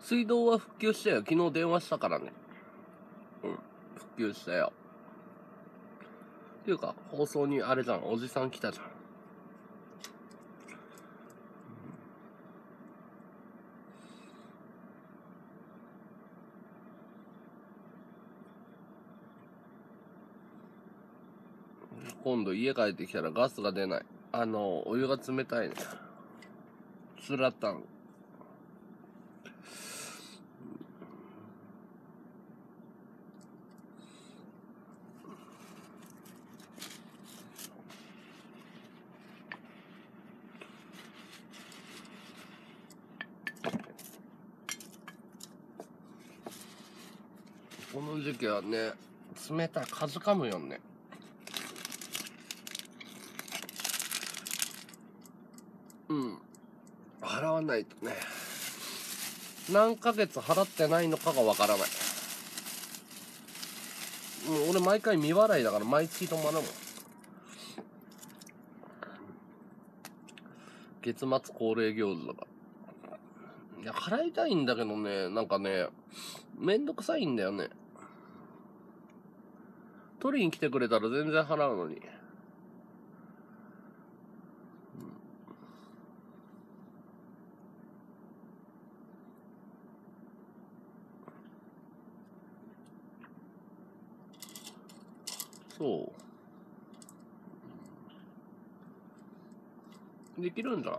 水道は復旧したよ。昨日電話したからね。復旧したよ。っていうか、放送にあれじゃん、おじさん来たじゃん。今度家帰ってきたらガスが出ない。お湯が冷たいね。つらたん。この時期はね、冷たい、風かむよね。払わないとね。何ヶ月払ってないのかがわからない。俺毎回未払いだから毎月止まるもん。月末恒例行事だから。いや、払いたいんだけどね、なんかね、めんどくさいんだよね。取りに来てくれたら全然払うのに。そう。できるんじゃん。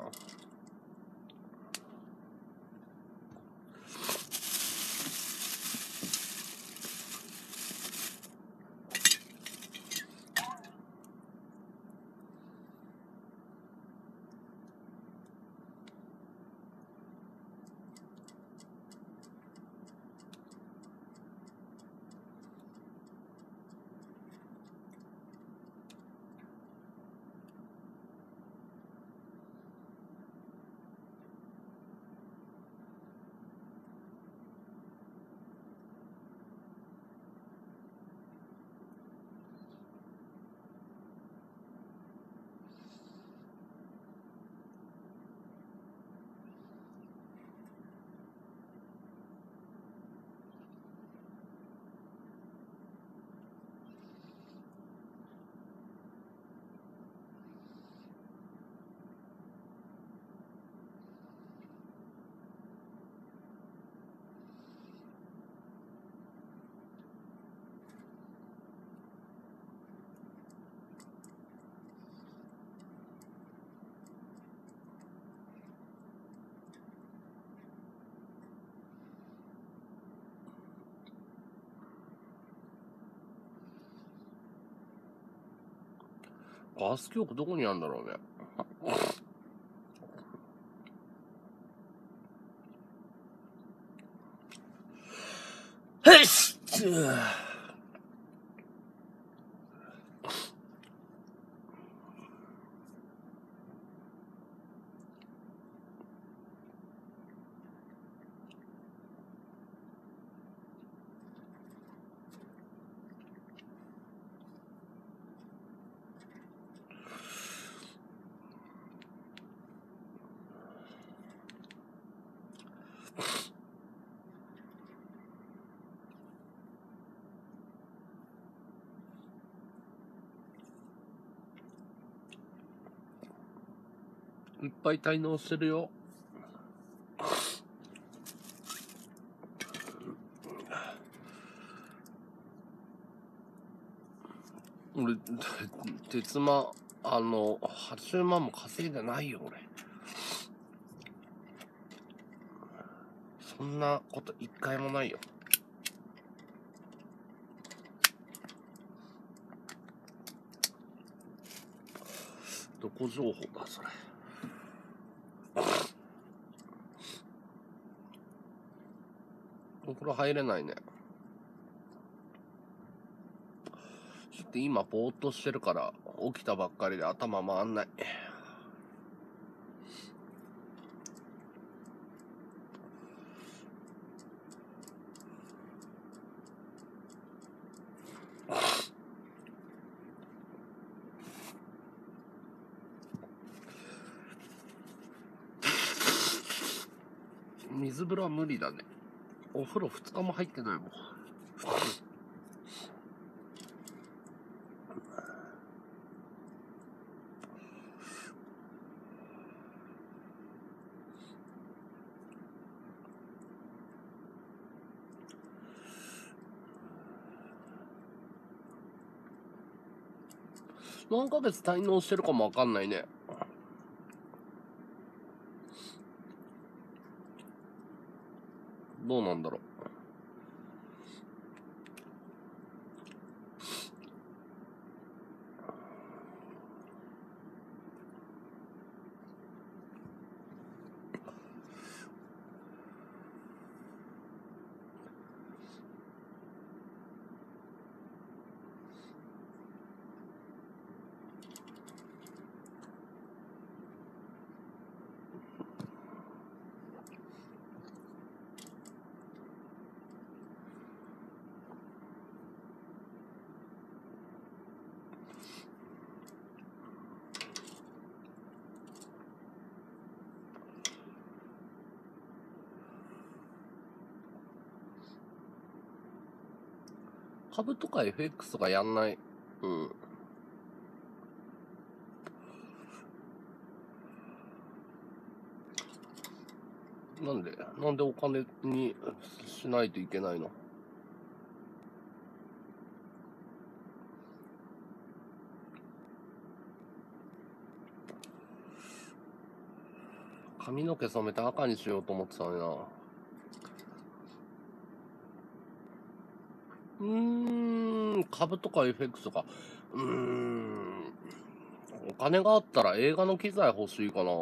ガス局どこにあるんだろうね。へいしいっぱい滞納してるよ。俺、鉄間、80万も稼いでないよ、俺。そんなこと一回もないよ。どこ情報だ、それ。お風呂入れないね。ちょっと今ぼーっとしてるから起きたばっかりで頭回んない。 水風呂は無理だね。お風呂2日も入ってないもん。何ヶ月滞納してるかもわかんないね。どうなんだろう。株とか FX とかやんない。うん。なんでお金にしないといけないの？髪の毛染めて赤にしようと思ってたのにな。株とか FX とか。お金があったら映画の機材欲しいかな。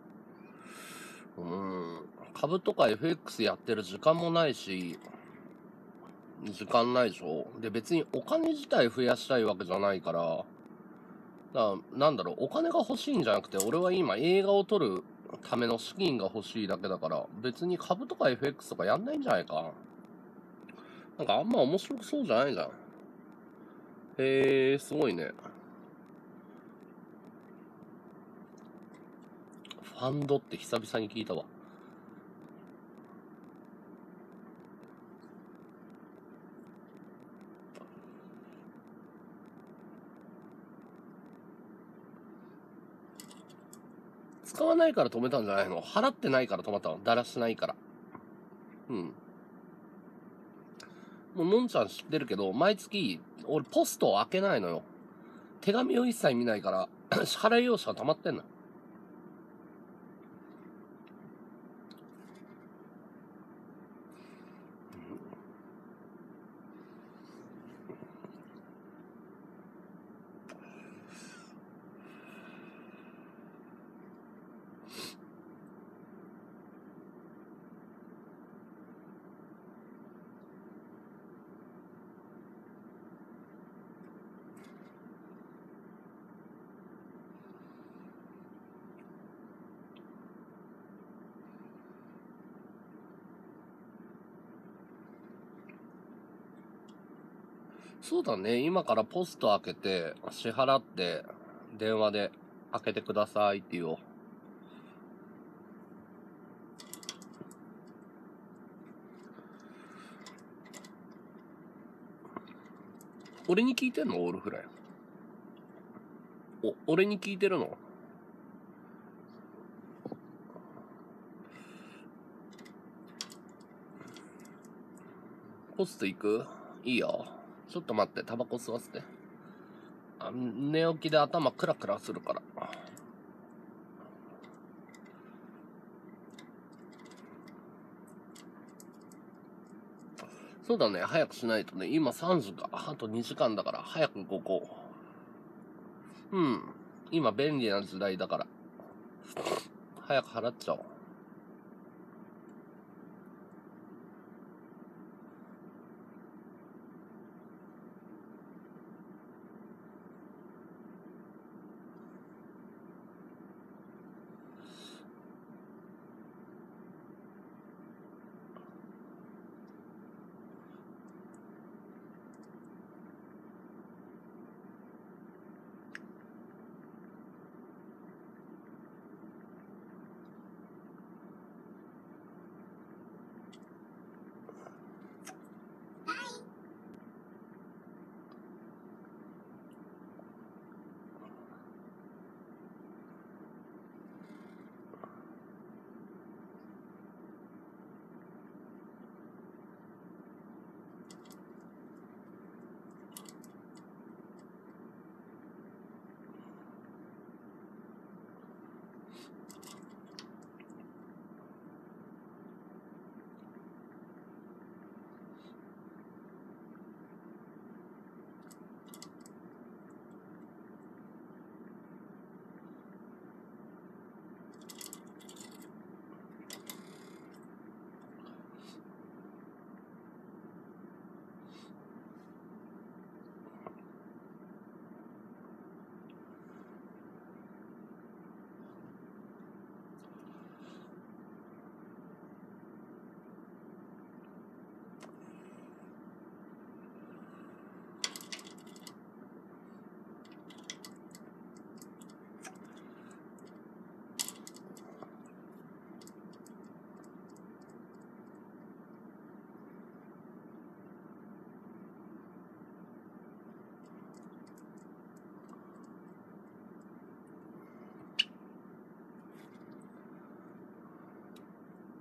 株とか FX やってる時間もないし、時間ないでしょ。で、別にお金自体増やしたいわけじゃないから、なんだろう、お金が欲しいんじゃなくて、俺は今映画を撮るための資金が欲しいだけだから、別に株とか FX とかやんないんじゃないか。なんかあんま面白そうじゃないじゃん。へえ、すごいね。ファンドって久々に聞いたわ。使わないから止めたんじゃないの？払ってないから止まったの？だらしないから。うん。もうのんちゃん知ってるけど、毎月、俺ポストを開けないのよ。手紙を一切見ないから、支払い用紙が溜まってんの。そうだね。今からポスト開けて、支払って、電話で開けてくださいって言おう。俺に聞いてんの？オールフライ。俺に聞いてるの？ポスト行く？いいよ。ちょっと待って、タバコ吸わせて。寝起きで頭クラクラするから。そうだね、早くしないとね。今3時か。あと2時間だから、早く動こう。うん。今便利な時代だから。早く払っちゃおう。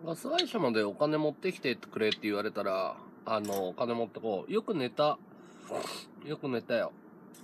ガス会社までお金持ってきてくれって言われたら、お金持ってこう。よく寝た。よく寝たよ。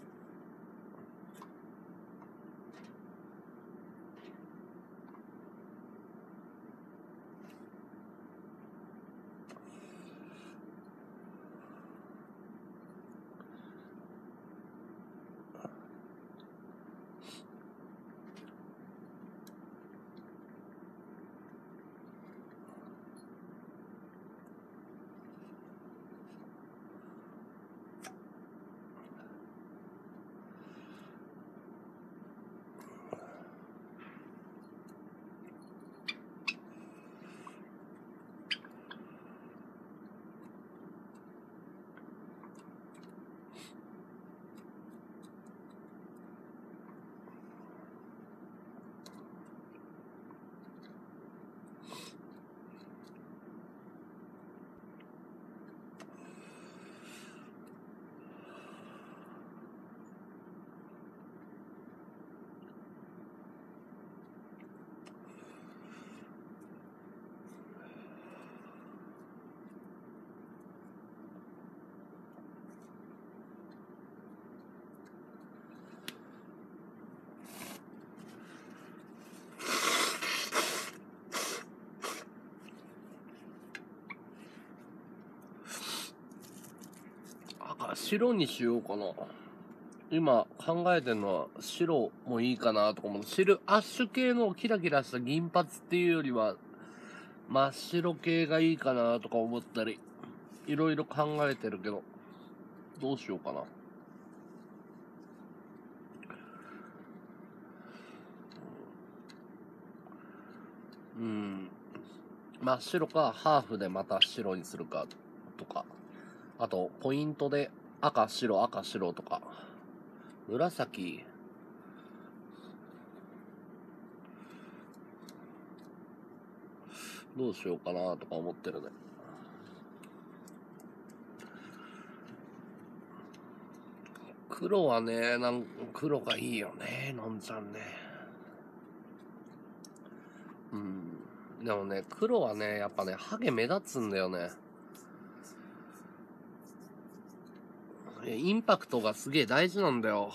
白にしようかな。今考えてるのは白もいいかなとか思う。アッシュ系のキラキラした銀髪っていうよりは真っ白系がいいかなとか思ったり、いろいろ考えてるけど、どうしようかな。真っ白かハーフでまた白にするかとか、あとポイントで赤白赤白とか、紫どうしようかなとか思ってるね。黒はね、黒がいいよね、のんちゃんね。でもね、黒はね、やっぱね、ハゲ目立つんだよね。インパクトがすげえ大事なんだよ。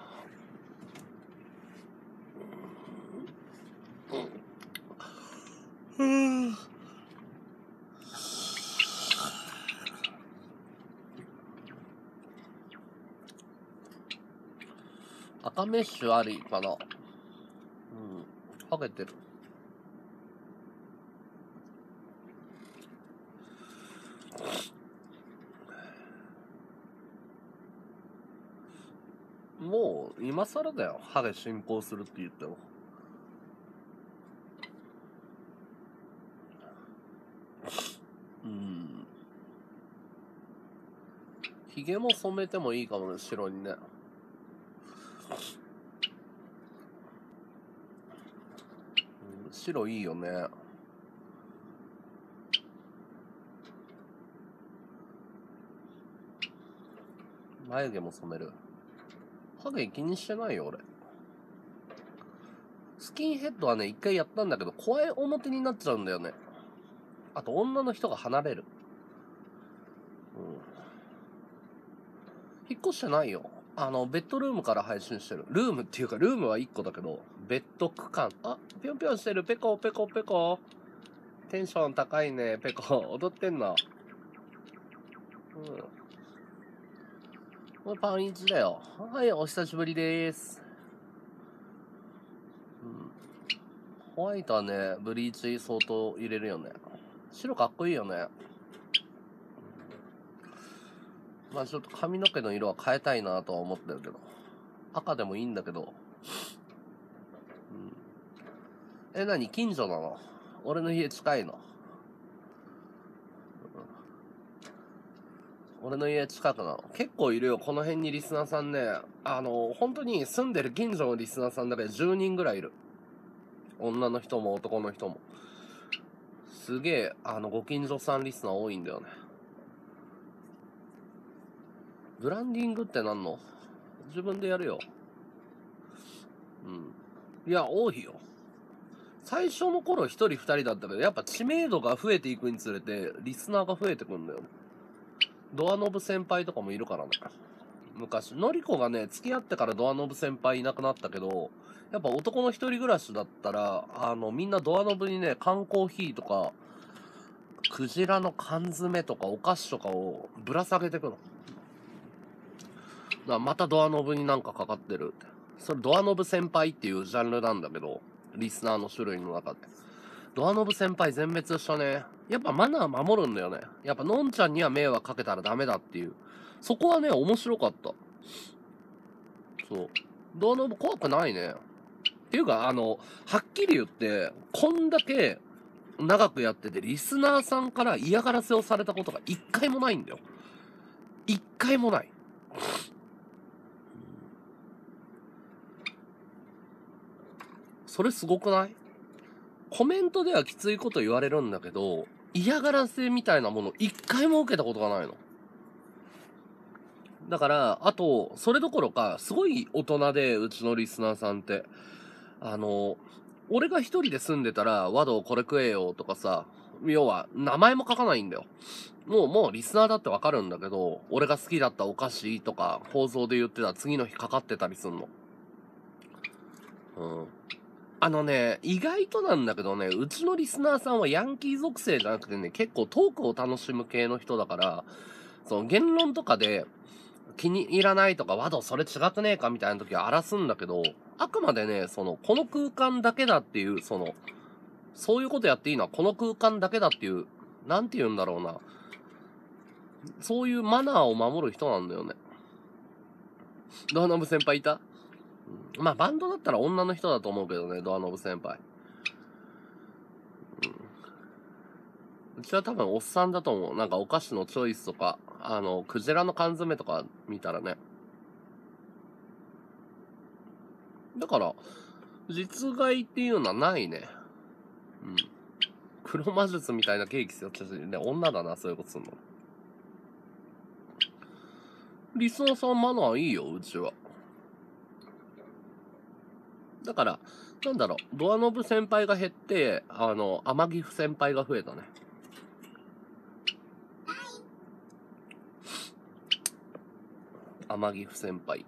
赤メッシュありかな。ハゲてる。もう今更だよ、ハゲ進行するって言っても。ヒゲも染めてもいいかもね、白にね。白いいよね。眉毛も染める。ハゲ気にしてないよ俺。スキンヘッドはね、一回やったんだけど、声表になっちゃうんだよね。あと女の人が離れる。引っ越してないよ。ベッドルームから配信してる。ルームっていうか、ルームは1個だけど、ベッド区間。あ、ぴょんぴょんしてる。ペコペコペコ。テンション高いね、ペコ。踊ってんな。これパン1だよ。はい、お久しぶりです。ホワイトはね、ブリーチ相当入れるよね。白かっこいいよね。まあちょっと髪の毛の色は変えたいなとは思ってるけど。赤でもいいんだけど。何近所なの？俺の家近いの？俺の家近くなの？結構いるよ、この辺にリスナーさんね。本当に住んでる近所のリスナーさんだけで10人ぐらいいる。女の人も男の人も。すげえ、ご近所さんリスナー多いんだよね。ブランディングってなんの？自分でやるよ。いや、多いよ。 最初の頃一人二人だったけど、やっぱ知名度が増えていくにつれて、リスナーが増えてくんだよね。ドアノブ先輩とかもいるからね。昔、のりこがね、付き合ってからドアノブ先輩いなくなったけど、やっぱ男の一人暮らしだったら、みんなドアノブにね、缶コーヒーとか、クジラの缶詰とかお菓子とかをぶら下げてくの。だからまたドアノブになんかかかってるって。それドアノブ先輩っていうジャンルなんだけど、リスナーの種類の中で。ドアノブ先輩全滅したね。やっぱマナー守るんだよね。やっぱのんちゃんには迷惑かけたらダメだっていう。そこはね、面白かった。そう。ドアノブ怖くないね。っていうか、はっきり言って、こんだけ長くやってて、リスナーさんから嫌がらせをされたことが一回もないんだよ。一回もない。それすごくない？コメントではきついこと言われるんだけど、嫌がらせみたいなもの一回も受けたことがないの。だから、あと、それどころか、すごい大人で、うちのリスナーさんって。俺が一人で住んでたら、ワドこれ食えよとかさ、要は、名前も書かないんだよ。もうリスナーだってわかるんだけど、俺が好きだったお菓子とか、放送で言ってた次の日かかってたりすんの。うん。意外となんだけどね、うちのリスナーさんはヤンキー属性じゃなくてね、結構トークを楽しむ系の人だから、その言論とかで気に入らないとか、ワドそれ違くねえかみたいな時は荒らすんだけど、あくまでね、この空間だけだっていう、そういうことやっていいのはこの空間だけだっていう、なんて言うんだろうな。そういうマナーを守る人なんだよね。ドアノブ先輩いた？まあバンドだったら女の人だと思うけどね、ドアノブ先輩。うちは多分おっさんだと思う。なんかお菓子のチョイスとか、クジラの缶詰とか見たらね。だから、実害っていうのはないね。うん。黒魔術みたいなケーキすよってね、女だな、そういうことすんの。リスナーさんマナーいいよ、うちは。だから、なんだろう、ドアノブ先輩が減って、天城先輩が増えたね。天城先輩。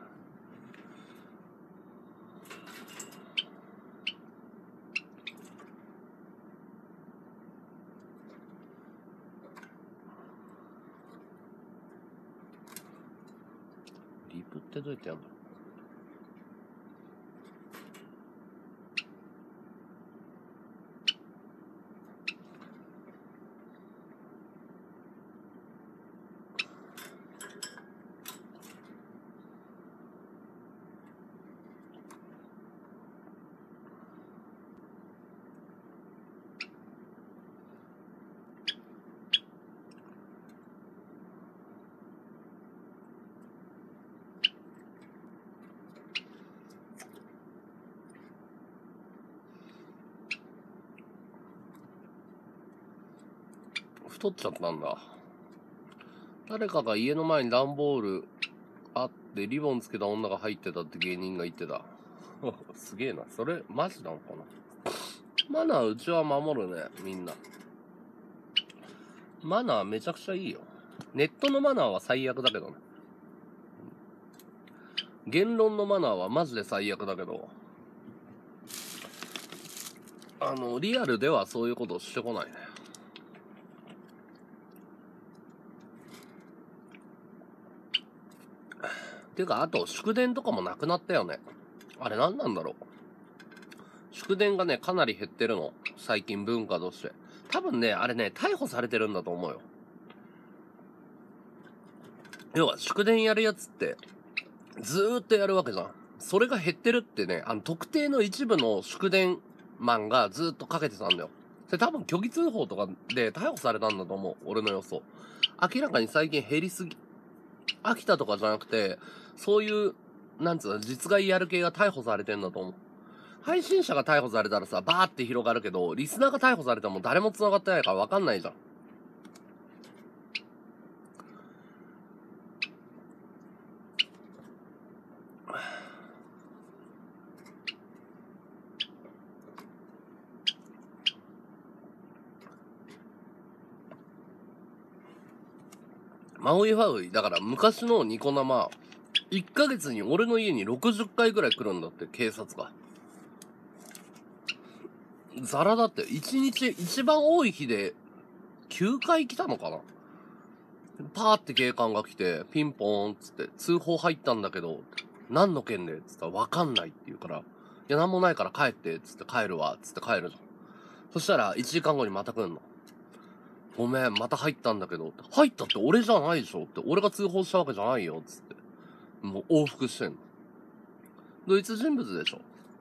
リプってどうやってやるんだろう。太っちゃったんだ。誰かが家の前に段ボールあってリボンつけた女が入ってたって芸人が言ってた。すげえな。それマジなのかな。マナーうちは守るね、みんな。マナーめちゃくちゃいいよ。ネットのマナーは最悪だけどね。言論のマナーはマジで最悪だけど、リアルではそういうことをしてこないね。ていうか、あと、祝電とかもなくなったよね。あれ何なんだろう。祝電がね、かなり減ってるの。最近文化として。多分ね、あれね、逮捕されてるんだと思うよ。要は、祝電やるやつって、ずーっとやるわけじゃん。それが減ってるってね、特定の一部の祝電マンがずーっとかけてたんだよ。それ多分虚偽通報とかで逮捕されたんだと思う。俺の予想。明らかに最近減りすぎ。秋田とかじゃなくて、そういう、なんつうの、実害やる系が逮捕されてんだと思う。配信者が逮捕されたらさ、バーって広がるけど、リスナーが逮捕されても誰も繋がってないから分かんないじゃん。 マウイファウイ、だから昔のニコ生、1ヶ月に俺の家に60回ぐらい来るんだって、警察が。ザラだって、1日、一番多い日で9回来たのかな。パーって警官が来て、ピンポーンっつって、通報入ったんだけど、何の件でっつったらわかんないって言うから、いや、なんもないから帰ってっつって帰るわっつって帰るじゃん。そしたら1時間後にまた来んの。ごめん、また入ったんだけど、入ったって俺じゃないでしょって、俺が通報したわけじゃないよっつって。もう往復してんの。ドイツ人物でしょ。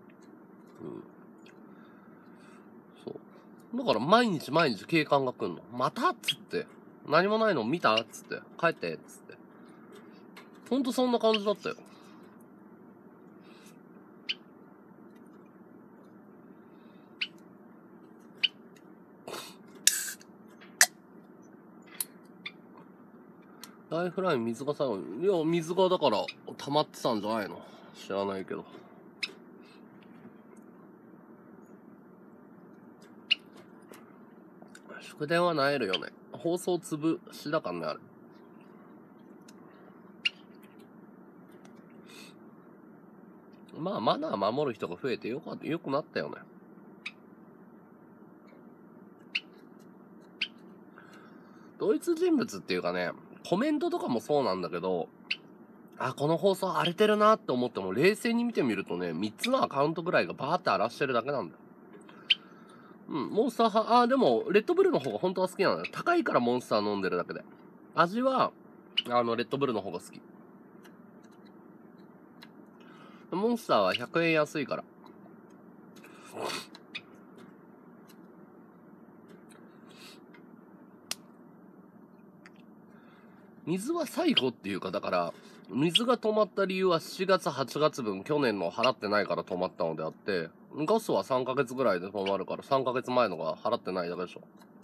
そう。だから毎日警官が来んの。またっつって。何もないの見たっつって。帰ってっつって。ほんとそんな感じだったよ。ライフライン水が最後に。いや、水がだから溜まってたんじゃないの？知らないけど。祝電はなえるよね。放送潰しだからね、あれ。まあ、マナー守る人が増えてよくなったよね。ドイツ人物っていうかね、コメントとかもそうなんだけど、あ、この放送荒れてるなって思っても、冷静に見てみるとね、3つのアカウントぐらいがバーって荒らしてるだけなんだよ。うん、モンスター派、でも、レッドブルの方が本当は好きなんだよ。高いからモンスター飲んでるだけで。味は、レッドブルの方が好き。モンスターは100円安いから。水は最後っていうか、だから、水が止まった理由は7月、8月分、去年の払ってないから止まったのであって、ガスは3ヶ月ぐらいで止まるから、3ヶ月前のが払ってないだけでしょ。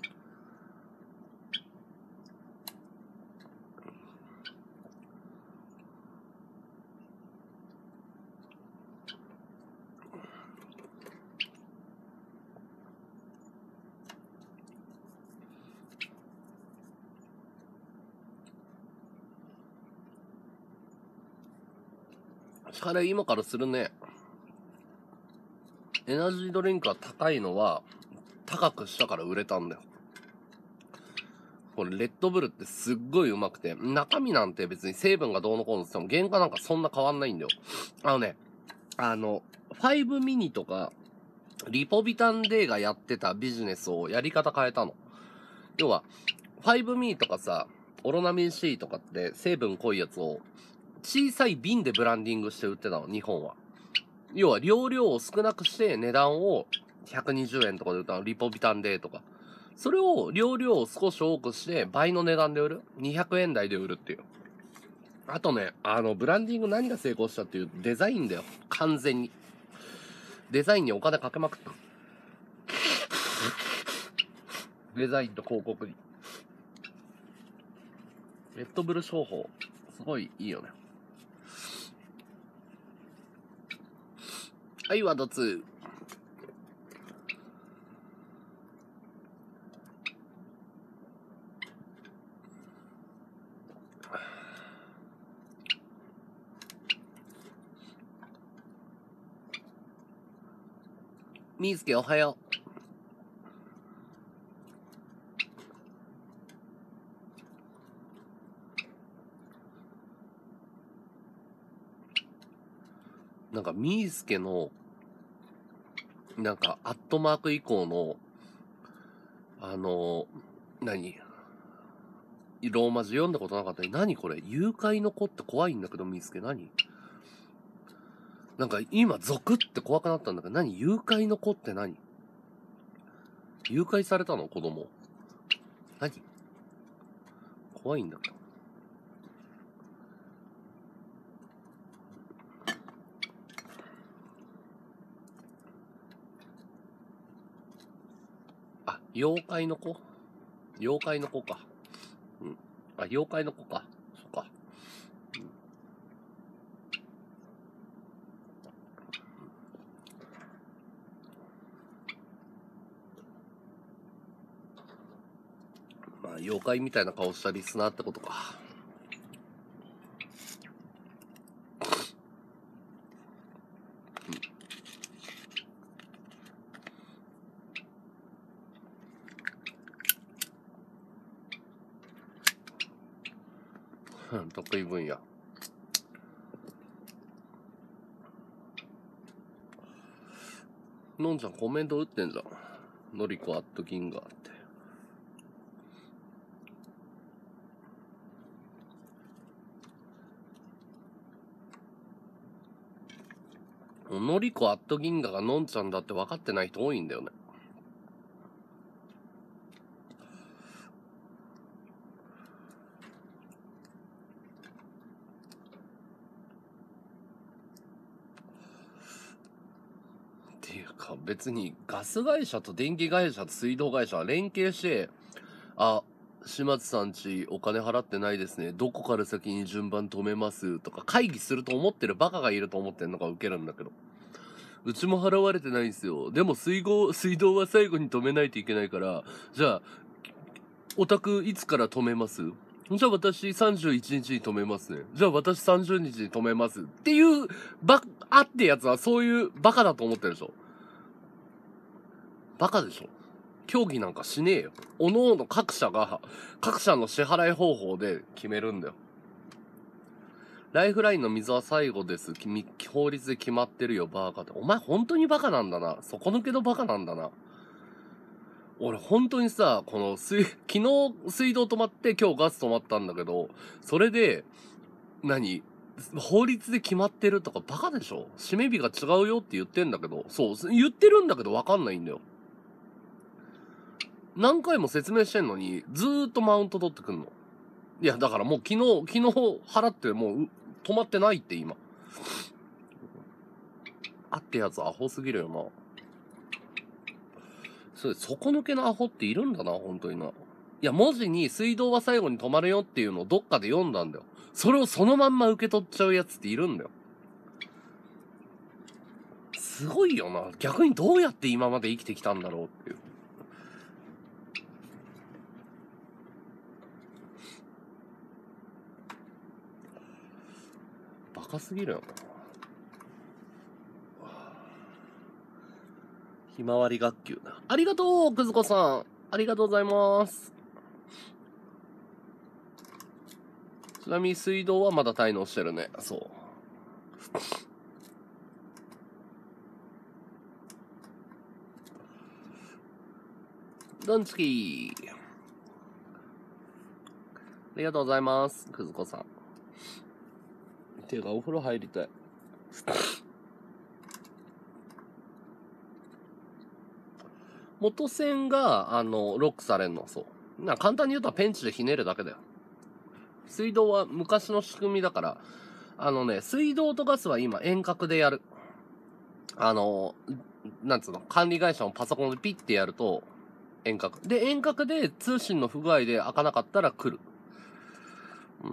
支払い今からするね。エナジードリンクは高いのは、高くしたから売れたんだよ。これ、レッドブルってすっごいうまくて、中身なんて別に成分がどうのこうのって言っても、原価なんかそんな変わんないんだよ。5ミニとか、リポビタンデーがやってたビジネスをやり方変えたの。要は、5ミニとかさ、オロナミン C とかって成分濃いやつを小さい瓶でブランディングして売ってたの、日本は。要は、容量を少なくして値段を120円とかで売ったの、リポビタンデーとか。それを容量を少し多くして倍の値段で売る。200円台で売るっていう。あとね、ブランディング何が成功したっていうデザインだよ。完全に。デザインにお金かけまくった。デザインと広告に。レッドブル商法。すごいいいよね。はい、ワード2。みーすけおはよう。なんかみーすけのなんかアットマーク以降の何ローマ字読んだことなかったり、何これ誘拐の子って怖いんだけど、みーすけ何なんか今ゾクって怖くなったんだけど、何誘拐の子って何誘拐されたの子供。何怖いんだけど。あ、妖怪の子妖怪の子か。うん。あ、妖怪の子か。そっか。まあ、妖怪みたいな顔したリスナーってことか。 得意分野。のんちゃんコメント打ってんじゃん。のりこアットギンガーって。のりこアットギンガがのんちゃんだって分かってない人多いんだよね。っていうか別にガス会社と電気会社と水道会社は連携して、あ、島津さんちお金払ってないですね。どこから先に順番止めますとか会議すると思ってるバカがいると思ってんのがウケるんだけど。うちも払われてないんですよ。でも水道は最後に止めないといけないから、じゃあ、お宅いつから止めます？じゃあ私31日に止めますね。じゃあ私30日に止めます。っていう、あってやつはそういうバカだと思ってるでしょ。バカでしょ。協議なんかしねえよ。おのおの各社の支払い方法で決めるんだよ。ライフラインの水は最後です。法律で決まってるよ、バカって。お前本当にバカなんだな。底抜けのバカなんだな。俺本当にさ、昨日水道止まって今日ガス止まったんだけど、それで、法律で決まってるとかバカでしょ？締め日が違うよって言ってんだけど、そう、言ってるんだけど分かんないんだよ。何回も説明してんのに、ずーっとマウント取ってくんの。いや、だからもう昨日払ってもう止まってないって今。あってやつアホすぎるよな。底抜けのアホっているんだな、本当にな。いや、文字に水道は最後に止まるよっていうのをどっかで読んだんだよ。それをそのまんま受け取っちゃうやつっているんだよ。すごいよな。逆にどうやって今まで生きてきたんだろうっていう。バカすぎるよな。ひまわり学級な。ありがとう、くずこさん。ありがとうございます。ちなみに水道はまだ滞納してるね。そう。ドンチキー。ありがとうございます、くずこさん。ていうか、お風呂入りたい。元栓が、ロックされんの、そう。簡単に言うとペンチでひねるだけだよ。水道は昔の仕組みだから、水道とガスは今遠隔でやる。なんつうの、管理会社もパソコンでピッてやると、遠隔。で、遠隔で通信の不具合で開かなかったら来る。うん。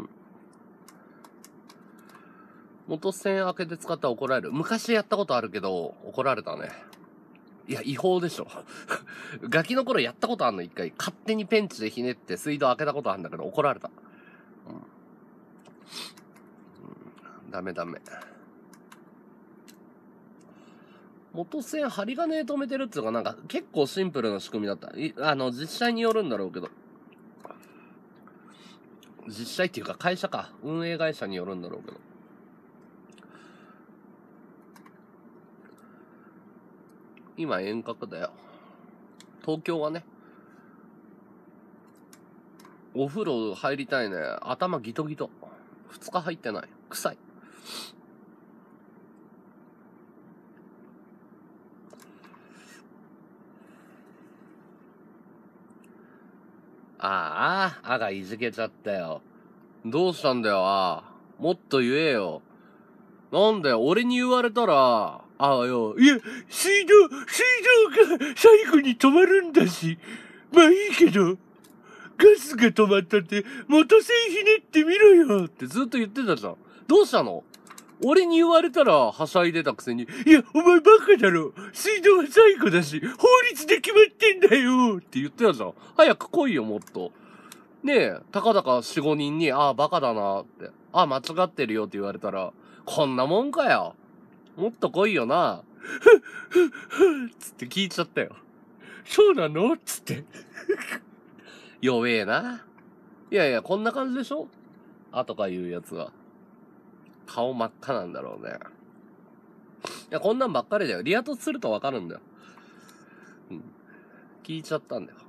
元栓開けて使ったら怒られる。昔やったことあるけど、怒られたね。いや、違法でしょ。ガキの頃やったことあんの、一回。勝手にペンチでひねって水道開けたことあるんだけど、怒られた。ダメ。元栓針金止めてるっていうか、なんか結構シンプルな仕組みだった。実際によるんだろうけど。実際っていうか会社か。運営会社によるんだろうけど。今遠隔だよ。東京はね。お風呂入りたいね。頭ギトギト。2日入ってない。臭い。あがいじけちゃったよ。どうしたんだよ、もっと言えよ。なんだよ、俺に言われたら、いや、水道が最後に止まるんだし。まあいいけど、ガスが止まったって、元栓ひねってみろよってずっと言ってたじゃん。どうしたの？俺に言われたらはしゃいでたくせに、いや、お前バカだろ。水道は最後だし、法律で決まってんだよって言ってたじゃん。早く来いよ、もっと。ねえ、たかだか4、5人に、バカだなって。間違ってるよって言われたら、こんなもんかよ。もっと来いよな。つって聞いちゃったよ。そうなのつって。弱えな。いやいや、こんな感じでしょ？ あとかいうやつは。顔真っ赤なんだろうね。いや、こんなんばっかりだよ。リア突するとわかるんだよ。うん。聞いちゃったんだよ。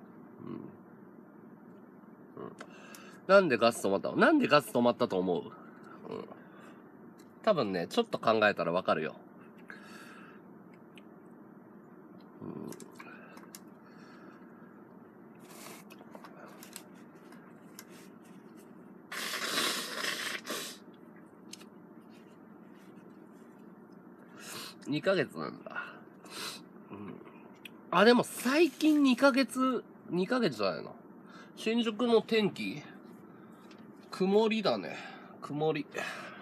うん。うん。なんでガス止まったの？なんでガス止まったと思う？うん。多分ね、ちょっと考えたらわかるよ。2ヶ月なんだ。うん。あ、でも最近2ヶ月じゃないの。新宿の天気、曇りだね。曇り。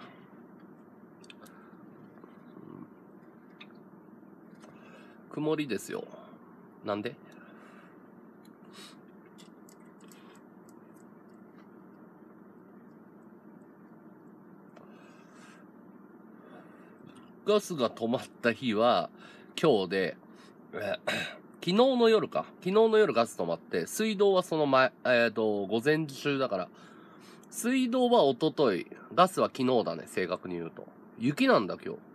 曇りですよ。なんで？ガスが止まった日は今日で、昨日の夜か。昨日の夜ガス止まって、水道はその前、午前中だから、水道は一昨日、ガスは昨日だね、正確に言うと。雪なんだ、今日。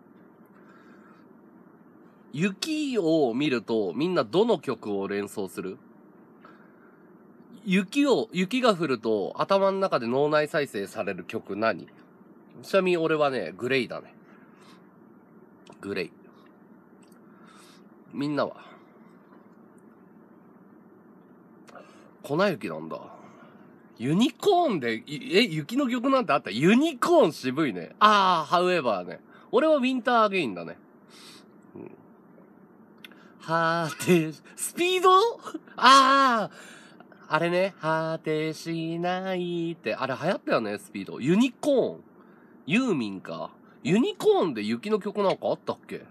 雪を見ると、みんなどの曲を連想する？雪が降ると、頭の中で脳内再生される曲何？ちなみに俺はね、グレイだね。グレイ。みんなは粉雪なんだ。ユニコーンで、雪の曲なんてあった？ユニコーン渋いね。ハウエバーね。俺はウィンターアゲインだね。うん。スピードあれね。果てしないって、あれ流行ったよね、スピード。ユニコーン。ユーミンか。ユニコーンで雪の曲なんかあったっけ？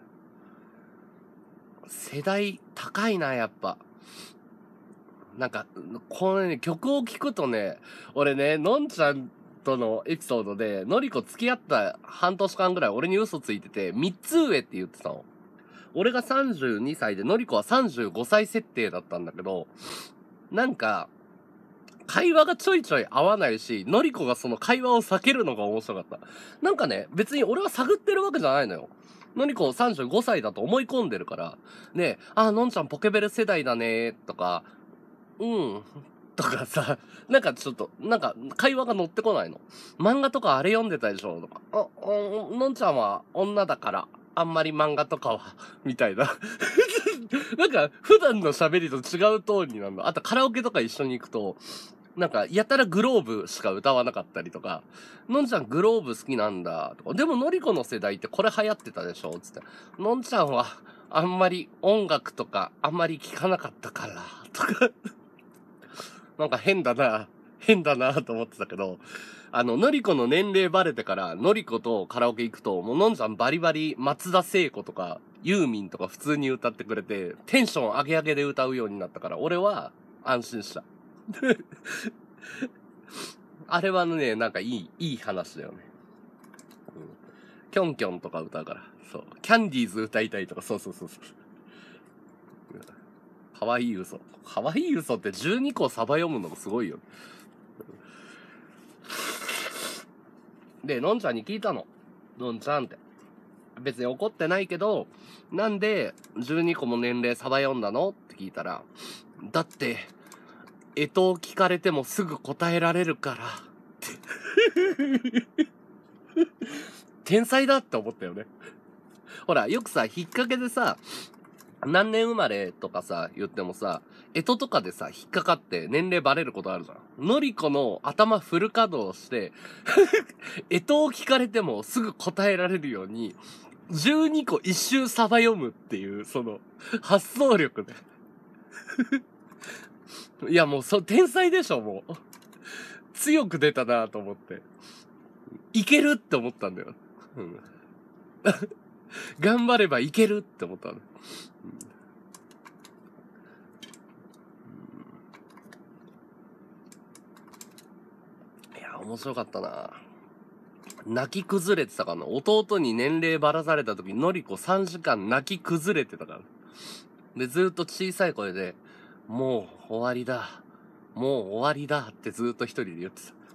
世代高いな、やっぱ。なんか、このね、曲を聴くとね、俺ね、のんちゃんとのエピソードで、のりこ付き合った半年間ぐらい俺に嘘ついてて、3つ上って言ってたの。俺が32歳で、のりこは35歳設定だったんだけど、なんか、会話がちょいちょい合わないし、のりこがその会話を避けるのが面白かった。なんかね、別に俺は探ってるわけじゃないのよ。のりこ35歳だと思い込んでるから。ね、のんちゃんポケベル世代だねとか、うん。とかさ、なんかちょっと、なんか会話が乗ってこないの。漫画とかあれ読んでたでしょとか。のんちゃんは女だから、あんまり漫画とかは、みたいな。なんか、普段の喋りと違うトーンになるの。あとカラオケとか一緒に行くと、なんか、やたらグローブしか歌わなかったりとか、のんちゃんグローブ好きなんだ、とか、でものりこの世代ってこれ流行ってたでしょつって。のんちゃんは、あんまり音楽とか、あんまり聞かなかったから、とか。なんか変だなと思ってたけど、のりこの年齢バレてから、のりことカラオケ行くと、もうのんちゃんバリバリ松田聖子とか、ユーミンとか普通に歌ってくれて、テンション上げ上げで歌うようになったから、俺は安心した。あれはね、なんかいい話だよね。うん。キョンキョンとか歌うから。そう。キャンディーズ歌いたいとか、そう。かわいい嘘。かわいい嘘って12個サバ読むのもすごいよ。で、のんちゃんに聞いたの。のんちゃんって。別に怒ってないけど、なんで12個も年齢サバ読んだのって聞いたら、だって、干支を聞かれてもすぐ答えられるから。天才だって思ったよね。ほら、よくさ、引っ掛けでさ、何年生まれとかさ、言ってもさ、干支とかでさ、引っかかって年齢バレることあるじゃん。のりこの頭フル稼働して、干支を聞かれてもすぐ答えられるように、12個一周サバ読むっていう、その、発想力ね。いやもう天才でしょ、もう。強く出たなと思って。いけるって思ったんだよ。うん。頑張ればいけるって思ったの。いや、面白かったな。泣き崩れてたかな。弟に年齢ばらされた時、のりこ3時間泣き崩れてたから。で、ずっと小さい声で、もう終わりだ。もう終わりだってずっと一人で言ってた。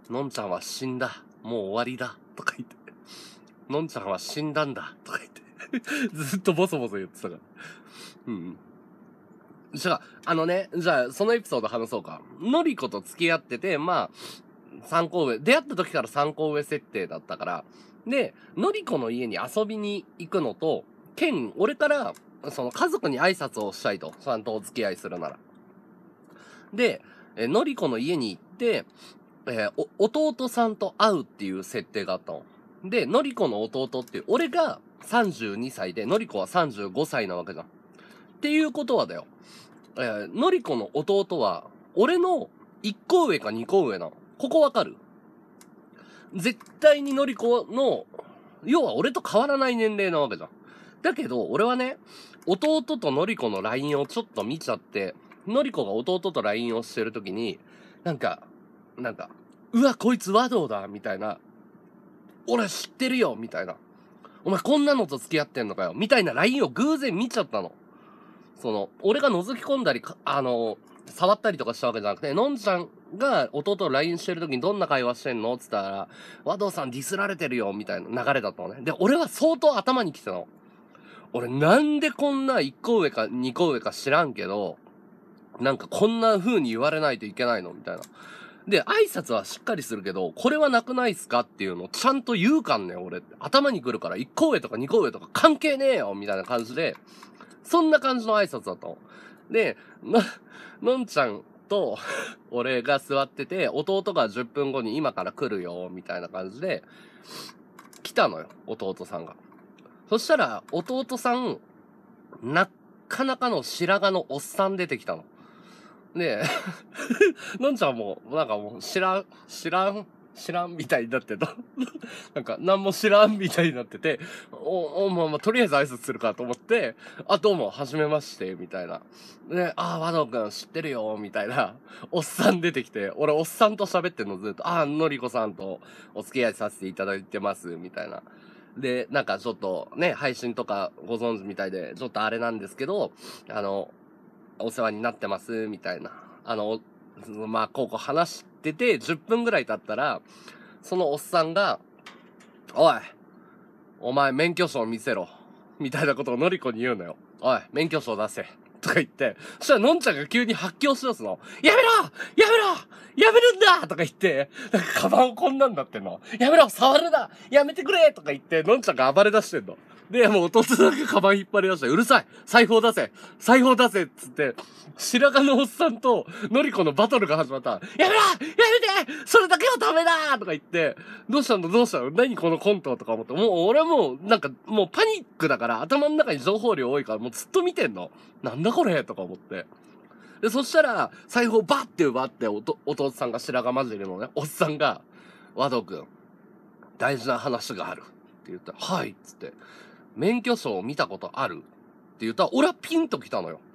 のんちゃんは死んだ。もう終わりだ。とか言って。のんちゃんは死んだんだ。とか言って。ずっとボソボソ言ってたから。うん。じゃあ、そのエピソード話そうか。のりこと付き合ってて、まあ、3個上、出会った時から3個上設定だったから。で、のりこの家に遊びに行くのと、俺から、その家族に挨拶をしたいと。ちゃんとお付き合いするなら。で、のりこの家に行って、弟さんと会うっていう設定があったの。で、のりこの弟っていう、俺が32歳で、のりこは35歳なわけじゃん。っていうことはだよ。のりこの弟は、俺の1個上か2個上なの。ここわかる？絶対にのりこの、要は俺と変わらない年齢なわけじゃん。だけど、俺はね、弟とのりこの LINE をちょっと見ちゃって、のりこが弟と LINE をしてるときに、なんか、うわ、こいつ和道だみたいな。俺知ってるよみたいな。お前こんなのと付き合ってんのかよみたいな LINE を偶然見ちゃったの。俺が覗き込んだり、触ったりとかしたわけじゃなくて、のんちゃんが弟と LINE してる時にどんな会話してんのって言ったら、和道さんディスられてるよみたいな流れだったのね。で、俺は相当頭に来てたの。俺なんでこんな1個上か2個上か知らんけど、なんかこんな風に言われないといけないのみたいな。で、挨拶はしっかりするけど、これはなくないっすかっていうのをちゃんと言うかんねん、俺。頭に来るから1個上とか2個上とか関係ねえよみたいな感じで、そんな感じの挨拶だったの。で、のんちゃんと俺が座ってて、弟が10分後に今から来るよ、みたいな感じで、来たのよ、弟さんが。そしたら、弟さん、なかなかの白髪のおっさん出てきたの。で、のんちゃんも、なんかもう、知らんみたいになってた。なんか、なんも知らんみたいになってて、まあ、とりあえず挨拶するかと思って、あ、どうも、はじめまして、みたいな。で、和道くん知ってるよ、みたいな、おっさん出てきて、俺、おっさんと喋ってんのずっと、のりこさんとお付き合いさせていただいてます、みたいな。で、なんかちょっとね、配信とかご存知みたいで、ちょっとあれなんですけど、お世話になってます、みたいな。まあ、こう話してて、10分ぐらい経ったら、そのおっさんが、おい、お前免許証見せろ。みたいなことをのりこに言うのよ。おい、免許証出せ。とか言って、そしたらのんちゃんが急に発狂しだすの。やめろやめるんだとか言って、なんかカバンをこんなんだってんの。やめろ触るなやめてくれとか言って、のんちゃんが暴れ出してんの。で、もう弟だけカバン引っ張り出して、うるさい財布を出せっつって、白髪のおっさんとのりこのバトルが始まった。やめてそれだけはダメだとか言って、どうしたの何このコントとか思って、もう俺もなんかもうパニックだから頭の中に情報量多いからもうずっと見てんの。なんだこれとか思って。で、そしたら、財布をバッて奪って、弟さんが白髪混じりのね、おっさんが、和道くん、大事な話がある。って言ったら、はい、つって、免許証を見たことあるって言ったら、俺はピンと来たのよ。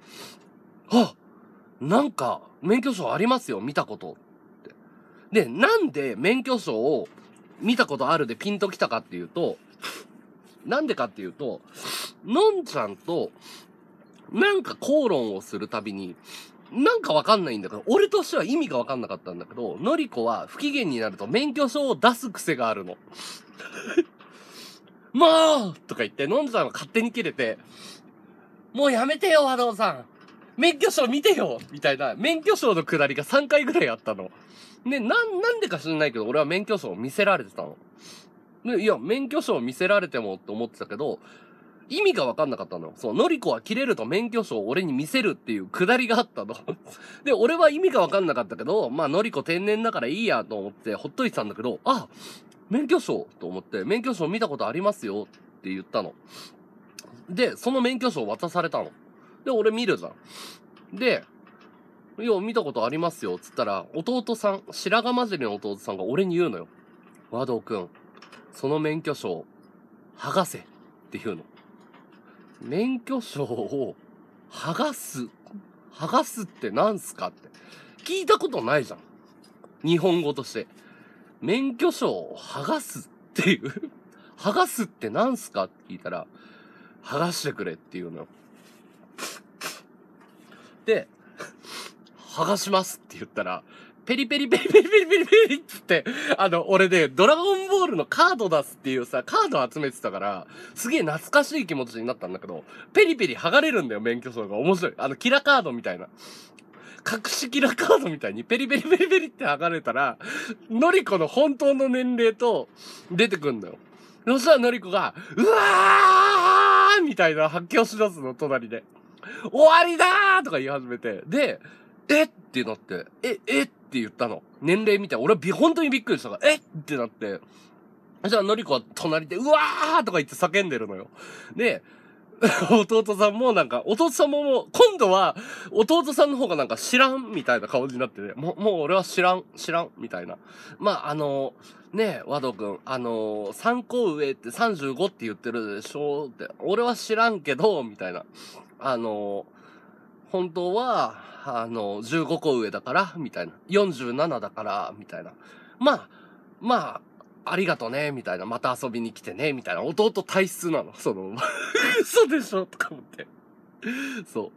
なんか、免許証ありますよ、見たことって。で、なんで免許証を見たことあるでピンと来たかっていうと、なんでかっていうと、のんちゃんと、なんか口論をするたびに、なんかわかんないんだけど、俺としては意味がわかんなかったんだけど、のりこは不機嫌になると免許証を出す癖があるの。もうとか言って、のんちゃんは勝手に切れて、もうやめてよ、和道さん免許証見てよみたいな、免許証のくだりが3回ぐらいあったの。で、なんでか知らないけど、俺は免許証を見せられてたの。で、いや、免許証見せられてもって思ってたけど、意味がわかんなかったのよ。のりこは切れると免許証を俺に見せるっていうくだりがあったの。で、俺は意味がわかんなかったけど、まあ、のりこ天然だからいいやと思ってほっといてたんだけど、免許証と思って、免許証見たことありますよって言ったの。で、その免許証渡されたの。で、俺見るじゃん。で、いや、見たことありますよっつったら、弟さん、白髪混じりの弟さんが俺に言うのよ。和道くん、その免許証、剥がせって言うの。免許証を剥がすって何すかって聞いたことないじゃん。日本語として。免許証を剥がすっていう剥がすって何すかって聞いたら、剥がしてくれっていうのよ。で、剥がしますって言ったら、 ペリペリペリペリペリペリペリっつって、俺ね、ドラゴンボールのカード出すっていうさ、カード集めてたから、すげえ懐かしい気持ちになったんだけど、ペリペリ剥がれるんだよ、免許証が。面白い。キラカードみたいな。隠しキラカードみたいにペリペリペリペリって剥がれたら、のりこの本当の年齢と出てくんだよ。そしたらのりこが、うわーみたいな発狂し出すの、隣で。終わりだーとか言い始めて。で、ってなって、って言ったの。年齢見て、俺は本当にびっくりしたから、ってなって。じゃあ、のりこは隣で、うわーとか言って叫んでるのよ。で、弟さんもなんか、弟さんも今度は、弟さんの方がなんか知らんみたいな顔になってて、もう俺は知らんみたいな。まあ、ねえ、和道くん、3個上って35って言ってるでしょって、俺は知らんけど、みたいな。本当は、15個上だから、みたいな。47だから、みたいな。まあ、ありがとね、みたいな。また遊びに来てね、みたいな。弟体質なの。嘘でしょとか思って。そう。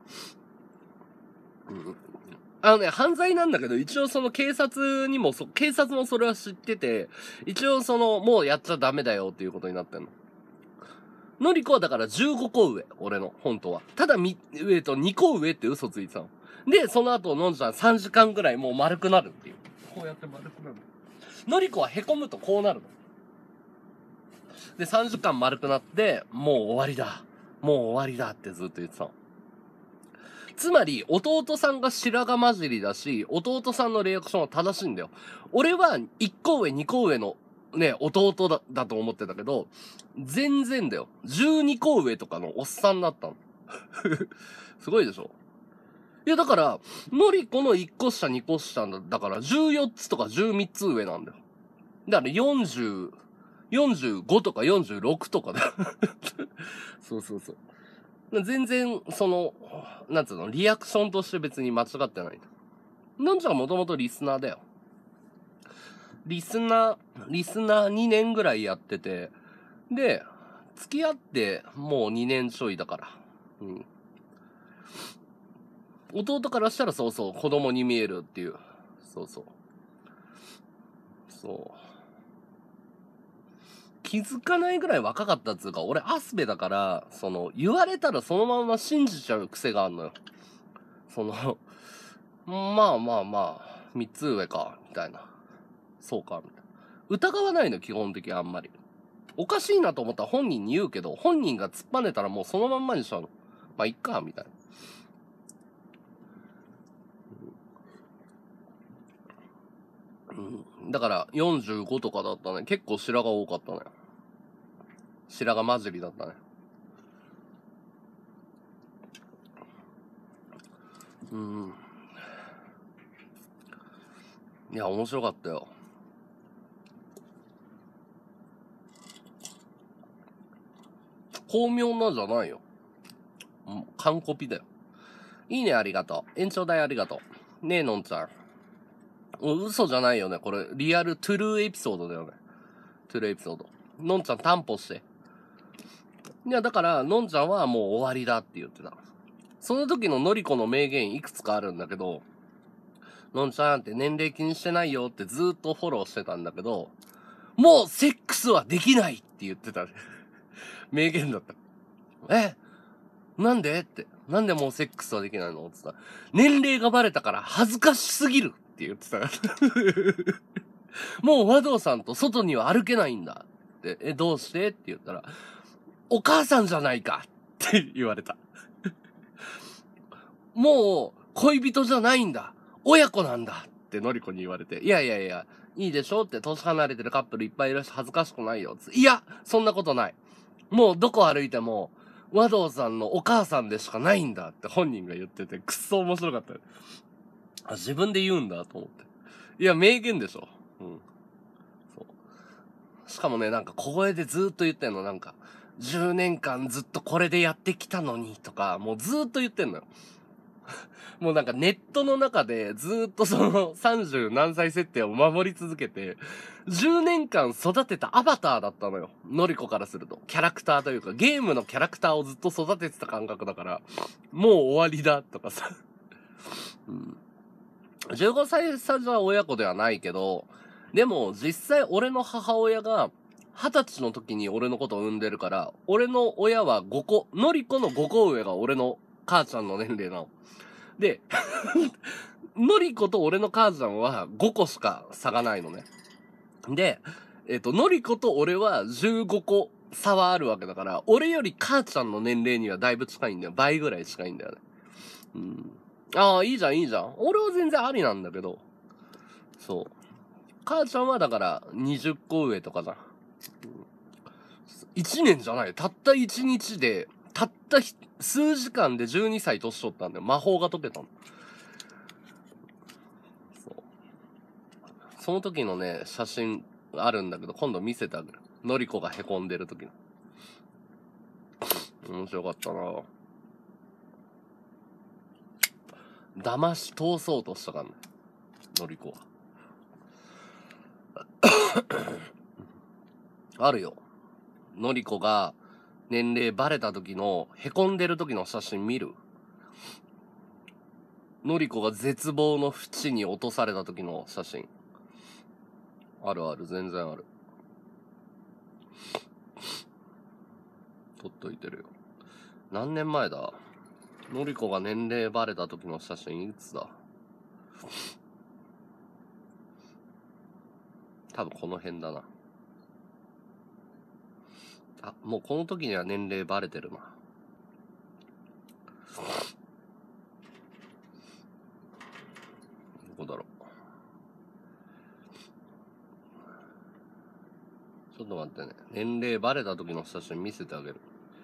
犯罪なんだけど、一応警察もそれは知ってて、一応もうやっちゃダメだよっていうことになってんの。のりこはだから15個上、俺の、本当は。ただ2個上って嘘ついてたの。で、その後、のんちゃん3時間ぐらいもう丸くなるっていう。こうやって丸くなる。のりこは凹むとこうなるの。で、3時間丸くなって、もう終わりだってずっと言ってたの。つまり、弟さんが白髪混じりだし、弟さんのリアクションは正しいんだよ。俺は1個上、2個上のね、弟だと思ってたけど、全然だよ。12個上とかのおっさんだったの。すごいでしょ？いや、だから、のりこの1個下、2個下だから、14つとか13つ上なんだよ。だから45とか46とかだよ。そう。全然、なんつうの、リアクションとして別に間違ってない。なんちゃんがもともとリスナーだよ。リスナー2年ぐらいやってて、で、付き合ってもう2年ちょいだから。うん。弟からしたらそう、子供に見えるっていう。そう。気づかないぐらい若かったっつうか、俺アスベだから、言われたらそのまま信じちゃう癖があるのよ。まあ、3つ上か、みたいな。そうか、みたいな。疑わないの、基本的にあんまり。おかしいなと思ったら本人に言うけど、本人が突っぱねたらもうそのまんまにしちゃうの。まあ、いっか、みたいな。だから、45とかだったね。結構白髪多かったね。白髪混じりだったね。いや、面白かったよ。巧妙なんじゃないよ。完コピだよ。いいね、ありがとう。延長代ありがとう。ねえ、のんちゃん。嘘じゃないよね。これ、リアルトゥルーエピソードだよね。トゥルーエピソード。のんちゃん担保して。いや、だから、のんちゃんはもう終わりだって言ってた。その時ののりこの名言いくつかあるんだけど、のんちゃんって年齢気にしてないよってずっとフォローしてたんだけど、もうセックスはできないって言ってた。名言だった。なんでって。なんでもうセックスはできないのって言ったら、年齢がバレたから恥ずかしすぎるって言ってた。もう和道さんと外には歩けないんだって。どうしてって言ったら、お母さんじゃないかって言われた。もう恋人じゃないんだ。親子なんだってのりこに言われて。いや、いいでしょって、年離れてるカップルいっぱいいるし恥ずかしくないよ。いや、そんなことない。もうどこ歩いても、和道さんのお母さんでしかないんだって本人が言ってて、くっそ面白かった。自分で言うんだと思って。いや、名言でしょ。そう。しかもね、なんか小声でずーっと言ってんの、なんか、10年間ずっとこれでやってきたのにとか、もうずーっと言ってんのよ。もうなんかネットの中でずーっと30何歳設定を守り続けて、10年間育てたアバターだったのよ。のりこからすると。キャラクターというか、ゲームのキャラクターをずっと育ててた感覚だから、もう終わりだとかさ。 15歳差じゃ親子ではないけど、でも実際俺の母親が20歳の時に俺のことを産んでるから、俺の親は5個、のりこの5個上が俺の母ちゃんの年齢なの。で、のりこと俺の母ちゃんは5個しか差がないのね。で、のりこと俺は15個差はあるわけだから、俺より母ちゃんの年齢にはだいぶ近いんだよ。倍ぐらい近いんだよね。うん。ああ、いいじゃん、いいじゃん。俺は全然ありなんだけど。そう。母ちゃんはだから20個上とかじゃん。1年じゃない。たった1日で、たった数時間で12歳年取ったんだよ。魔法が解けたの。そう。その時のね、写真あるんだけど、今度見せてあげる。のりこが凹んでる時の。面白かったな。騙し通そうとしたからね。のりこは。あるよ。のりこが年齢バレた時の、凹んでる時の写真見る？のりこが絶望の淵に落とされた時の写真。あるある、全然ある。撮っといてるよ。何年前だ？のりこが年齢バレた時の写真いつだ？多分この辺だな。あ、もうこの時には年齢バレてるな。どこだろう。ちょっと待ってね。年齢バレた時の写真見せてあげる。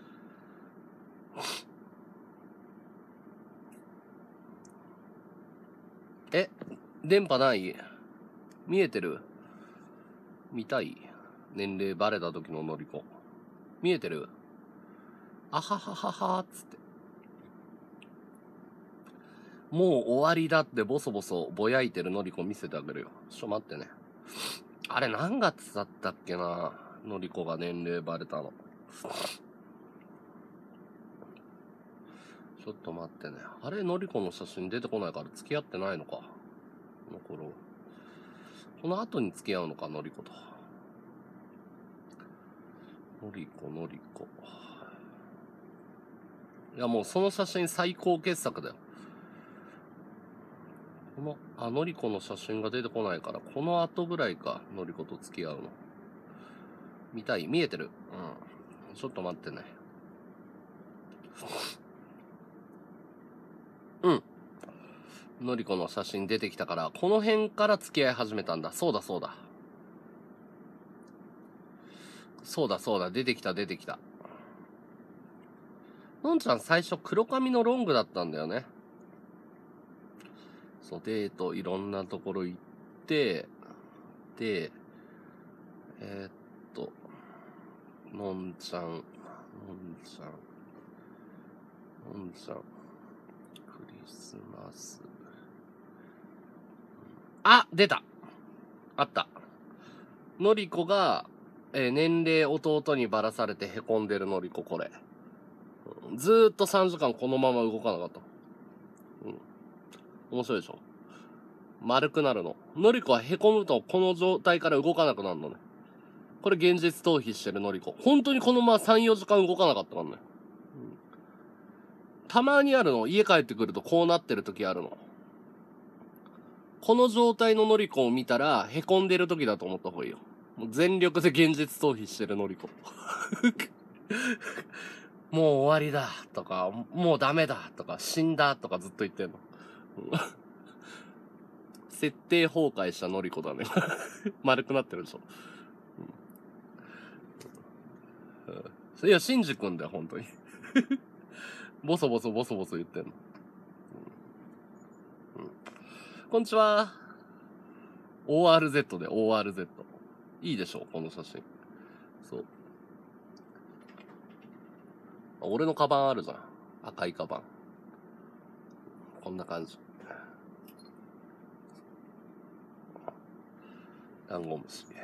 え、電波ない？見えてる？見たい？年齢バレた時ののりこ。見えてる？あははははっつって。もう終わりだってボソボソぼやいてるのりこ見せてあげるよ。ちょっと待ってね。あれ何月だったっけな、のりこが年齢バレたの。ちょっと待ってね。あれ、のりこの写真出てこないから付き合ってないのか。この頃。この後に付き合うのか、のりこと。のりこ。いや、もうその写真最高傑作だよ。のりこの写真が出てこないから、この後ぐらいか、のりこと付き合うの。見たい？見えてる？うん。ちょっと待ってね。うん。のりこの写真出てきたから、この辺から付き合い始めたんだ。そうだ。出てきた。のんちゃん最初黒髪のロングだったんだよね。そう、デートいろんなところ行って、で、のんちゃん、クリスマス。あ、出た！あった。のりこが、年齢弟にばらされて凹んでるのりこ、これ。ずーっと3時間このまま動かなかった。面白いでしょ？丸くなるの。のりこは凹むとこの状態から動かなくなるのね。これ現実逃避してるのりこ。本当にこのまま3、4時間動かなかったからね。たまにあるの。家帰ってくるとこうなってる時あるの。この状態ののりこを見たら、凹んでる時だと思った方がいいよ。もう全力で現実逃避してるのりこ。もう終わりだとか、もうダメだとか、死んだとかずっと言ってんの。設定崩壊したのりこだね。丸くなってるでしょ。いや、シンジ君だよ、本当に。ボソボソ言ってんの。こんにちは。ORZ で ORZ。いいでしょ、この写真。そう。俺のカバンあるじゃん。赤いカバン。こんな感じ。ダンゴムシ。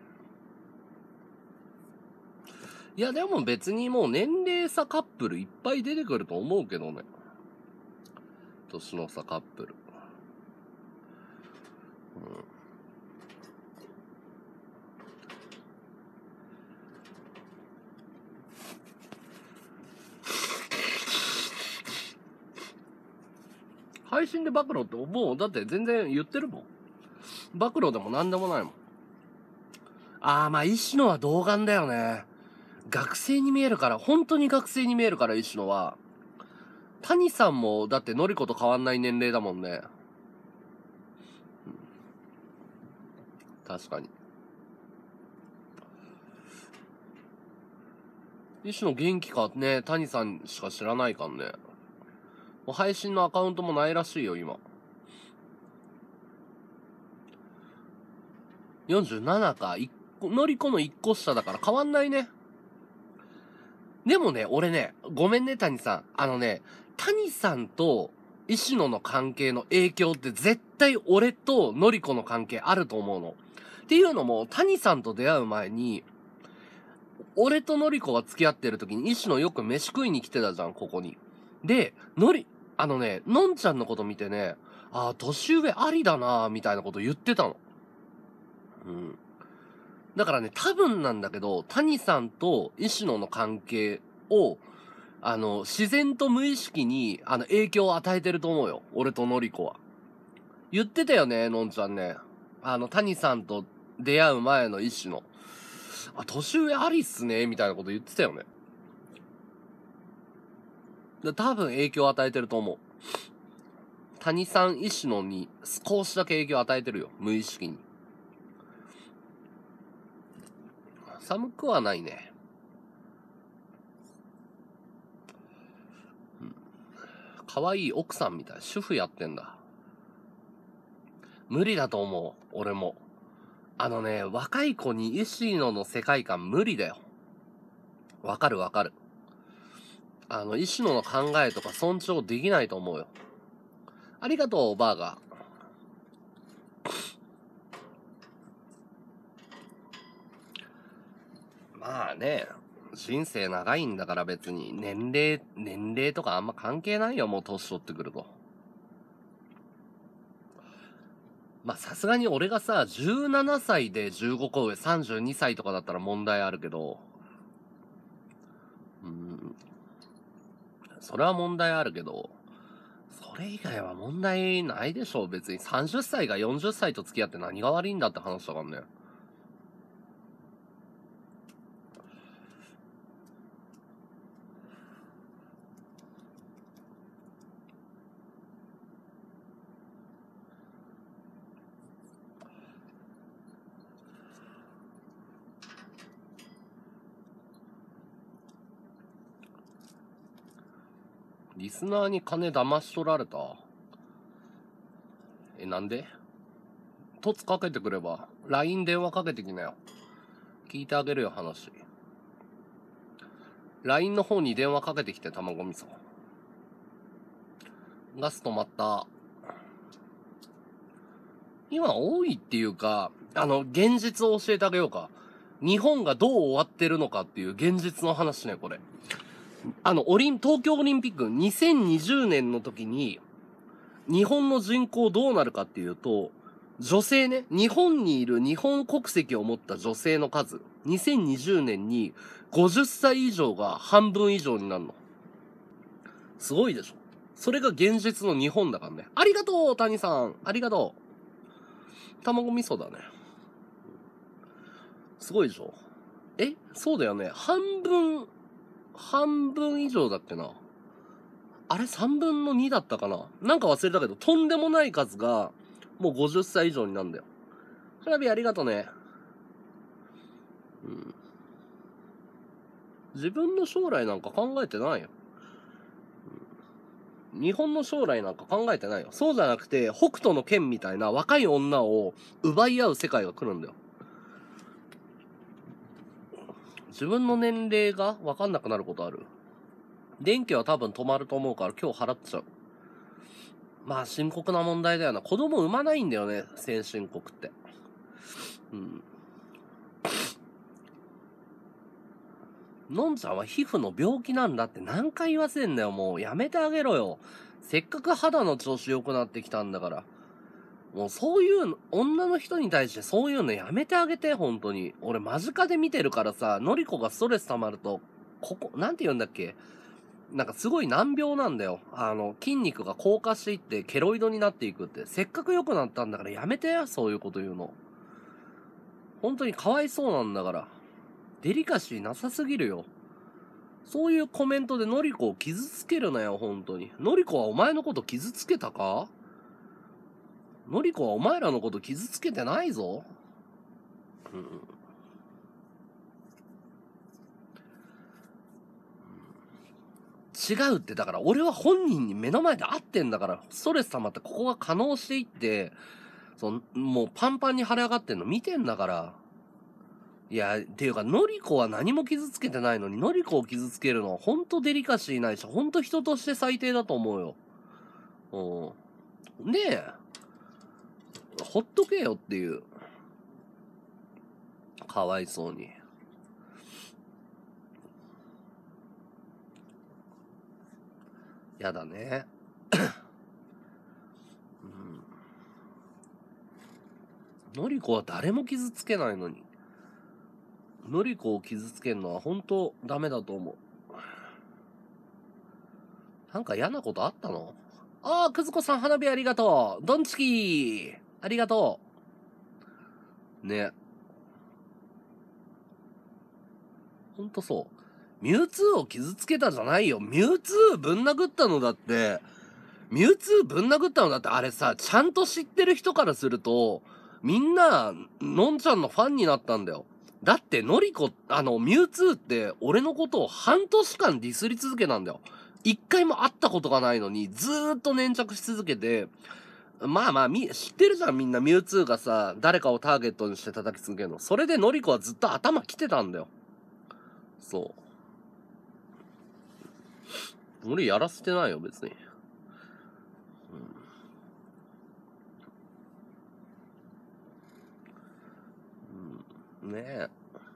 いや、でも別にもう年齢差カップルいっぱい出てくると思うけどね。年の差カップル。 配信で暴露ってもうだって全然言ってるもん。暴露でも何でもないもん。まあ石野は童顔だよね。学生に見えるから、本当に学生に見えるから、石野は。谷さんもだってのりこと変わんない年齢だもんね。確かに。石野元気かね、谷さんしか知らないかんね。もう配信のアカウントもないらしいよ、今。47か。のりこの1個下だから変わんないね。でもね、俺ね、ごめんね、谷さん。谷さんと石野の関係の影響って絶対俺とのりこの関係あると思うの。っていうのも、谷さんと出会う前に、俺とのりこが付き合ってる時に石野よく飯食いに来てたじゃん、ここに。で、のんちゃんのこと見てね、年上ありだなみたいなこと言ってたの。うん。だからね、多分なんだけど、谷さんと石野の関係を、自然と無意識に、影響を与えてると思うよ。俺とのりこは。言ってたよね、のんちゃんね。谷さんと出会う前の石野。年上ありっすね、みたいなこと言ってたよね。多分影響を与えてると思う。谷さん石野に少しだけ影響を与えてるよ。無意識に。寒くはないね。可愛い奥さんみたい。主婦やってんだ。無理だと思う。俺も。若い子に石野の世界観無理だよ。わかるわかる。石野の考えとか尊重できないと思うよ。ありがとう、バーガー。まあね、人生長いんだから別に年齢とかあんま関係ないよ、もう年取ってくると。まあさすがに俺がさ、17歳で15個上32歳とかだったら問題あるけど、それは問題あるけど、それ以外は問題ないでしょ、別に。30歳が40歳と付き合って何が悪いんだって話だからね。リスナーに金騙し取られた。なんで？凸かけてくれば、LINE 電話かけてきなよ。聞いてあげるよ、話。LINE の方に電話かけてきて、卵味噌。ガス止まった。今多いっていうか、現実を教えてあげようか。日本がどう終わってるのかっていう現実の話ね、これ。東京オリンピック2020年の時に、日本の人口どうなるかっていうと、女性ね、日本にいる日本国籍を持った女性の数、2020年に50歳以上が半分以上になるの。すごいでしょ。それが現実の日本だからね。ありがとう、谷さん。ありがとう。卵味噌だね。すごいでしょ。そうだよね。半分以上だっけな。あれ3分の2だったかな、なんか忘れたけど、とんでもない数が、もう50歳以上になるんだよ。花火ありがとね。自分の将来なんか考えてないよ。日本の将来なんか考えてないよ。そうじゃなくて、北斗の剣みたいな若い女を奪い合う世界が来るんだよ。自分の年齢が分かんなくなることある？電気は多分止まると思うから今日払っちゃう。まあ深刻な問題だよな。子供産まないんだよね、先進国って。のんちゃんは皮膚の病気なんだって何回言わせんだよ、もう。やめてあげろよ。せっかく肌の調子良くなってきたんだから。 もうそういう女の人に対してそういうのやめてあげて、本当に。俺間近で見てるからさ、のりこがストレス溜まると、なんて言うんだっけ、なんかすごい難病なんだよ。筋肉が硬化していってケロイドになっていくって。せっかく良くなったんだからやめてや、そういうこと言うの。本当にかわいそうなんだから。デリカシーなさすぎるよ。そういうコメントでのりこを傷つけるなよ、本当に。のりこはお前のこと傷つけたか？のりこはお前らのこと傷つけてないぞ。うん。違うって、だから俺は本人に目の前で会ってんだから、ストレス溜まってここが可能していって、もうパンパンに腫れ上がってんの見てんだから。いや、っていうか、のりこは何も傷つけてないのに、のりこを傷つけるのはほんとデリカシーないし、ほんと人として最低だと思うよ。うん。ねえ、ほっとけよっていう。かわいそうに。やだね。うん。のりこは誰も傷つけないのに。のりこを傷つけるのはほんとダメだと思う。なんか嫌なことあったの？ああ、くずこさん花火ありがとう。ドンチキーありがとう。ね。ほんとそう。ミュウツーを傷つけたじゃないよ。ミュウツーぶん殴ったのだって、ミュウツーぶん殴ったのだって、あれさ、ちゃんと知ってる人からすると、みんな、のんちゃんのファンになったんだよ。だって、のりこ、ミュウツーって、俺のことを半年間ディスり続けたんだよ。一回も会ったことがないのに、ずーっと粘着し続けて、まあまあ、知ってるじゃん、みんな。ミュウツーがさ、誰かをターゲットにして叩き続けるの。それでのりこはずっと頭きてたんだよ。そう。俺やらせてないよ、別に。うん。ねえ。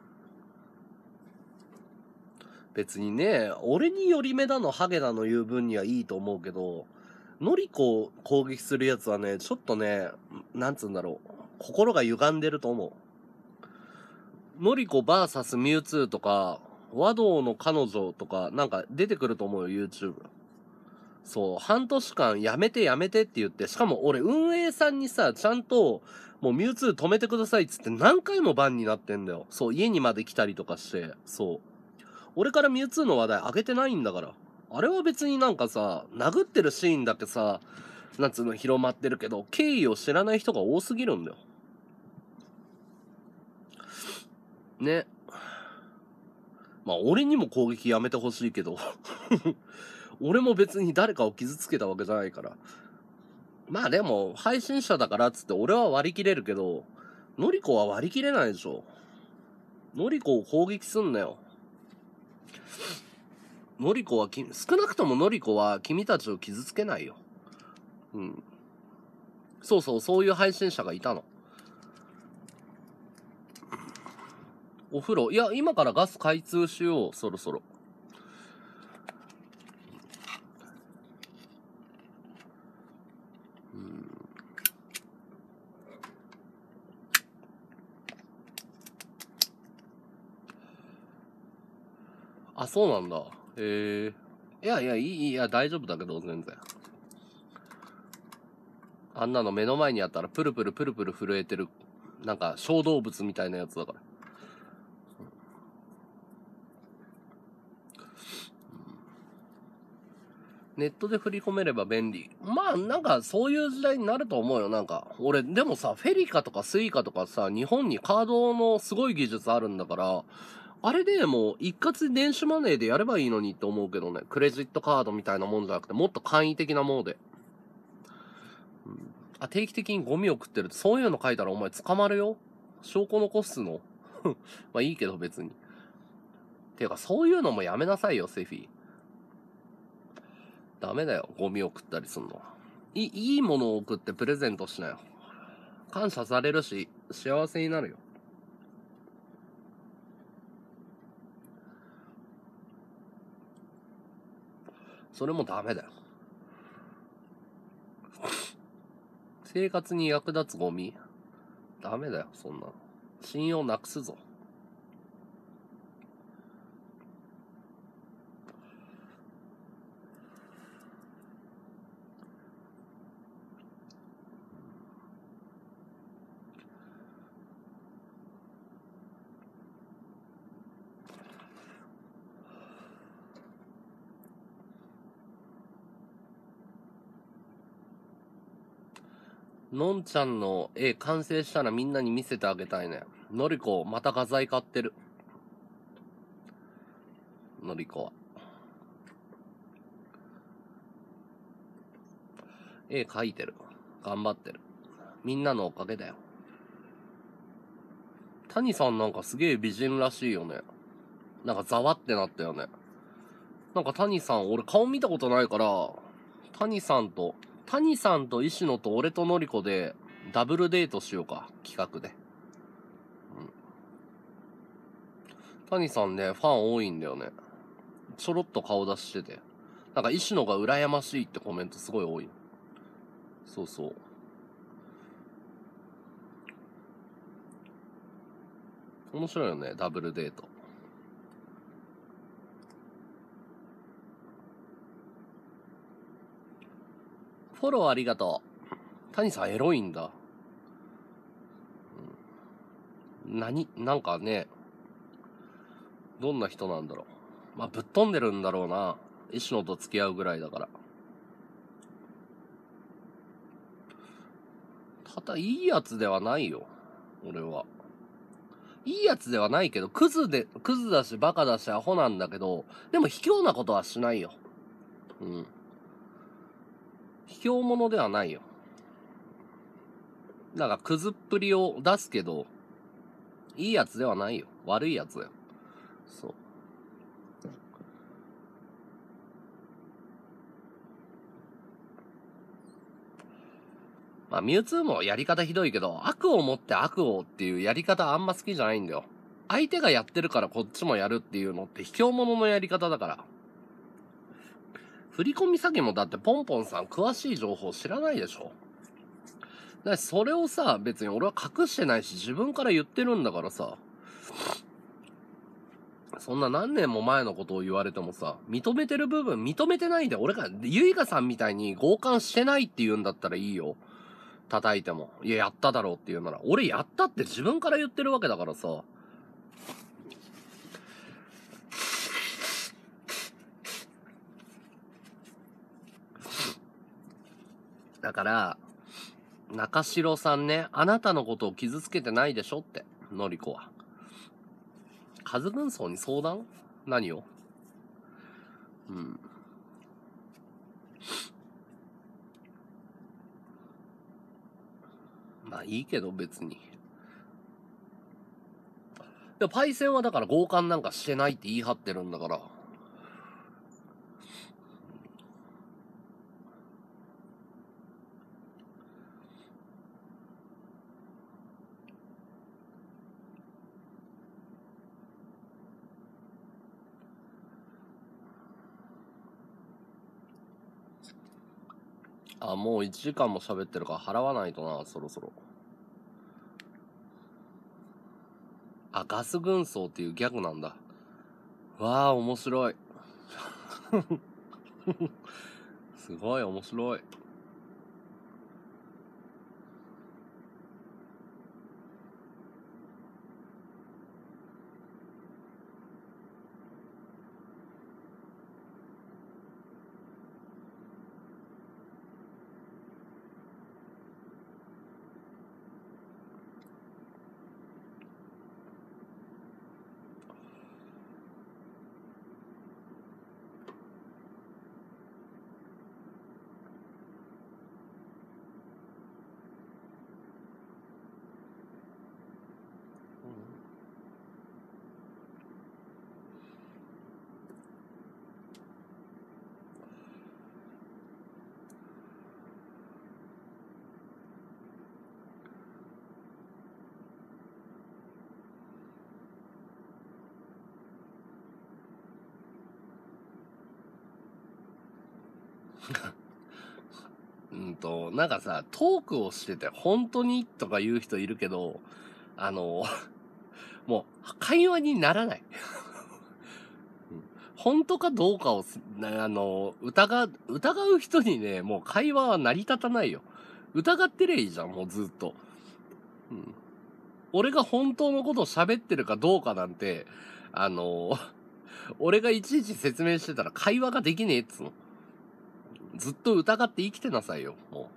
別にね、俺に寄り目だの、ハゲだの言う分にはいいと思うけど、のりこを攻撃するやつはね、ちょっとね、なんつうんだろう。心が歪んでると思う。のりこ VS ミュウツーとか、和道の彼女とか、なんか出てくると思うよ、YouTube。そう、半年間やめてやめてって言って、しかも俺運営さんにさ、ちゃんと、もうミュウツー止めてくださいっつって何回もバンになってんだよ。そう、家にまで来たりとかして、そう。俺からミュウツーの話題上げてないんだから。あれは別になんかさ、殴ってるシーンだけさ、なんつうの広まってるけど、経緯を知らない人が多すぎるんだよ。ね。まあ俺にも攻撃やめてほしいけど。俺も別に誰かを傷つけたわけじゃないから。まあでも、配信者だからっつって俺は割り切れるけど、のりこは割り切れないでしょ。のりこを攻撃すんなよ。のりこは少なくとものりこは君たちを傷つけないよ。うん。そうそう、そういう配信者がいたの。お風呂、いや、今からガス開通しよう、そろそろ。あ、そうなんだ。へえ。いやいや、いや、大丈夫だけど、全然。あんなの目の前にあったら、プルプルプルプル震えてる、なんか、小動物みたいなやつだから。ネットで振り込めれば便利。まあ、なんか、そういう時代になると思うよ。なんか、俺、でもさ、フェリカとかスイカとかさ、日本にカードのすごい技術あるんだから、あれでもう一括電子マネーでやればいいのにって思うけどね。クレジットカードみたいなもんじゃなくて、もっと簡易的なもので。定期的にゴミを食ってるって、そういうの書いたらお前捕まるよ。証拠残すの。まあいいけど別に。ていうか、そういうのもやめなさいよ、セフィ。ダメだよ、ゴミを食ったりすんの。いいものを送ってプレゼントしなよ。感謝されるし、幸せになるよ。それもダメだよ。 生活に役立つゴミ？ダメだよ、そんなの。信用なくすぞ。のんちゃんの絵完成したらみんなに見せてあげたいね。のりこ、また画材買ってる。のりこは。絵描いてる。頑張ってる。みんなのおかげだよ。谷さんなんかすげえ美人らしいよね。なんかざわってなったよね。なんか谷さん、俺顔見たことないから、谷さんと石野と俺とのりこでダブルデートしようか、企画で。谷さんね、ファン多いんだよね。ちょろっと顔出してて。なんか石野が羨ましいってコメントすごい多い。そうそう。面白いよね、ダブルデート。フォローありがとう。谷さんエロいんだ。なんかね、どんな人なんだろう。まあ、ぶっ飛んでるんだろうな。石野と付き合うぐらいだから。ただ、いいやつではないよ。俺は。いいやつではないけど、クズだし、バカだし、アホなんだけど、でも卑怯なことはしないよ。うん。卑怯者ではないよ。なんか、クズっぷりを出すけど、いいやつではないよ。悪いやつだよ。そう。まあ、ミュウツーもやり方ひどいけど、悪を持って悪をっていうやり方あんま好きじゃないんだよ。相手がやってるからこっちもやるっていうのって卑怯者のやり方だから。振り込み詐欺もだってポンポンさん詳しい情報知らないでしょ。だからそれをさ、別に俺は隠してないし自分から言ってるんだからさ。そんな何年も前のことを言われてもさ、認めてる部分認めてないんで、俺が、ゆいかさんみたいに強姦してないって言うんだったらいいよ。叩いても。いや、やっただろうって言うなら。俺やったって自分から言ってるわけだからさ。だから、中城さんね、あなたのことを傷つけてないでしょって、のりこは。カズ軍曹に相談？何を？うん。まあいいけど別に。でもパイセンはだから強姦なんかしてないって言い張ってるんだから。あ、もう1時間も喋ってるから払わないとな、そろそろ。あ、ガス軍曹っていうギャグなんだ。わあ、面白い。すごい面白い。 なんかさ、トークをしてて、本当にとか言う人いるけど、もう、会話にならない。本当かどうかを疑う人にね、もう会話は成り立たないよ。疑ってりゃいいじゃん、もうずっと。うん。俺が本当のことを喋ってるかどうかなんて、俺がいちいち説明してたら会話ができねえっつの。ずっと疑って生きてなさいよ、も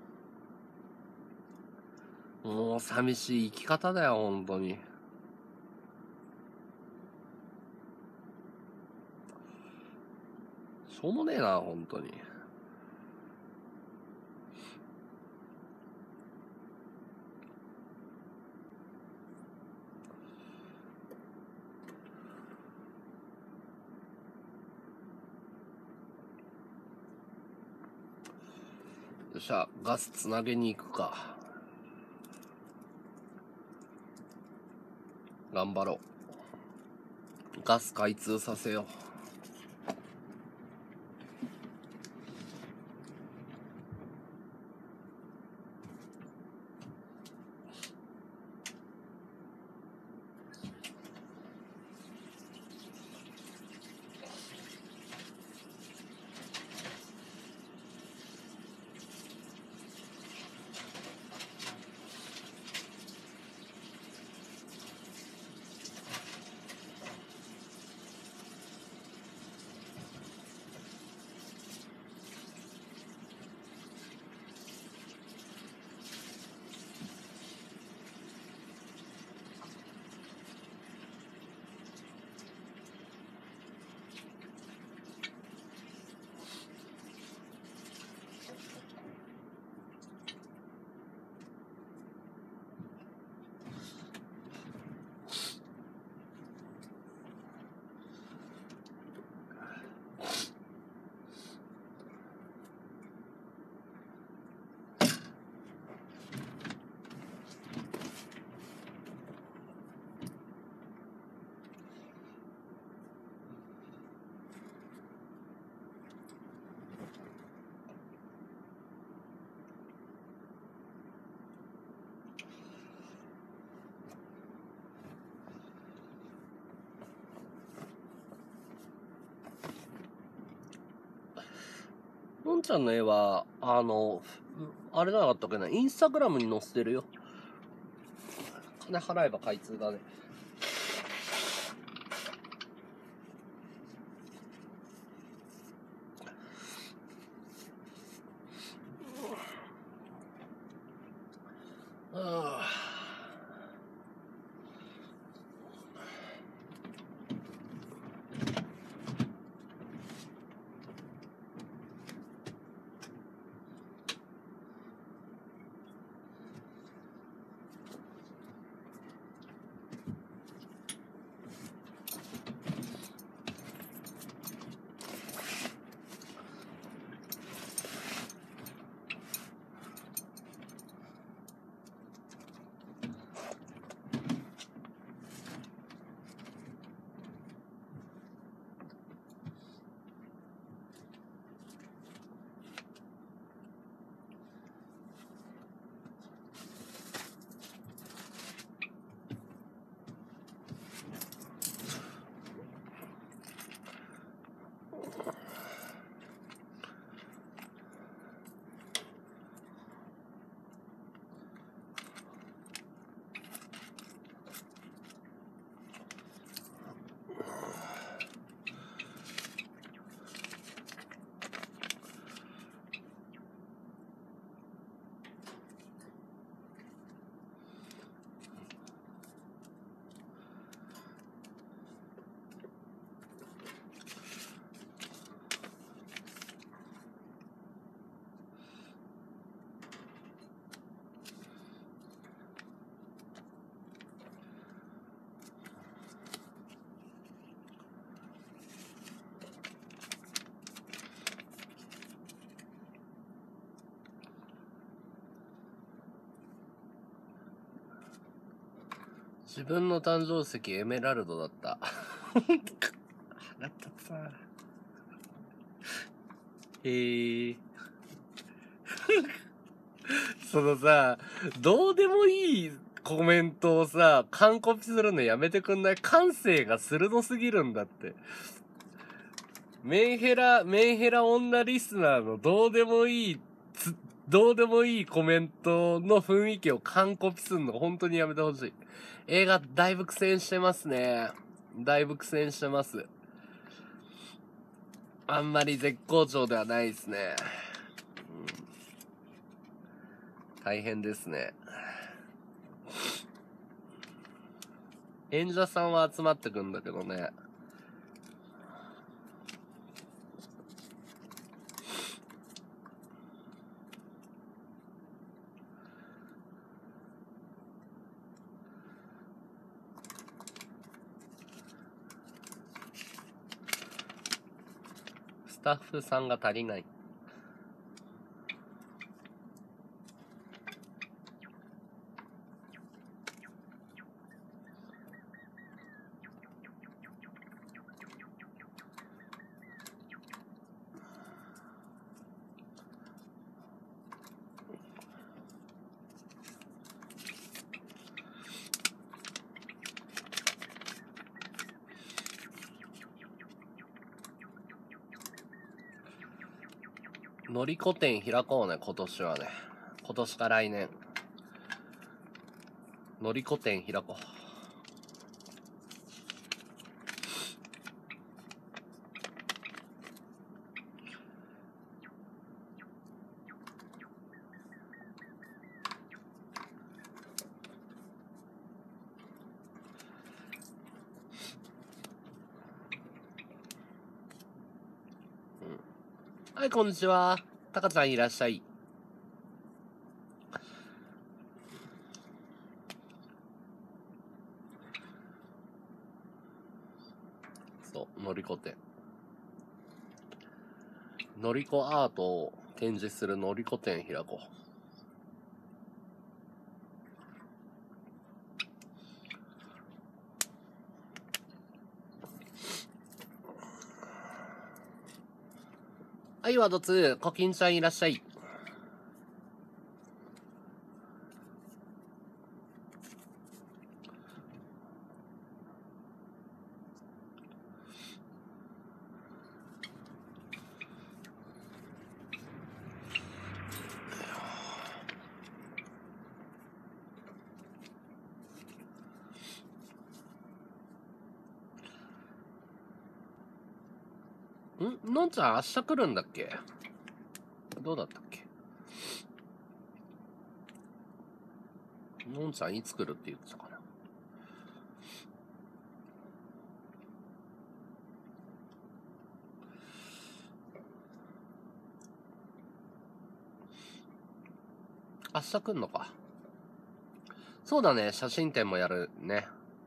う。もう寂しい生き方だよ、本当に。しょうもねえな、本当に。よっしゃ、ガスつなげに行くか。頑張ろう。ガス開通させよう。のんちゃんの絵は、あれなかったっけな、インスタグラムに載せてるよ。金払えば開通だね。自分の誕生石エメラルドだった。腹立つな。へえ。 そのさ、どうでもいいコメントをさ、完コピするのやめてくんない？感性が鋭すぎるんだって。メンヘラ女リスナーのどうでもいいコメントの雰囲気を完コピするの本当にやめてほしい。映画だいぶ苦戦してますね。だいぶ苦戦してます。あんまり絶好調ではないですね。大変ですね。演者さんは集まってくんだけどね。スタッフさんが足りない。のりこ店開こうね、今年はね。今年か来年。のりこ店開こう。はい、こんにちは。たかちゃんいらっしゃい。そう、のりこ店。のりこアートを展示するのりこ店開こう。はい、ワード2、コキンちゃんいらっしゃい。のんちゃん明日来るんだっけ？どうだったっけ？のんちゃんいつ来るって言ってたかな。明日来んのか。そうだね、写真展もやるね。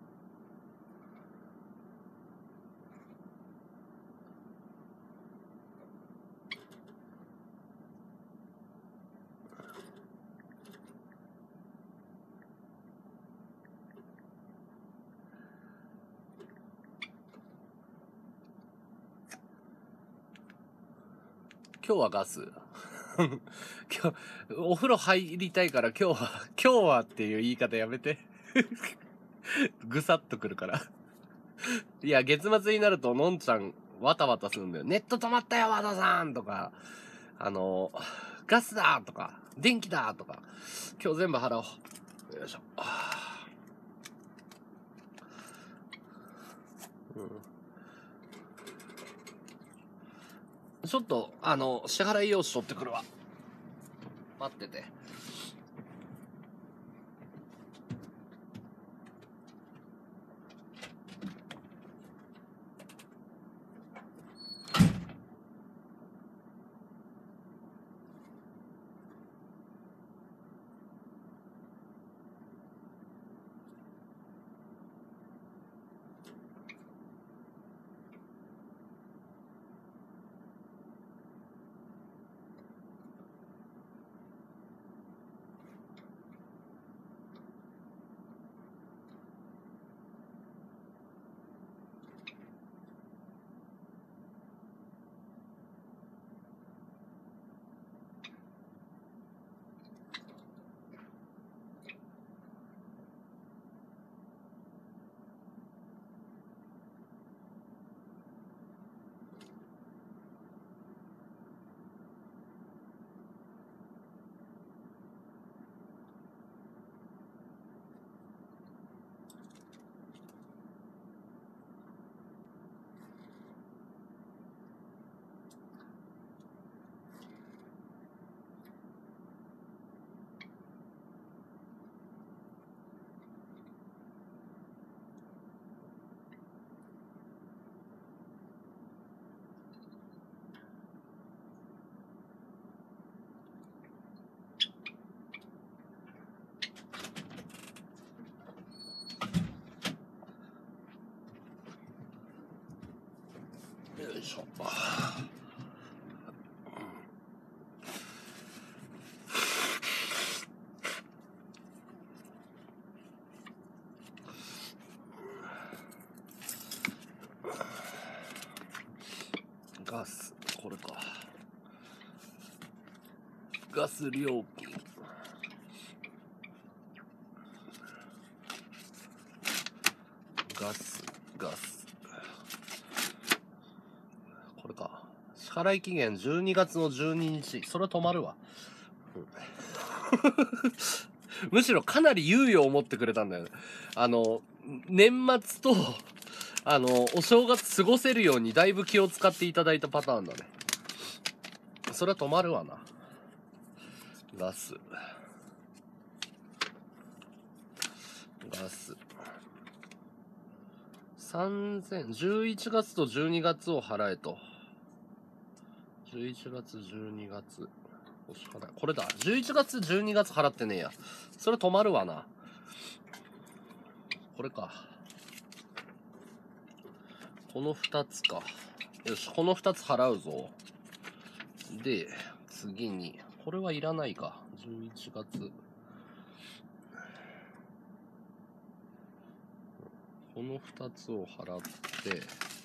今日はガス。今日、お風呂入りたいから今日はっていう言い方やめて。ぐさっとくるから。いや、月末になるとのんちゃんわたわたするんだよ。ネット止まったよ、和田さんとか、ガスだとか、電気だとか、今日全部払おう。よいしょ。ちょっと、支払い用紙取ってくるわ。待ってて。 しょ。ガス、これか。ガス料金。ガス。これか。支払い期限12月の12日。それ止まるわ。むしろかなり猶予を持ってくれたんだよね。年末と、お正月過ごせるようにだいぶ気を使っていただいたパターンだね。それは止まるわな。ガス。11月と12月を払えと。11月、12月。これだ。11月、12月払ってねえや。それ止まるわな。これか。この2つか。よし、この2つ払うぞ。で、次に、これはいらないか。11月。この2つを払って、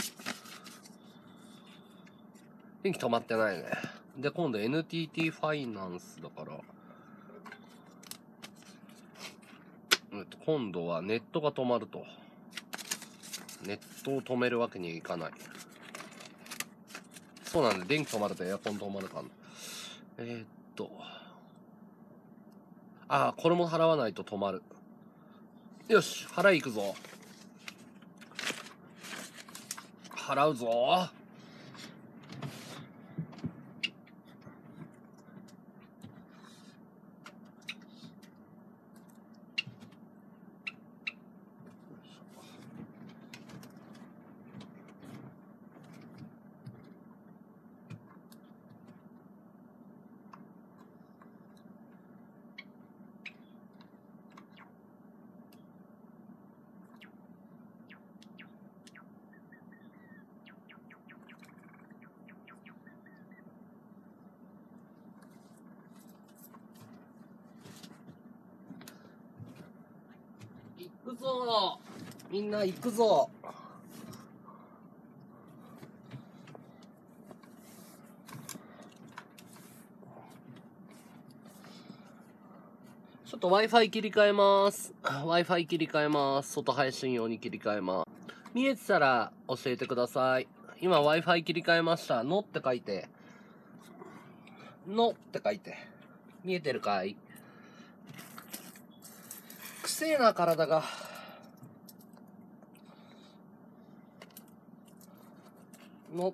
電気止まってないね。で、今度 NTT ファイナンスだから、今度はネットが止まると。ネットを止めるわけにはいかない。そうなんで、電気止まるとエアコン止まるかな。これも払わないと止まる。よし、払い行くぞ。払うぞ。行くぞ。みんな行くぞ。ちょっと Wi-Fi 切り替えます。Wi-Fi 切り替えます。外配信用に切り替えます。見えてたら教えてください。今 Wi-Fi 切り替えました。のって書いて。のって書いて。見えてるかい？くせえな、体が。の。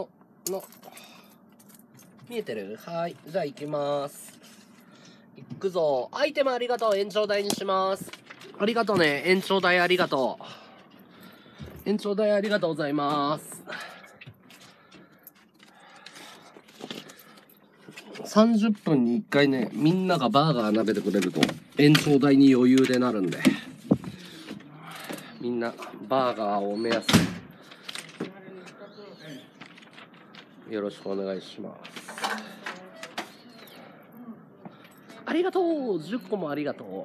見えてる？はい。じゃあ行きます。行くぞ。アイテムありがとう。延長代にします。ありがとうね。延長代ありがとう。延長代ありがとうございます。30分に1回ね、みんながバーガー投げてくれると延長代に余裕でなるんで、みんなバーガーを目安によろしくお願いします。ありがとう。10個もありがとう。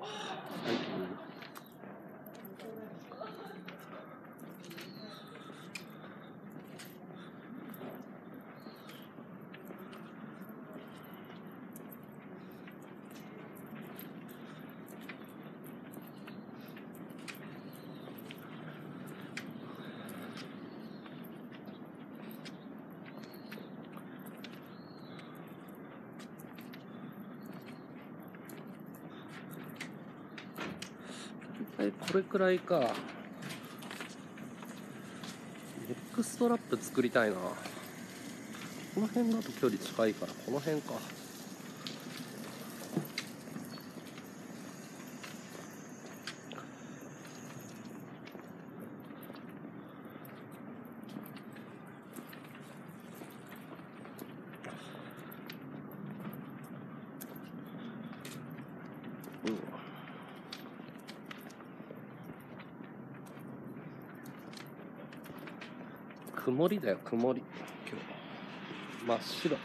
これくらいか。ネックストラップ作りたいな。この辺だと距離近いから、この辺か。曇りだよ、曇り。 真っ白。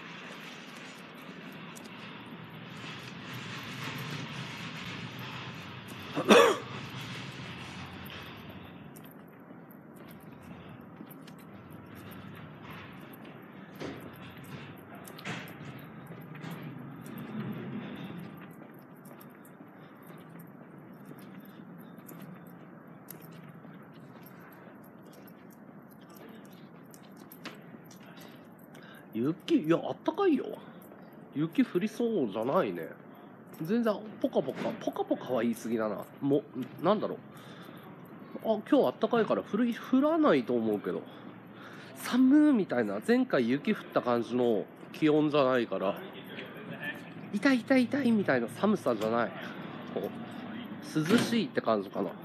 雪、いや、あったかいよ。雪降りそうじゃないね。全然、ポカポカ、ポカポカは言い過ぎだな。もう、なんだろう。あ、今日あったかいから降らないと思うけど。寒ーみたいな、前回雪降った感じの気温じゃないから、痛い痛い痛いみたいな寒さじゃない。こう、涼しいって感じかな。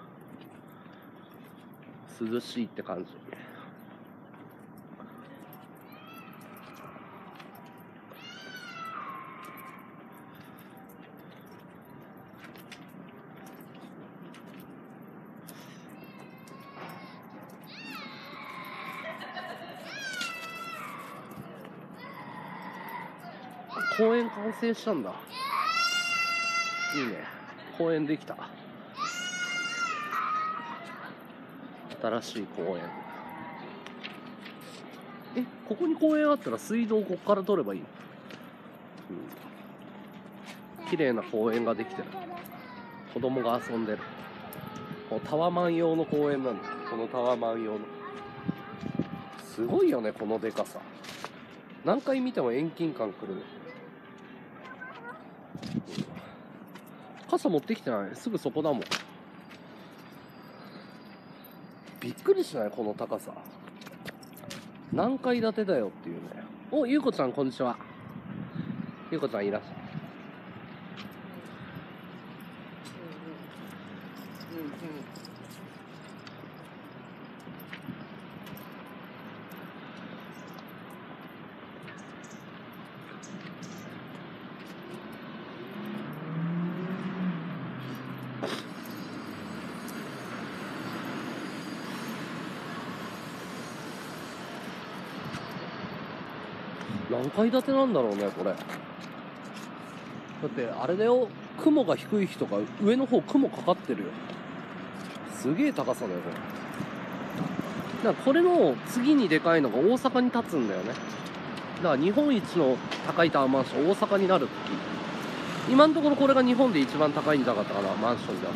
涼しいって感じ。公園完成したんだ。いいね。公園できた。新しい公園。ここに公園あったら水道こっから取ればいいの？綺麗な公園ができてる。子供が遊んでる。タワマン用の公園なんだ。このタワマン用の。すごいよね、このでかさ。何回見ても遠近感くるね。傘持ってきてない？すぐそこだもん。びっくりしない？この高さ。何階建てだよっていうね。お、ゆうこちゃんこんにちは。ゆうこちゃんいらっしゃい。何階建てなんだろうね、これ。だってあれだよ、雲が低い日とか上の方雲かかってるよ。すげえ高さだよこれ。だからこれの次にでかいのが大阪に立つんだよね。だから日本一の高いタワーマンション大阪になるって聞いて、今のところこれが日本で一番高いんじゃなかったかな、マンションでは。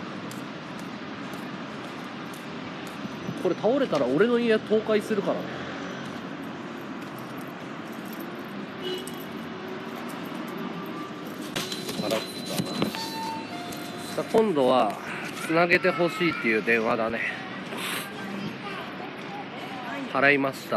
これ倒れたら俺の家倒壊するからね。さあ今度はつなげてほしいっていう電話だね。払いました。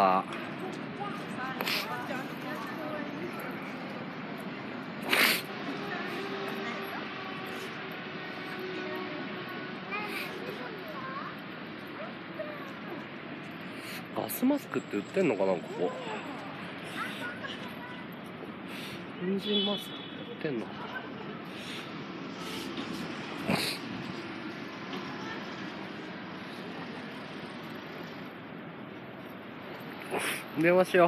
ガスマスクって売ってんのかな、ここ。粉塵マスクって売ってんの？電話しよう。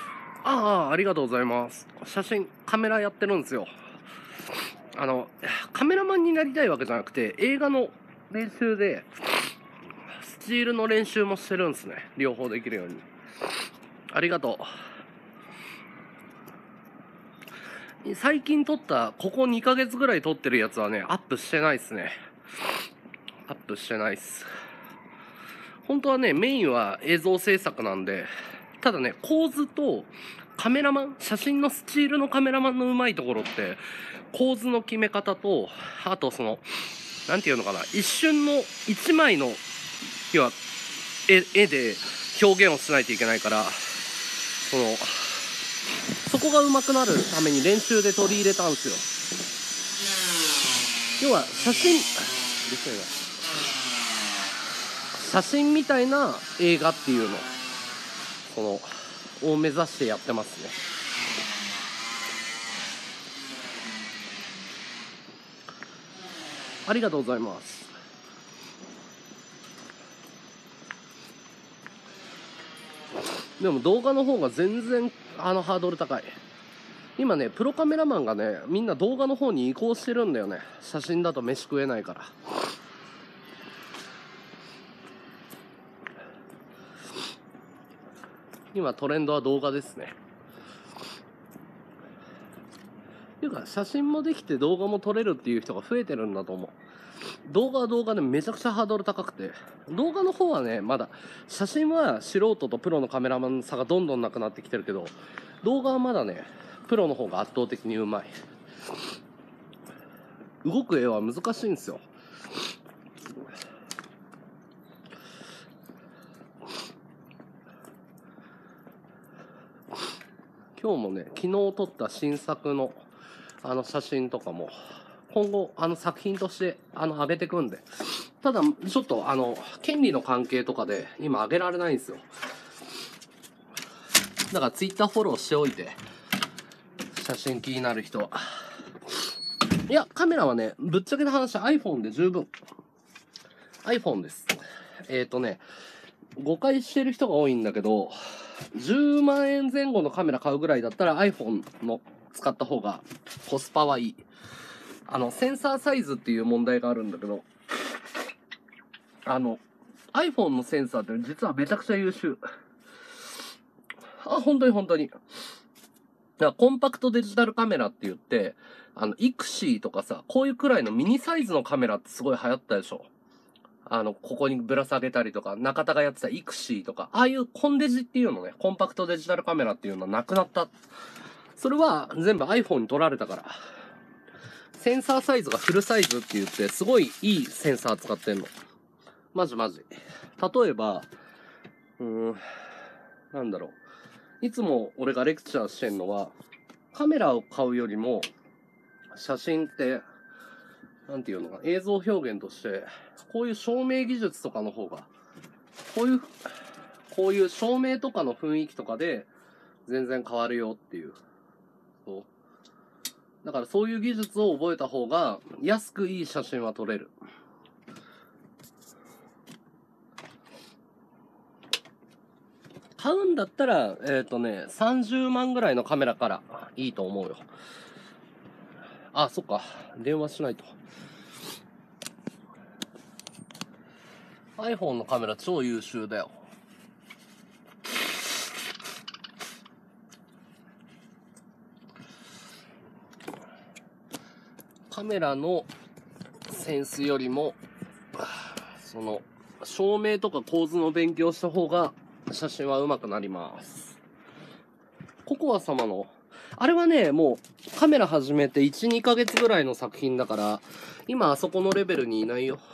ありがとうございます。写真、カメラやってるんですよ。 カメラマンになりたいわけじゃなくて、映画の練習で、スチールの練習もしてるんですね。両方できるように。ありがとう。最近撮った、ここ2ヶ月ぐらい撮ってるやつはね、アップしてないっすね。アップしてないっす。本当はね、メインは映像制作なんで、ただね、構図とカメラマン、写真のスチールのカメラマンのうまいところって、構図の決め方と、あとその、なんていうのかな、一瞬の一枚の、要は、絵で表現をしないといけないから、そこが上手くなるために練習で取り入れたんですよ。要は、写真みたいな映画っていうのを目指してやってますね。ありがとうございます。でも動画の方が全然ハードル高い。今ね、プロカメラマンがね、みんな動画の方に移行してるんだよね。写真だと飯食えないから。今トレンドは動画ですね。っていうか、写真もできて動画も撮れるっていう人が増えてるんだと思う。動画は動画でめちゃくちゃハードル高くて、動画の方はね、まだ、写真は素人とプロのカメラマンの差がどんどんなくなってきてるけど、動画はまだね、プロの方が圧倒的にうまい。動く絵は難しいんですよ。今日もね、昨日撮った新作の写真とかも今後作品として上げてくんで、ただちょっと権利の関係とかで今上げられないんですよ。だから Twitter フォローしておいて、写真気になる人は。いや、カメラはね、ぶっちゃけた話 iPhone で十分。iPhone です。誤解してる人が多いんだけど、10万円前後のカメラ買うぐらいだったら iPhone の使った方がコスパはいい。センサーサイズっていう問題があるんだけど、iPhone のセンサーって実はめちゃくちゃ優秀。本当に本当に。だからコンパクトデジタルカメラって言って、イクシーとかさ、こういうくらいのミニサイズのカメラってすごい流行ったでしょ。ここにぶら下げたりとか、中田がやってたイクシーとか、ああいうコンデジっていうのね、コンパクトデジタルカメラっていうのはなくなった。それは全部 iPhone に撮られたから。センサーサイズがフルサイズって言って、すごいいいセンサー使ってんの。マジ。例えば、なんだろう。いつも俺がレクチャーしてんのは、カメラを買うよりも、写真って、なんていうのか、映像表現として、こういう照明技術とかの方が、こういう照明とかの雰囲気とかで、全然変わるよっていう。そう。だからそういう技術を覚えた方が、安くいい写真は撮れる。買うんだったら、30万ぐらいのカメラからいいと思うよ。そっか。電話しないと。iPhone のカメラ超優秀だよ。カメラのセンスよりも、照明とか構図の勉強した方が写真は上手くなります。ココア様の、あれはね、もうカメラ始めて1、2ヶ月ぐらいの作品だから、今あそこのレベルにいないよ。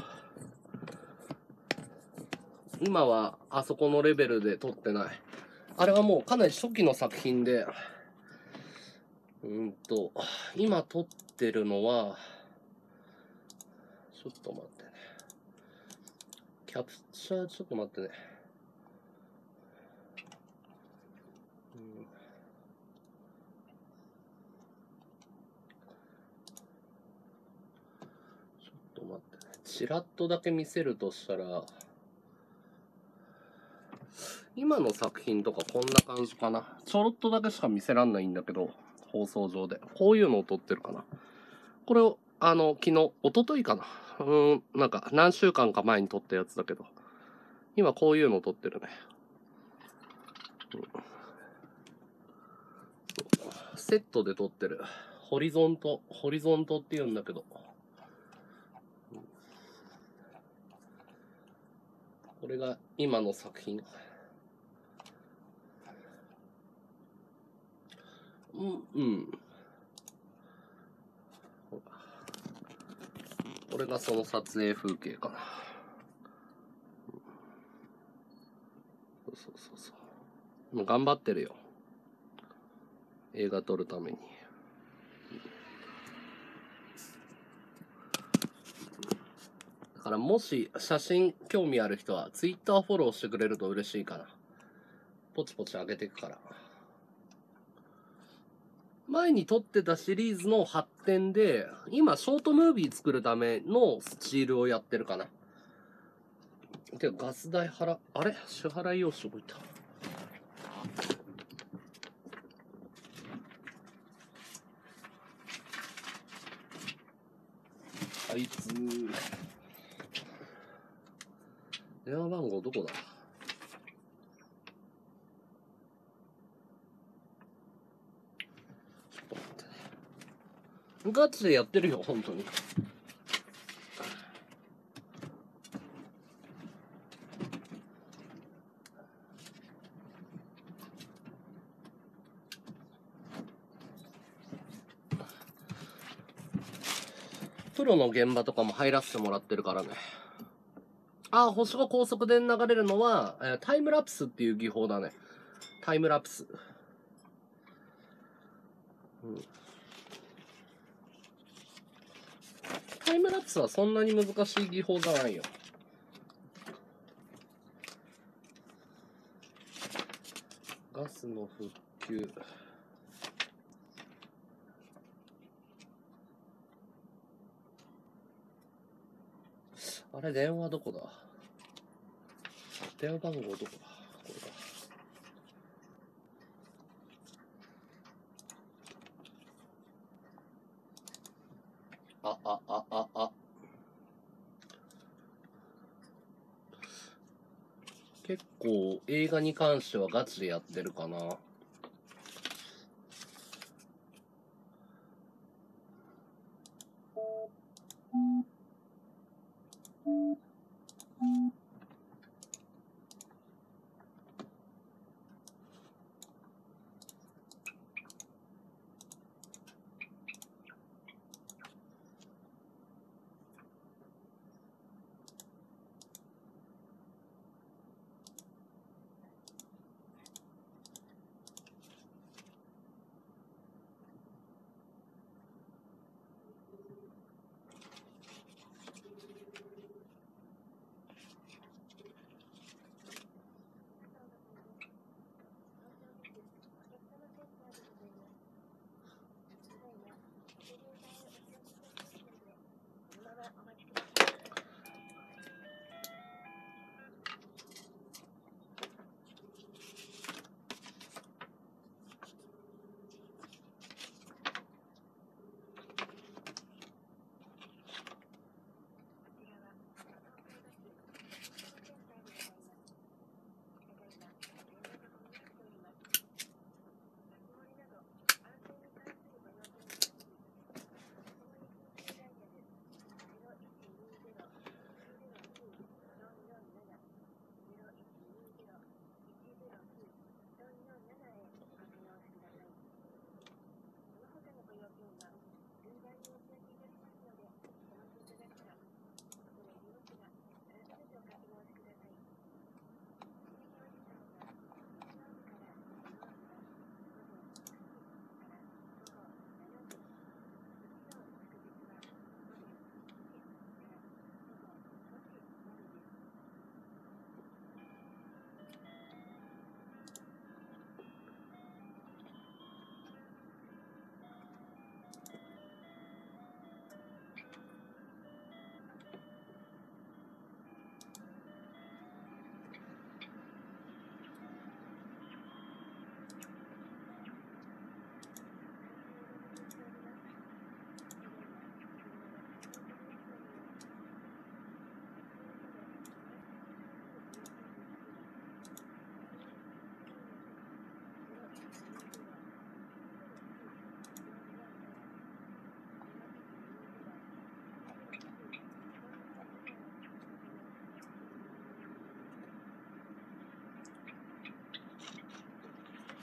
今はあそこのレベルで撮ってない。あれはもうかなり初期の作品で、今撮ってるのは、ちょっと待ってね。キャプチャー、ちょっと待ってね。ちょっと待ってね。チラッとだけ見せるとしたら、今の作品とかこんな感じかな。ちょろっとだけしか見せらんないんだけど、放送上で。こういうのを撮ってるかな。これを昨日、一昨日かな。なんか何週間か前に撮ったやつだけど、今こういうの撮ってるね。セットで撮ってる。ホリゾントって言うんだけど。これが今の作品。うん。これがその撮影風景かな。そう。もう頑張ってるよ。映画撮るために。だからもし写真興味ある人は Twitter フォローしてくれると嬉しいかな。ポチポチ上げていくから。前に撮ってたシリーズの発展で、今ショートムービー作るためのスチールをやってるかな。てかガス代あれ支払い用紙動いた。あいつ電話番号どこだ。ガチでやってるよ本当に。プロの現場とかも入らせてもらってるからね。星が高速で流れるのは、タイムラプスっていう技法だね。タイムラプス。タイムラプスはそんなに難しい技法じゃないよ。ガスの復旧。あれ、電話どこだ。電話番号どこだ。これだ。結構映画に関してはガチでやってるかな。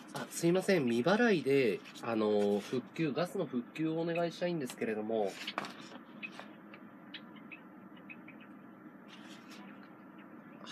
あ、すいません。未払いで、ガスの復旧をお願いしたいんですけれども。はい。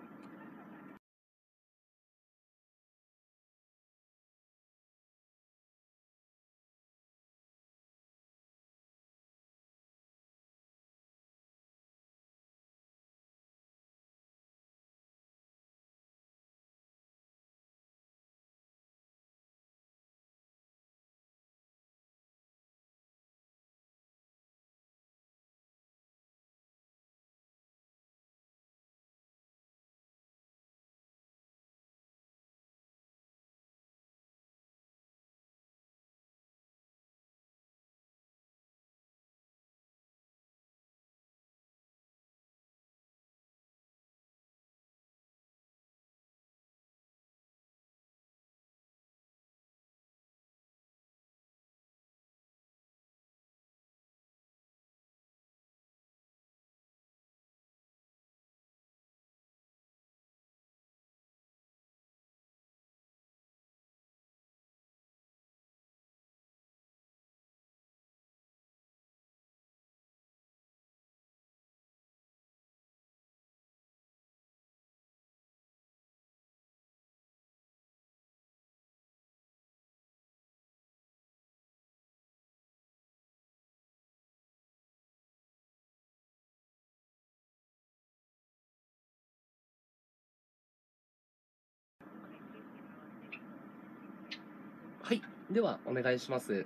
はい。では、お願いします。はい。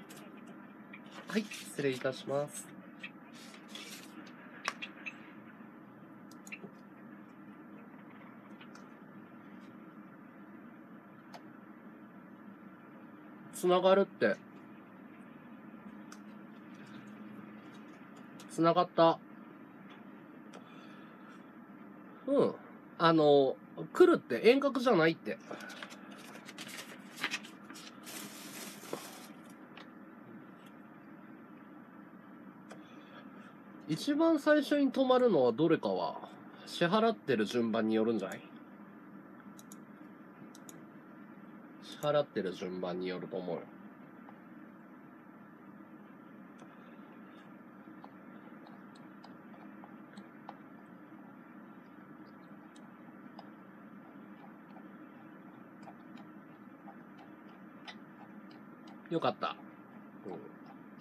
はい。失礼いたします。つながるって。つながった。うん。来るって遠隔じゃないって。一番最初に止まるのはどれかは、支払ってる順番によるんじゃない？支払ってる順番によると思うよ。よかった。うん。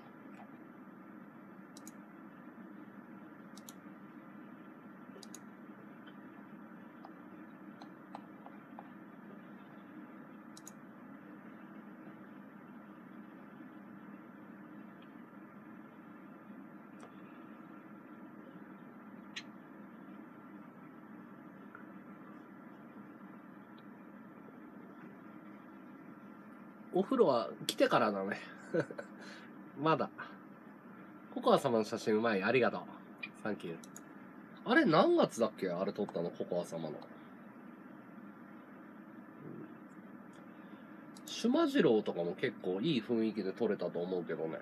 お風呂は来てからだね。まだ。ココア様の写真うまい。ありがとう。サンキュー。あれ何月だっけ？あれ撮ったの、ココア様の。シュマジロウとかも結構いい雰囲気で撮れたと思うけどね。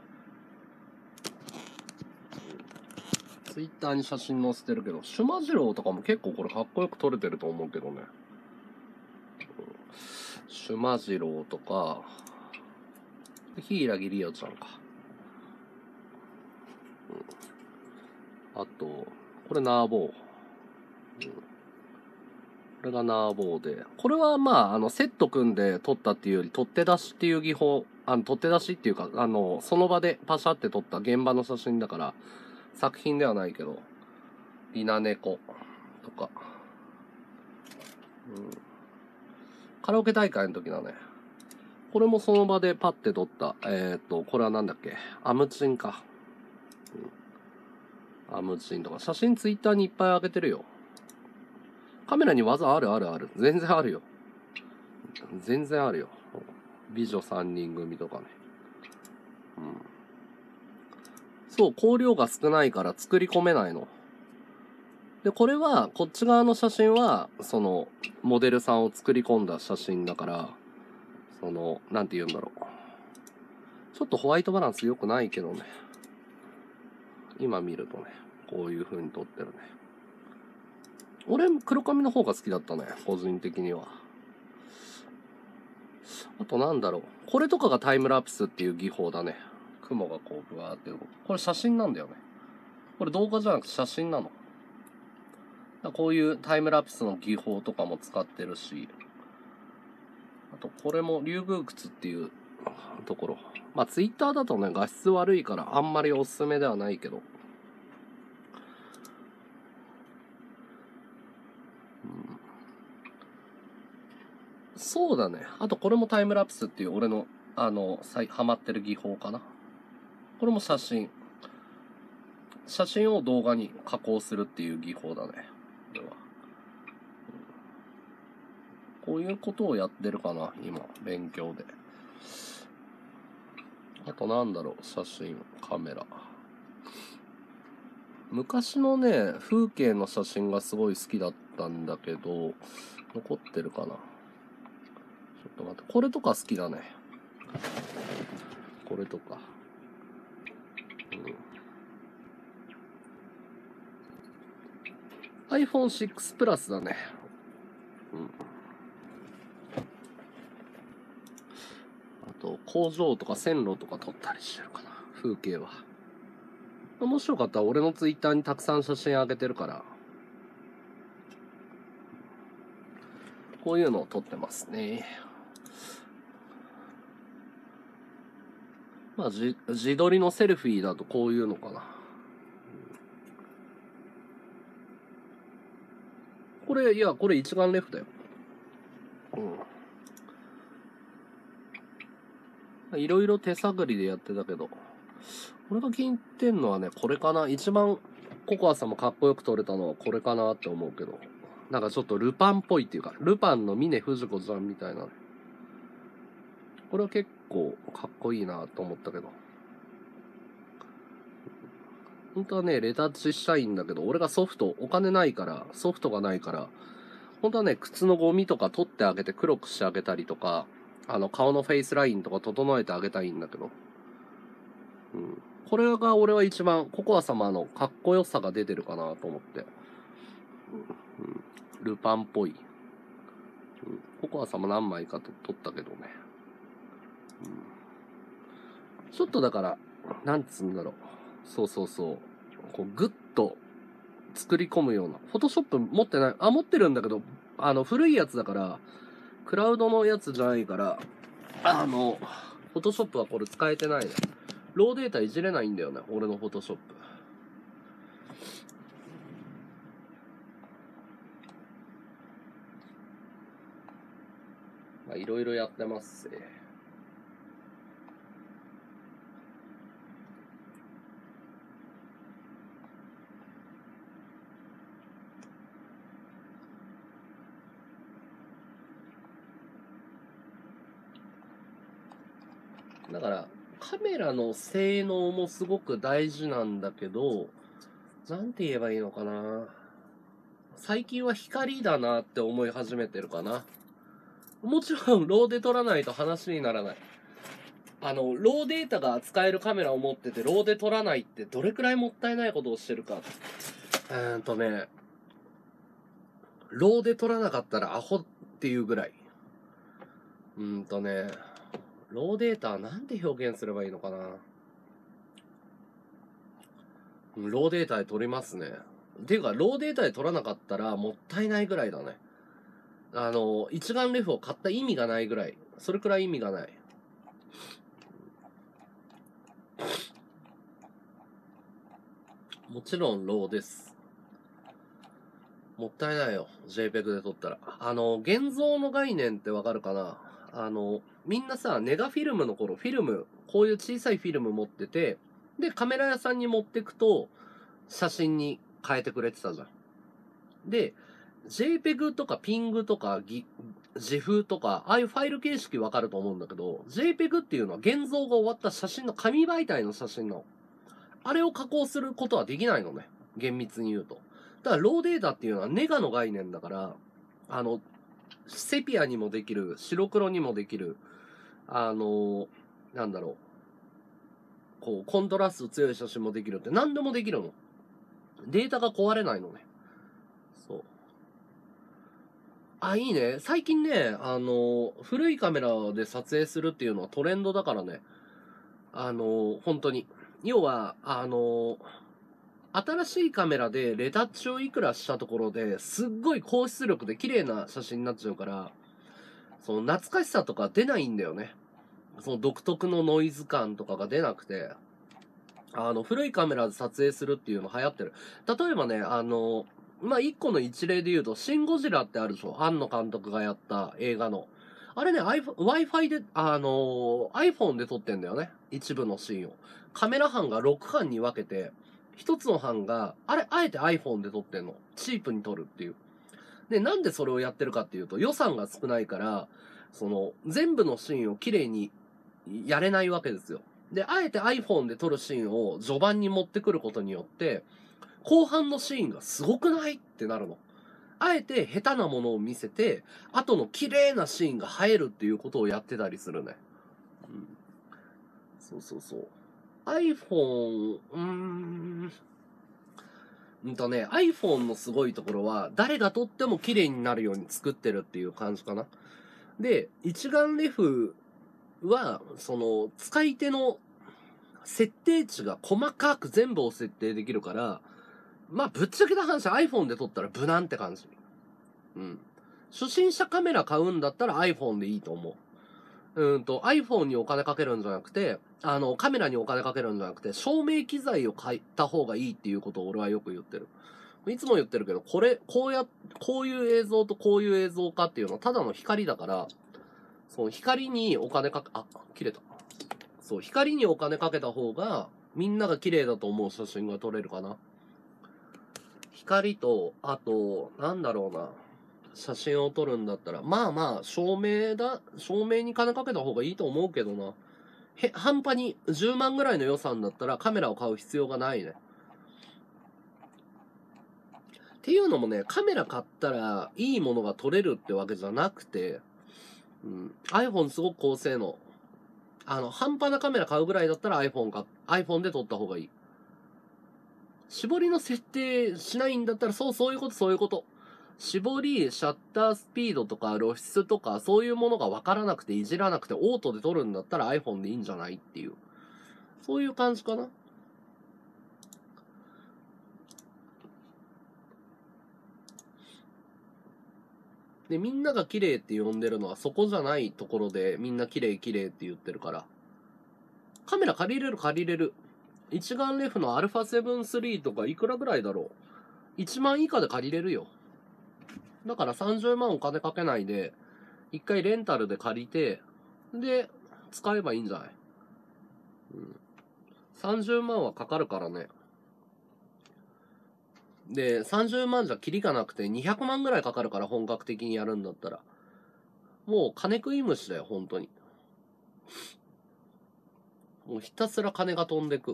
ツイッターに写真載せてるけど、シュマジロウとかも結構これかっこよく撮れてると思うけどね。シュマジロウとか、ヒイラギリオちゃんか。あと、これナーボー。これがナーボーで。これはまあ、セット組んで撮ったっていうより、取って出しっていう技法、取って出しっていうか、その場でパシャって撮った現場の写真だから、作品ではないけど、リナネコとか、カラオケ大会の時だね。これもその場でパッて撮った。これはなんだっけ？アムチンか。アムチンとか。写真ツイッターにいっぱい上げてるよ。カメラに技あるあるある。全然あるよ。全然あるよ。美女3人組とかね。そう、光量が少ないから作り込めないの。で、これは、こっち側の写真は、モデルさんを作り込んだ写真だから、なんて言うんだろう。ちょっとホワイトバランス良くないけどね。今見るとね、こういう風に撮ってるね。 俺、黒髪の方が好きだったね、個人的には。あとなんだろう。これとかがタイムラプスっていう技法だね。雲がこう、ぶわーって。これ写真なんだよね。これ動画じゃなくて写真なの。こういうタイムラプスの技法とかも使ってるし。あと、これも竜宮窟っていうところ。まあ、ツイッターだとね、画質悪いからあんまりおすすめではないけど。そうだね。あとこれもタイムラプスっていう俺のハマってる技法かな。これも写真を動画に加工するっていう技法だね。これは。こういうことをやってるかな、今、勉強で。あとなんだろう、写真、カメラ。昔のね、風景の写真がすごい好きだったんだけど、残ってるかな。ちょっと待って、これとか好きだね。これとか。iPhone6 プラスだね。あと、工場とか線路とか撮ったりしてるかな。風景は。面白かったら俺のツイッターにたくさん写真あげてるから。こういうのを撮ってますね。まあ、自撮りのセルフィーだとこういうのかな。これ、いや、これ一眼レフだよ。いろいろ手探りでやってたけど、俺が気に入ってんのはね、これかな。一番ココアさんもかっこよく撮れたのはこれかなって思うけど、なんかちょっとルパンっぽいっていうか、ルパンの峰不二子ちゃんみたいな。これは結構かっこいいなと思ったけど。本当はね、レタッチしたいんだけど、俺がお金ないから、ソフトがないから、本当はね、靴のゴミとか取ってあげて黒くしてあげたりとか、顔のフェイスラインとか整えてあげたいんだけど。これが俺は一番、ココア様のかっこよさが出てるかなと思って。ルパンっぽい。ココア様何枚か撮ったけどね。ちょっとだから、なんつうんだろう。そう。こう、ぐっと作り込むような。フォトショップ持ってない。持ってるんだけど、古いやつだから、クラウドのやつじゃないから、フォトショップはこれ使えてないね。ローデータいじれないんだよね、俺のフォトショップ。まあ、いろいろやってますね。だからカメラの性能もすごく大事なんだけど、なんて言えばいいのかな。最近は光だなって思い始めてるかな。もちろんローで撮らないと話にならない。ローデータが扱えるカメラを持っててローで撮らないってどれくらいもったいないことをしてるか。ローで撮らなかったらアホっていうぐらい。ローデータなんて表現すればいいのかな。ローデータで撮りますね。っていうか、ローデータで撮らなかったらもったいないぐらいだね。一眼レフを買った意味がないぐらい。それくらい意味がない。もちろんローです。もったいないよ。JPEG で撮ったら。現像の概念ってわかるかな？みんなさ、ネガフィルムの頃、こういう小さいフィルム持ってて、で、カメラ屋さんに持ってくと、写真に変えてくれてたじゃん。で、JPEG とか PNG とか GIF とか、ああいうファイル形式わかると思うんだけど、JPEG っていうのは現像が終わった写真の紙媒体の写真の、あれを加工することはできないのね。厳密に言うと。だからローデータっていうのはネガの概念だから、セピアにもできる、白黒にもできる、なんだろう。こう、コントラスト強い写真もできるって何でもできるの。データが壊れないのね。そう。 あ、いいね。最近ね、古いカメラで撮影するっていうのはトレンドだからね。本当に。要は、新しいカメラでレタッチをいくらしたところですっごい高出力で綺麗な写真になっちゃうから、その懐かしさとか出ないんだよね。その独特のノイズ感とかが出なくて、古いカメラで撮影するっていうの流行ってる。例えばね、まあ、一個の一例で言うと、シン・ゴジラってあるでしょ。庵野監督がやった映画の。あれね、Wi-Fi で、iPhone で撮ってんだよね。一部のシーンを。カメラ班が6班に分けて、一つの班が、あえて iPhone で撮ってんの。チープに撮るっていう。で、なんでそれをやってるかっていうと、予算が少ないから、全部のシーンを綺麗にやれないわけですよ。で、あえて iPhone で撮るシーンを序盤に持ってくることによって、後半のシーンがすごくないってなるの。あえて下手なものを見せて、後の綺麗なシーンが映えるっていうことをやってたりするね。うん。そうそうそう。iPhone、iPhone のすごいところは、誰が撮っても綺麗になるように作ってるっていう感じかな。で、一眼レフは、使い手の設定値が細かく全部を設定できるから、まあ、ぶっちゃけた話 iPhone で撮ったら無難って感じ。うん。初心者カメラ買うんだったら iPhone でいいと思う。iPhone にお金かけるんじゃなくて、カメラにお金かけるんじゃなくて、照明機材を買った方がいいっていうことを俺はよく言ってる。いつも言ってるけど、こういう映像とこういう映像かっていうのはただの光だから、その光にお金かけ、切れた。そう、光にお金かけた方が、みんなが綺麗だと思う写真が撮れるかな。光と、あと、なんだろうな。写真を撮るんだったら、まあまあ、照明に金かけた方がいいと思うけどな。半端に10万ぐらいの予算だったらカメラを買う必要がないね。っていうのもね、カメラ買ったらいいものが撮れるってわけじゃなくて、iPhone すごく高性能。半端なカメラ買うぐらいだったら iPhone で撮った方がいい。絞りの設定しないんだったら、そういうこと。絞り、シャッタースピードとか露出とか、そういうものがわからなくていじらなくてオートで撮るんだったら iPhone でいいんじゃないっていう。そういう感じかな。で、みんなが綺麗って呼んでるのはそこじゃないところでみんな綺麗って言ってるから。カメラ借りれる。一眼レフの α7 III とかいくらぐらいだろう。1万以下で借りれるよ。だから30万お金かけないで、一回レンタルで借りて、で、使えばいいんじゃない？うん。30万はかかるからね。で、30万じゃキリがなくて200万ぐらいかかるから本格的にやるんだったら。もう金食い虫だよ、本当に。もうひたすら金が飛んでく。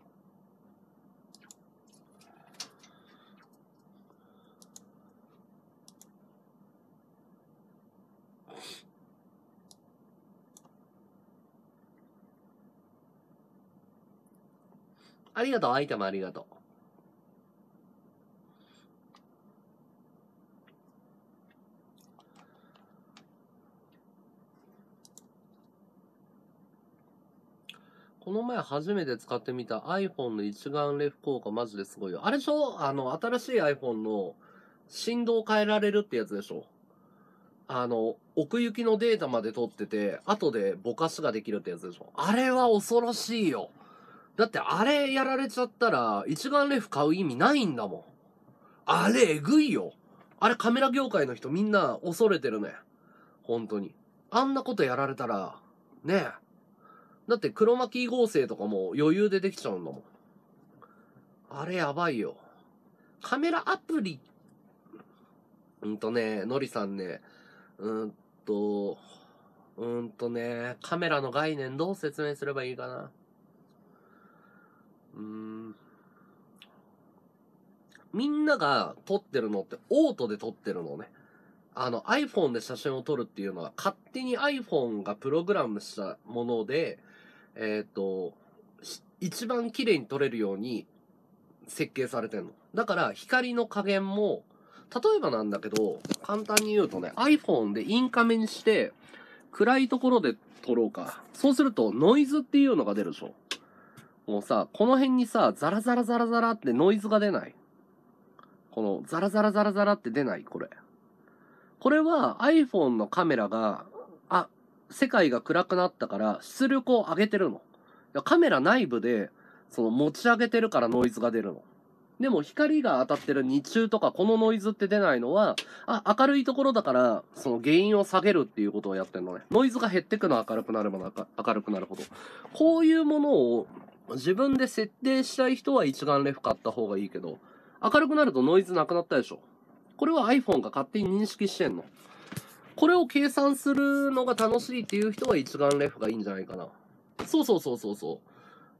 ありがとう、アイテムありがとう。この前初めて使ってみた iPhone の一眼レフ効果マジですごいよ。あれでしょ？新しい iPhone の振動変えられるってやつでしょ？奥行きのデータまで取ってて、後でぼかしができるってやつでしょ？あれは恐ろしいよ。だってあれやられちゃったら、一眼レフ買う意味ないんだもん。あれえぐいよ。あれカメラ業界の人みんな恐れてるね。本当に。あんなことやられたら、ねえ。だって黒巻合成とかも余裕でできちゃうんだもん。あれやばいよ。カメラアプリ、のりさんね、うーんと、カメラの概念どう説明すればいいかな。みんなが撮ってるのってオートで撮ってるのね。iPhone で写真を撮るっていうのは勝手に iPhone がプログラムしたもので、一番綺麗に撮れるように設計されてんの。だから光の加減も例えばなんだけど、簡単に言うとね、iPhone でインカメにして、暗いところで撮ろうか。そうすると、ノイズっていうのが出るでしょ。もうさ、この辺にさ、ザラザラザラザラってノイズが出ない。このザラザラザラザラって出ないこれ。これは iPhone のカメラが、世界が暗くなったから出力を上げてるの。カメラ内部で、持ち上げてるからノイズが出るの。でも光が当たってる日中とかこのノイズって出ないのは、明るいところだから、その原因を下げるっていうことをやってるのね。ノイズが減ってくの明るくなれば明るくなるほど。こういうものを自分で設定したい人は一眼レフ買った方がいいけど、明るくなるとノイズなくなったでしょ。これは iPhone が勝手に認識してんの。これを計算するのが楽しいっていう人は一眼レフがいいんじゃないかな。そうそうそうそうそう。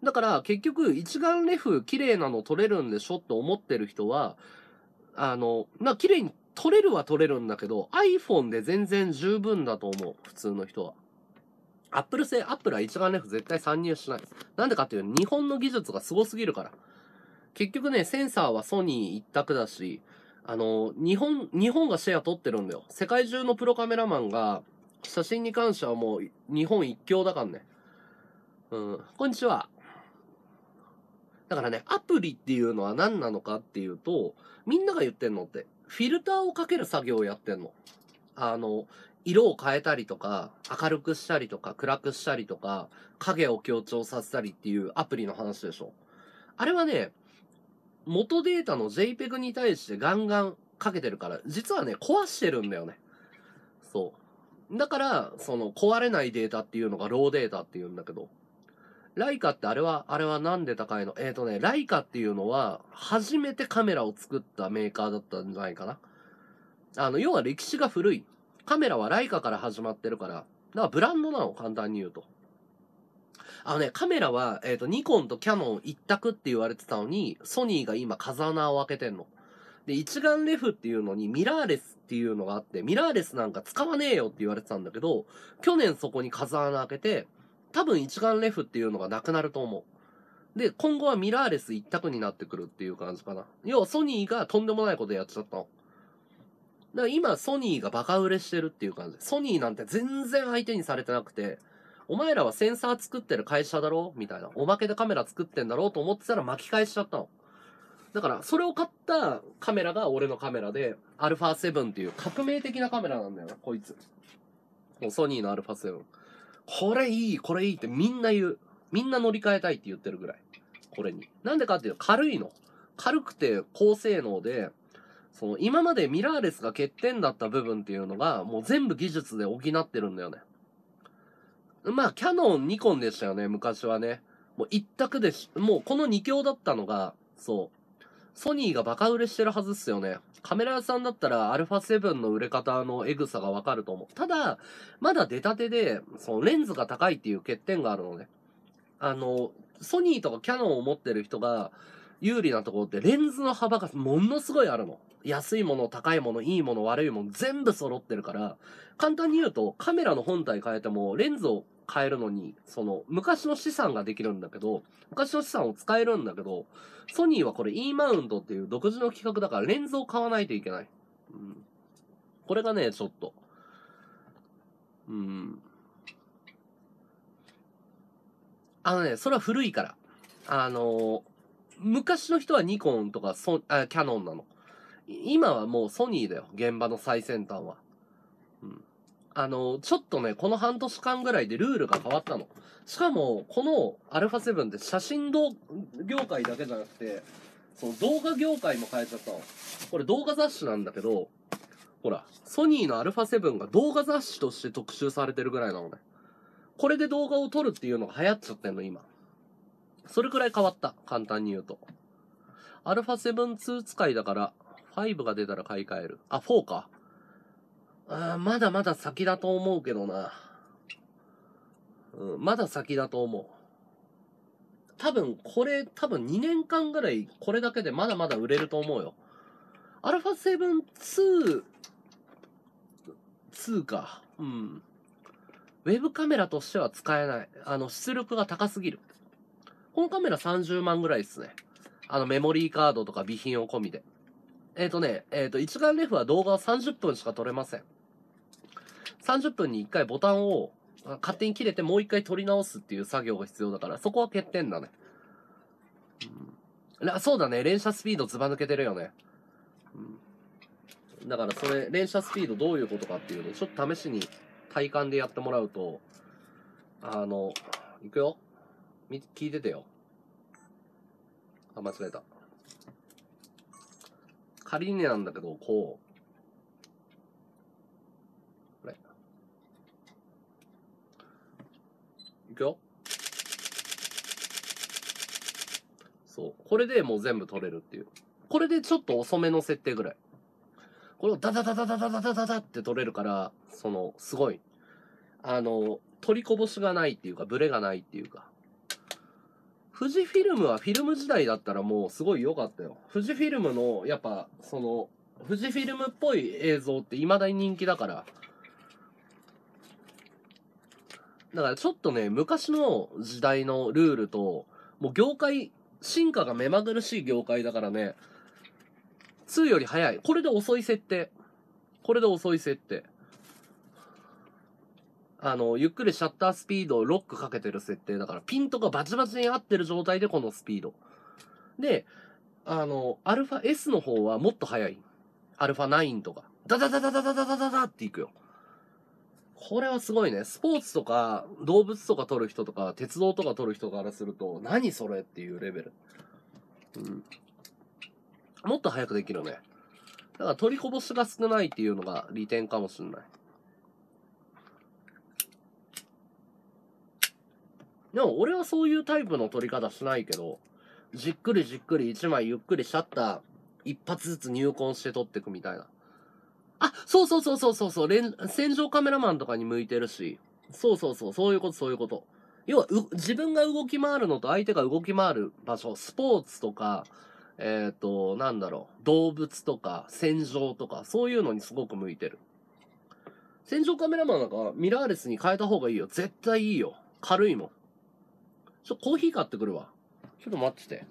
だから結局一眼レフ綺麗なの撮れるんでしょって思ってる人は、綺麗に撮れるは撮れるんだけど、iPhone で全然十分だと思う。普通の人は。アップルは一眼レフ絶対参入しない。なんでかっていうと、日本の技術がすごすぎるから。結局ね、センサーはソニー一択だし、日本がシェア取ってるんだよ。世界中のプロカメラマンが、写真に関してはもう日本一強だからね。こんにちは。だからね、アプリっていうのは何なのかっていうと、みんなが言ってんのって、フィルターをかける作業をやってんの。色を変えたりとか、明るくしたりとか、暗くしたりとか、影を強調させたりっていうアプリの話でしょ。あれはね、元データの JPEG に対してガンガンかけてるから、実はね、壊してるんだよね。そう。だから、壊れないデータっていうのがローデータっていうんだけど、ライカってあれはなんで高いの？ライカっていうのは、初めてカメラを作ったメーカーだったんじゃないかな。要は歴史が古い。カメラはライカから始まってるから、だからブランドなの、簡単に言うと。カメラは、ニコンとキャノン一択って言われてたのに、ソニーが今風穴を開けてんの。で、一眼レフっていうのにミラーレスっていうのがあって、ミラーレスなんか使わねえよって言われてたんだけど、去年そこに風穴開けて、多分一眼レフっていうのがなくなると思う。で、今後はミラーレス一択になってくるっていう感じかな。要はソニーがとんでもないことやっちゃったの。だから今ソニーがバカ売れしてるっていう感じ。ソニーなんて全然相手にされてなくて、お前らはセンサー作ってる会社だろみたいな。おまけでカメラ作ってんだろうと思ってたら巻き返しちゃったの。だから、それを買ったカメラが俺のカメラで、α7 っていう革命的なカメラなんだよな、こいつ。もうソニーの α7。これいいってみんな言う。みんな乗り換えたいって言ってるぐらい。これに。なんでかっていうと軽いの。軽くて高性能で、今までミラーレスが欠点だった部分っていうのが、もう全部技術で補ってるんだよね。まあ、キャノン、ニコンでしたよね、昔はね。もう一択でもうこの二強だったのが、そう。ソニーがバカ売れしてるはずっすよね。カメラ屋さんだったら α7 の売れ方のエグさがわかると思う。ただ、まだ出たてで、レンズが高いっていう欠点があるのね。ソニーとかキャノンを持ってる人が有利なところってレンズの幅がものすごいあるの。安いもの、高いもの、いいもの、悪いもの全部揃ってるから、簡単に言うとカメラの本体変えてもレンズを変えるのに、昔の資産ができるんだけど、昔の資産を使えるんだけど、ソニーはこれ E マウントっていう独自の企画だからレンズを買わないといけない。これがね、ちょっと。それは古いから。昔の人はニコンとかキャノンなの。今はもうソニーだよ。現場の最先端は。ちょっとね、この半年間ぐらいでルールが変わったの。しかも、この α7 って写真業界だけじゃなくて、動画業界も変えちゃったの。これ動画雑誌なんだけど、ほら、ソニーの α7 が動画雑誌として特集されてるぐらいなのね。これで動画を撮るっていうのが流行っちゃってんの、今。それくらい変わった。簡単に言うと。α7-2 使いだから、5が出たら買い替える。4か。まだまだ先だと思うけどな。まだ先だと思う。多分2年間ぐらいこれだけでまだまだ売れると思うよ。α7-2 か。ウェブカメラとしては使えない。出力が高すぎる。このカメラ30万ぐらいっすね。メモリーカードとか備品を込みで。 一眼レフは動画は30分しか撮れません。30分に1回ボタンを勝手に切れてもう1回撮り直すっていう作業が必要だから、そこは欠点だね。そうだね、連射スピードずば抜けてるよね。だからそれ、連射スピードどういうことかっていうのをちょっと試しに体感でやってもらうと、いくよ。聞いててよ。間違えた。仮になんだけど、こう。これ。いくよ。そう。これでもう全部取れるっていう。これでちょっと遅めの設定ぐらい。これをダダダダダダダダダダって取れるから、すごい。取りこぼしがないっていうか、ブレがないっていうか。富士フィルムはフィルム時代だったらもうすごい良かったよ。富士フィルムの、やっぱ、富士フィルムっぽい映像って未だに人気だから。だからちょっとね、昔の時代のルールと、もう業界、進化が目まぐるしい業界だからね、2より早い。これで遅い設定。これで遅い設定。ゆっくりシャッタースピードをロックかけてる設定だから、ピントがバチバチに合ってる状態でこのスピード。で、アルファ S の方はもっと速い。アルファ9とか。ダダダダダダダダダダっていくよ。これはすごいね。スポーツとか、動物とか撮る人とか、鉄道とか撮る人からすると、何それっていうレベル。もっと早くできるね。だから取りこぼしが少ないっていうのが利点かもしれない。でも俺はそういうタイプの撮り方しないけど、じっくりじっくり1枚ゆっくりシャッター一発ずつ入魂して撮っていくみたいな。そうそうそうそうそうそう、戦場カメラマンとかに向いてるし、そうそうそう、そういうことそういうこと。要は自分が動き回るのと相手が動き回る場所、スポーツとか、なんだろう、動物とか戦場とか、そういうのにすごく向いてる。戦場カメラマンなんかミラーレスに変えた方がいいよ。絶対いいよ。軽いもん。コーヒー買ってくるわ。ちょっと待ってて。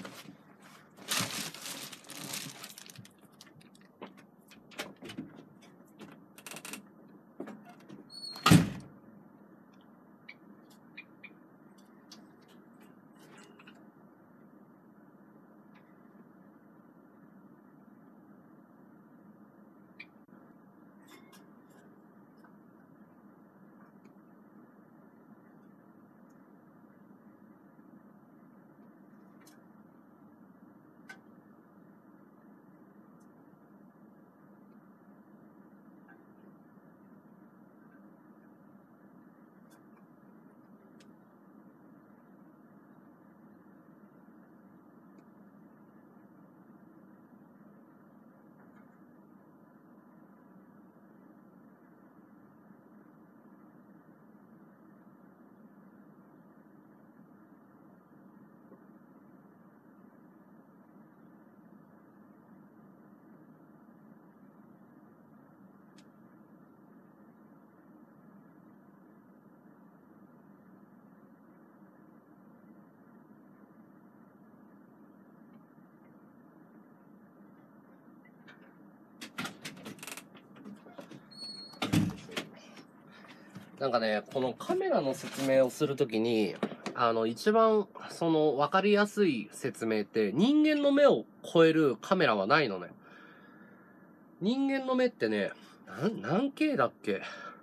なんかね、このカメラの説明をするときに、一番、わかりやすい説明って、人間の目を超えるカメラはないのね。人間の目ってね、何 K だっけ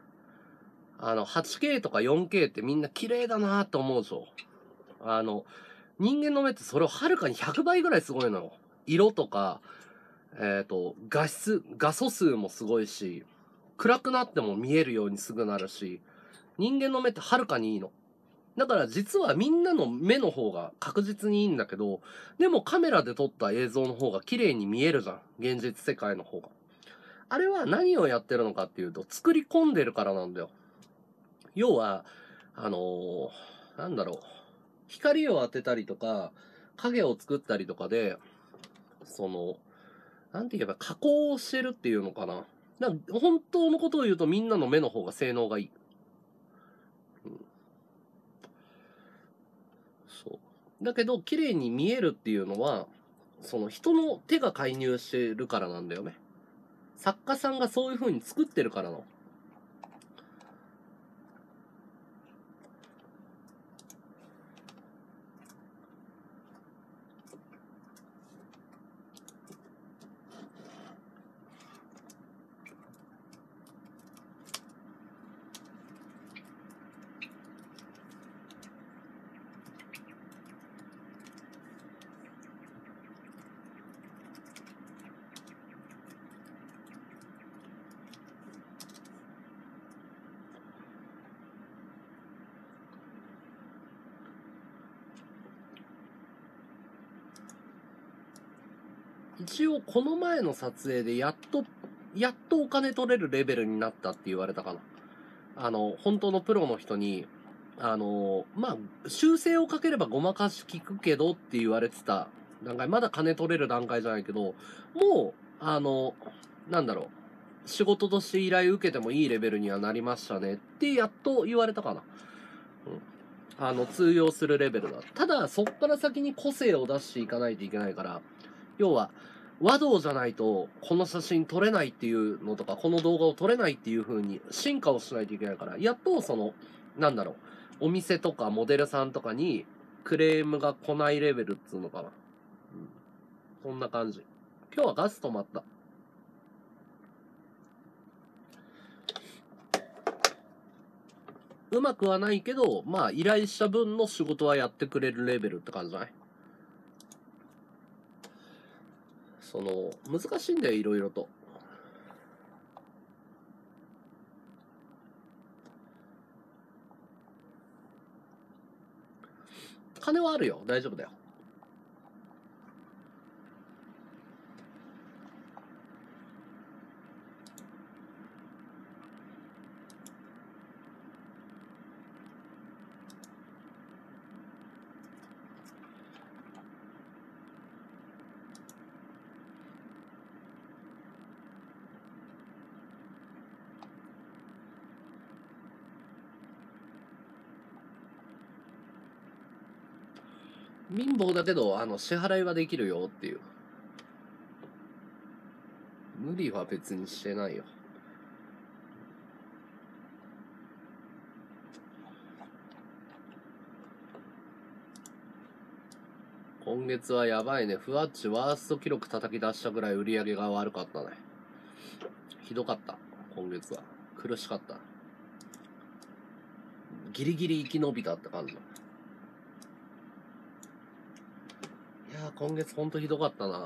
8K とか 4K ってみんな綺麗だなと思うでしょ。人間の目ってそれをはるかに100倍ぐらいすごいのよ。色とか、画素数もすごいし、暗くなっても見えるようにすぐなるし、人間の目ってはるかにいいの。だから実はみんなの目の方が確実にいいんだけど、でもカメラで撮った映像の方が綺麗に見えるじゃん。現実世界の方が。あれは何をやってるのかっていうと、作り込んでるからなんだよ。要は、なんだろう。光を当てたりとか、影を作ったりとかで、なんて言えば加工をしてるっていうのかな。本当のことを言うとみんなの目の方が性能がいい。そう。だけど、綺麗に見えるっていうのは、 その人の手が介入してるからなんだよね。作家さんがそういう風に作ってるからの。一応この前の撮影でやっとお金取れるレベルになったって言われたかな。本当のプロの人に、まあ、修正をかければごまかし効くけどって言われてた段階、まだ金取れる段階じゃないけど、もう、なんだろう、仕事として依頼受けてもいいレベルにはなりましたねってやっと言われたかな。通用するレベルだ。ただ、そっから先に個性を出していかないといけないから、要は、和道じゃないと、この写真撮れないっていうのとか、この動画を撮れないっていう風に進化をしないといけないから、やっとなんだろう、お店とかモデルさんとかにクレームが来ないレベルっつうのかな。そんな感じ。今日はガス止まった。うまくはないけど、まあ、依頼した分の仕事はやってくれるレベルって感じじゃない？難しいんだよ、いろいろと。金はあるよ。大丈夫だよ。貧乏だけど、支払いはできるよっていう。無理は別にしてないよ。今月はやばいね。ふわっちワースト記録叩き出したぐらい売り上げが悪かったね。ひどかった。今月は。苦しかった。ギリギリ生き延びたって感じだ。いやー、今月ほんとひどかったな。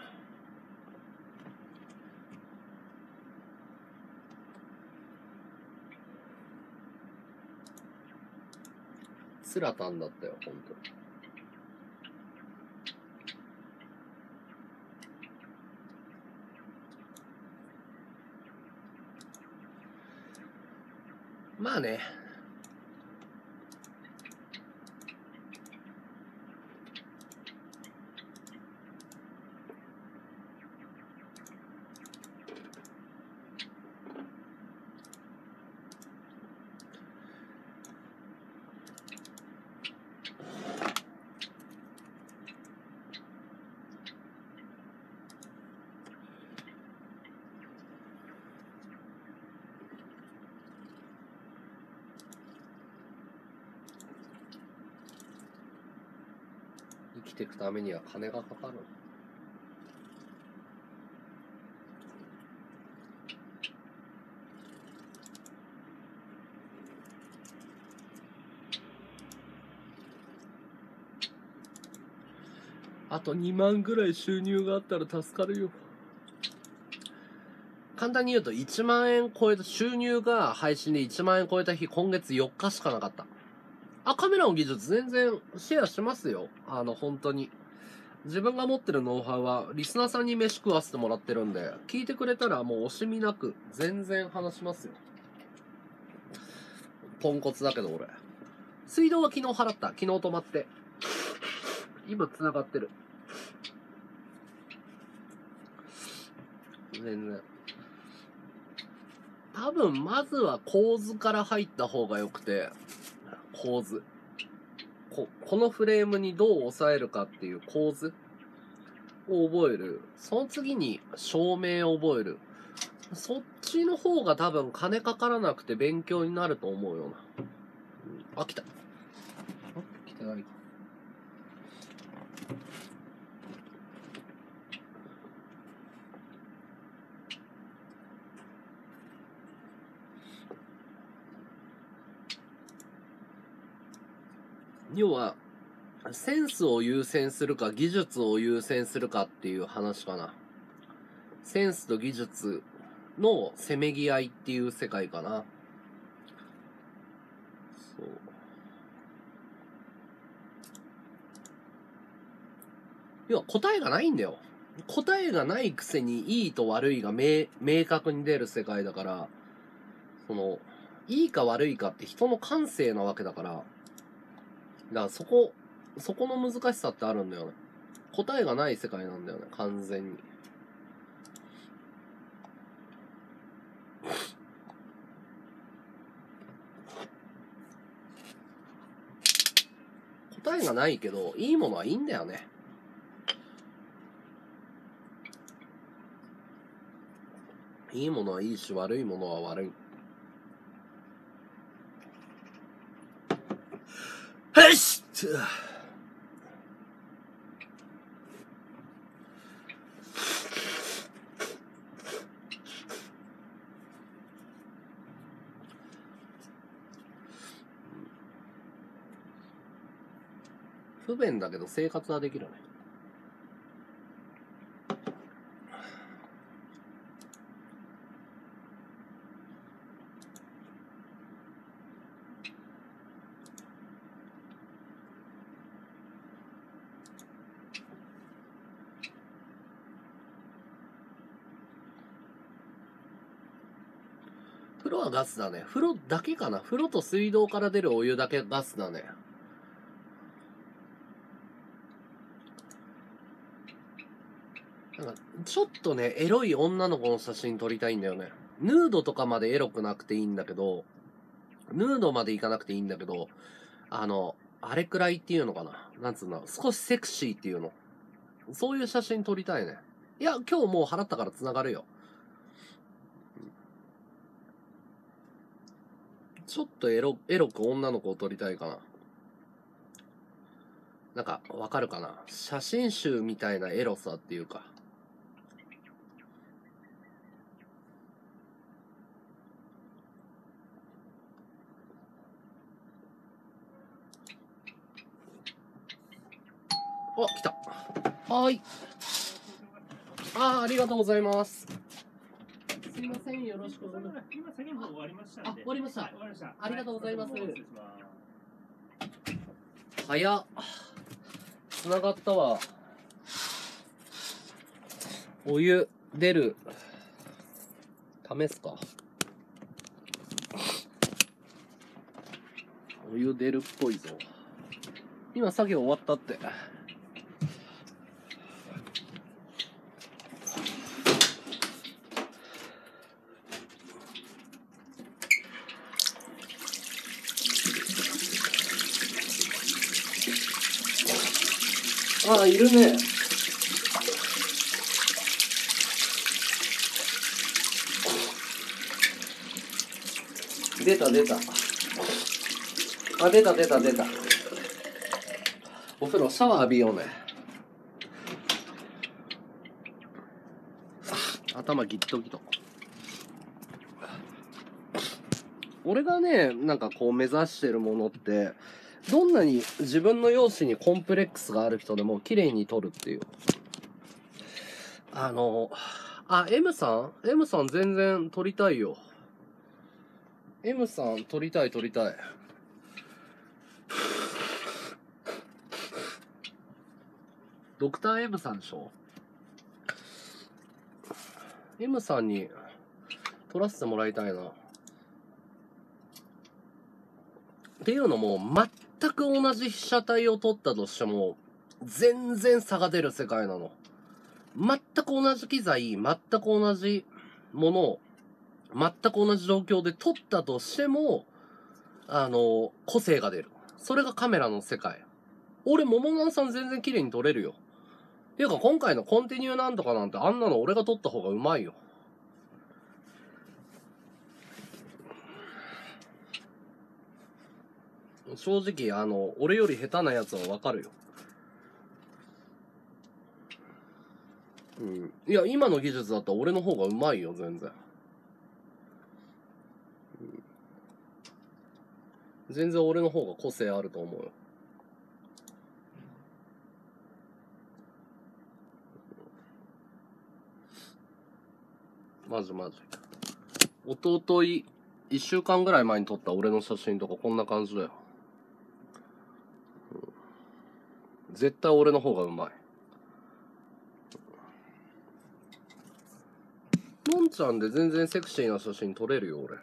つらたんだったよ、ほんと。まあね。生きていくためには金がかかる。あと2万ぐらい収入があったら助かるよ。簡単に言うと1万円超えた、収入が配信で1万円超えた日、今月4日しかなかった。カメラの技術全然シェアしますよ。本当に。自分が持ってるノウハウは、リスナーさんに飯食わせてもらってるんで、聞いてくれたらもう惜しみなく、全然話しますよ。ポンコツだけど俺。水道は昨日払った。昨日止まって。今繋がってる。全然。多分、まずは構図から入った方が良くて、構図。このフレームにどう抑えるかっていう構図。 を覚える。その次に照明を覚える。そっちの方が多分金かからなくて勉強になると思うよな。あ、来た。来てないか。要は、センスを優先するか技術を優先するかっていう話かな。センスと技術のせめぎ合いっていう世界かな。そう。要は答えがないんだよ。答えがないくせにいいと悪いが明確に出る世界だから、いいか悪いかって人の感性なわけだから、だからそこの難しさってあるんだよね。答えがない世界なんだよね、完全に。答えがないけど、いいものはいいんだよね。いいものはいいし、悪いものは悪い。はいし不便だけど生活はできるね。風呂はガスだね。風呂だけかな。風呂と水道から出るお湯だけガスだね。なんか、ちょっとね、エロい女の子の写真撮りたいんだよね。ヌードとかまでエロくなくていいんだけど、ヌードまでいかなくていいんだけど、あれくらいっていうのかな。なんつうの、少しセクシーっていうの。そういう写真撮りたいね。いや、今日もう払ったから繋がるよ。ちょっとエロく女の子を撮りたいかな。なんか、わかるかな？写真集みたいなエロさっていうか。あ、来た。はーい。ありがとうございます。すいません、よろしくお願いします。 今、作業終わりましたんで。 終わりました。 はい、終わりました。 ありがとうございます。 失礼します。 早っ。繋がったわ。お湯出る。試すか。お湯出るっぽいぞ。今作業終わったって。いるね。出た。出た。お風呂シャワー浴びようね。頭ギットギト。俺がね、なんかこう目指してるものって、どんなに自分の容姿にコンプレックスがある人でも綺麗に撮るっていう。M さん全然撮りたいよ。M さん撮りたい。ドクター M さんでしょ？ M さんに撮らせてもらいたいな。っていうのも、全く同じ被写体を撮ったとしても、全然差が出る世界なの。全く同じ機材、全く同じものを、全く同じ状況で撮ったとしても、個性が出る。それがカメラの世界。俺、桃南さん全然綺麗に撮れるよ。 ていうか今回のコンティニューなんとかなんてあんなの俺が撮った方がうまいよ。正直俺より下手なやつはわかるよ。うん。いや、今の技術だったら俺の方がうまいよ、全然。全然俺の方が個性あると思うよ。マジマジ。おととい、1週間ぐらい前に撮った俺の写真とかこんな感じだよ。絶対俺の方がうまい。のんちゃんで全然セクシーな写真撮れるよ、俺。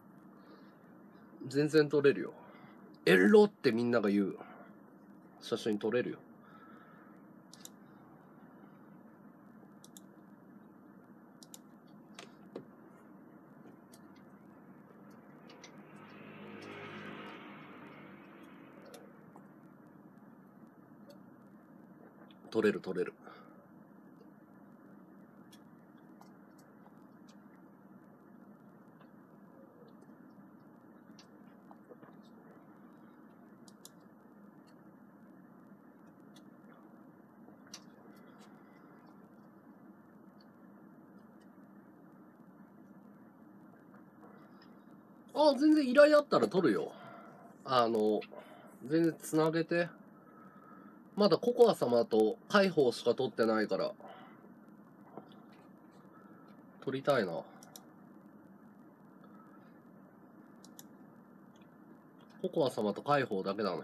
全然撮れるよ。エロってみんなが言う写真撮れるよ。撮れる撮れる。あ、全然依頼あったら撮るよ。全然つなげて。まだココア様と海宝しか撮ってないから。撮りたいな。ココア様と海宝だけだね。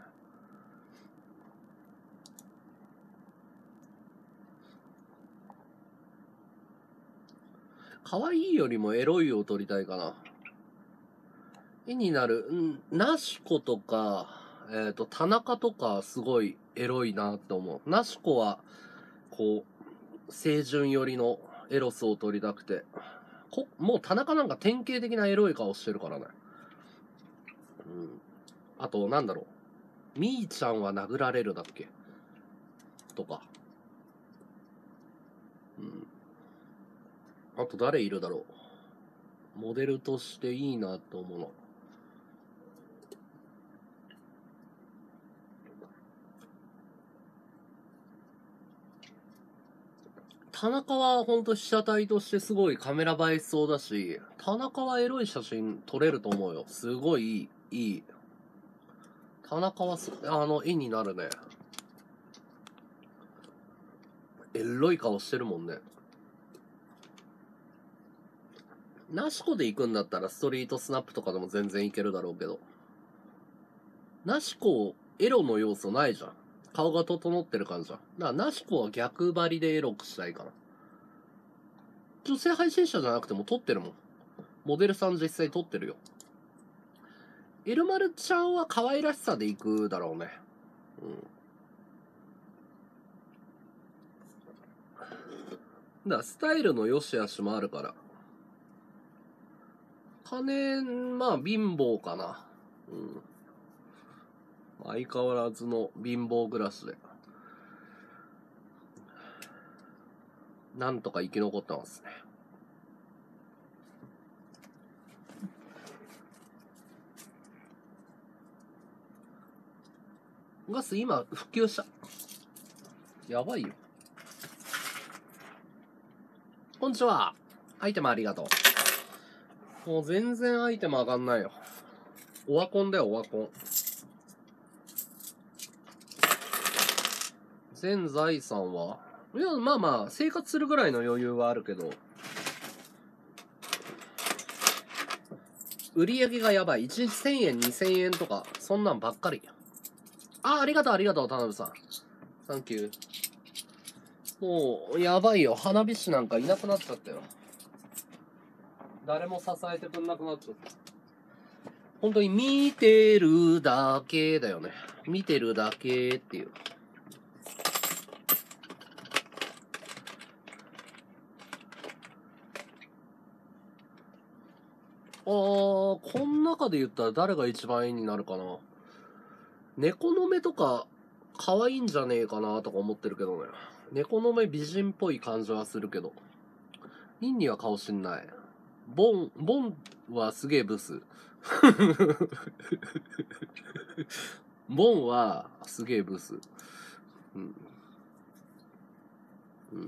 可愛いよりもエロいを撮りたいかな。絵になる。ナシコとか、田中とかすごいエロいなって思う。ナシコは、こう、清純寄りのエロスを撮りたくて。もう田中なんか典型的なエロい顔してるからね。あと、なんだろう。みーちゃんは殴られるだっけとか。あと誰いるだろう。モデルとしていいなと思うの。田中はほんと被写体としてすごいカメラ映えしそうだし、田中はエロい写真撮れると思うよ。すごいいい。田中は絵になるね。エロい顔してるもんね。ナシコで行くんだったらストリートスナップとかでも全然いけるだろうけど。ナシコ、エロの要素ないじゃん。顔が整ってる感じじゃん。だからナシコは逆張りでエロくしたいかな。女性配信者じゃなくても撮ってるもん。モデルさん実際撮ってるよ。エルマルちゃんは可愛らしさで行くだろうね。だからスタイルの良し悪しもあるから。金、まあ貧乏かな。相変わらずの貧乏暮らしで。なんとか生き残ってますね。ガス今復旧した。やばいよ。こんにちは。アイテムありがとう。もう全然アイテム上がんないよ。オワコンだよ、オワコン。全財産はいや、まあまあ、生活するぐらいの余裕はあるけど、売り上げがやばい。1日1000円、2000円とか、そんなんばっかり。ありがとう、ありがとう、田辺さん。サンキュー。もう、やばいよ。花火師なんかいなくなっちゃったよ。誰も支えてくんなくなっちゃった。本当に見てるだけだよね。見てるだけっていう。この中で言ったら誰が一番絵になるかな。猫の目とか可愛いんじゃねえかなとか思ってるけどね。 猫の目美人っぽい感じはするけど。ニンニは顔しんない。ボンはすげえブス。ボンはすげえブス。うん。うん。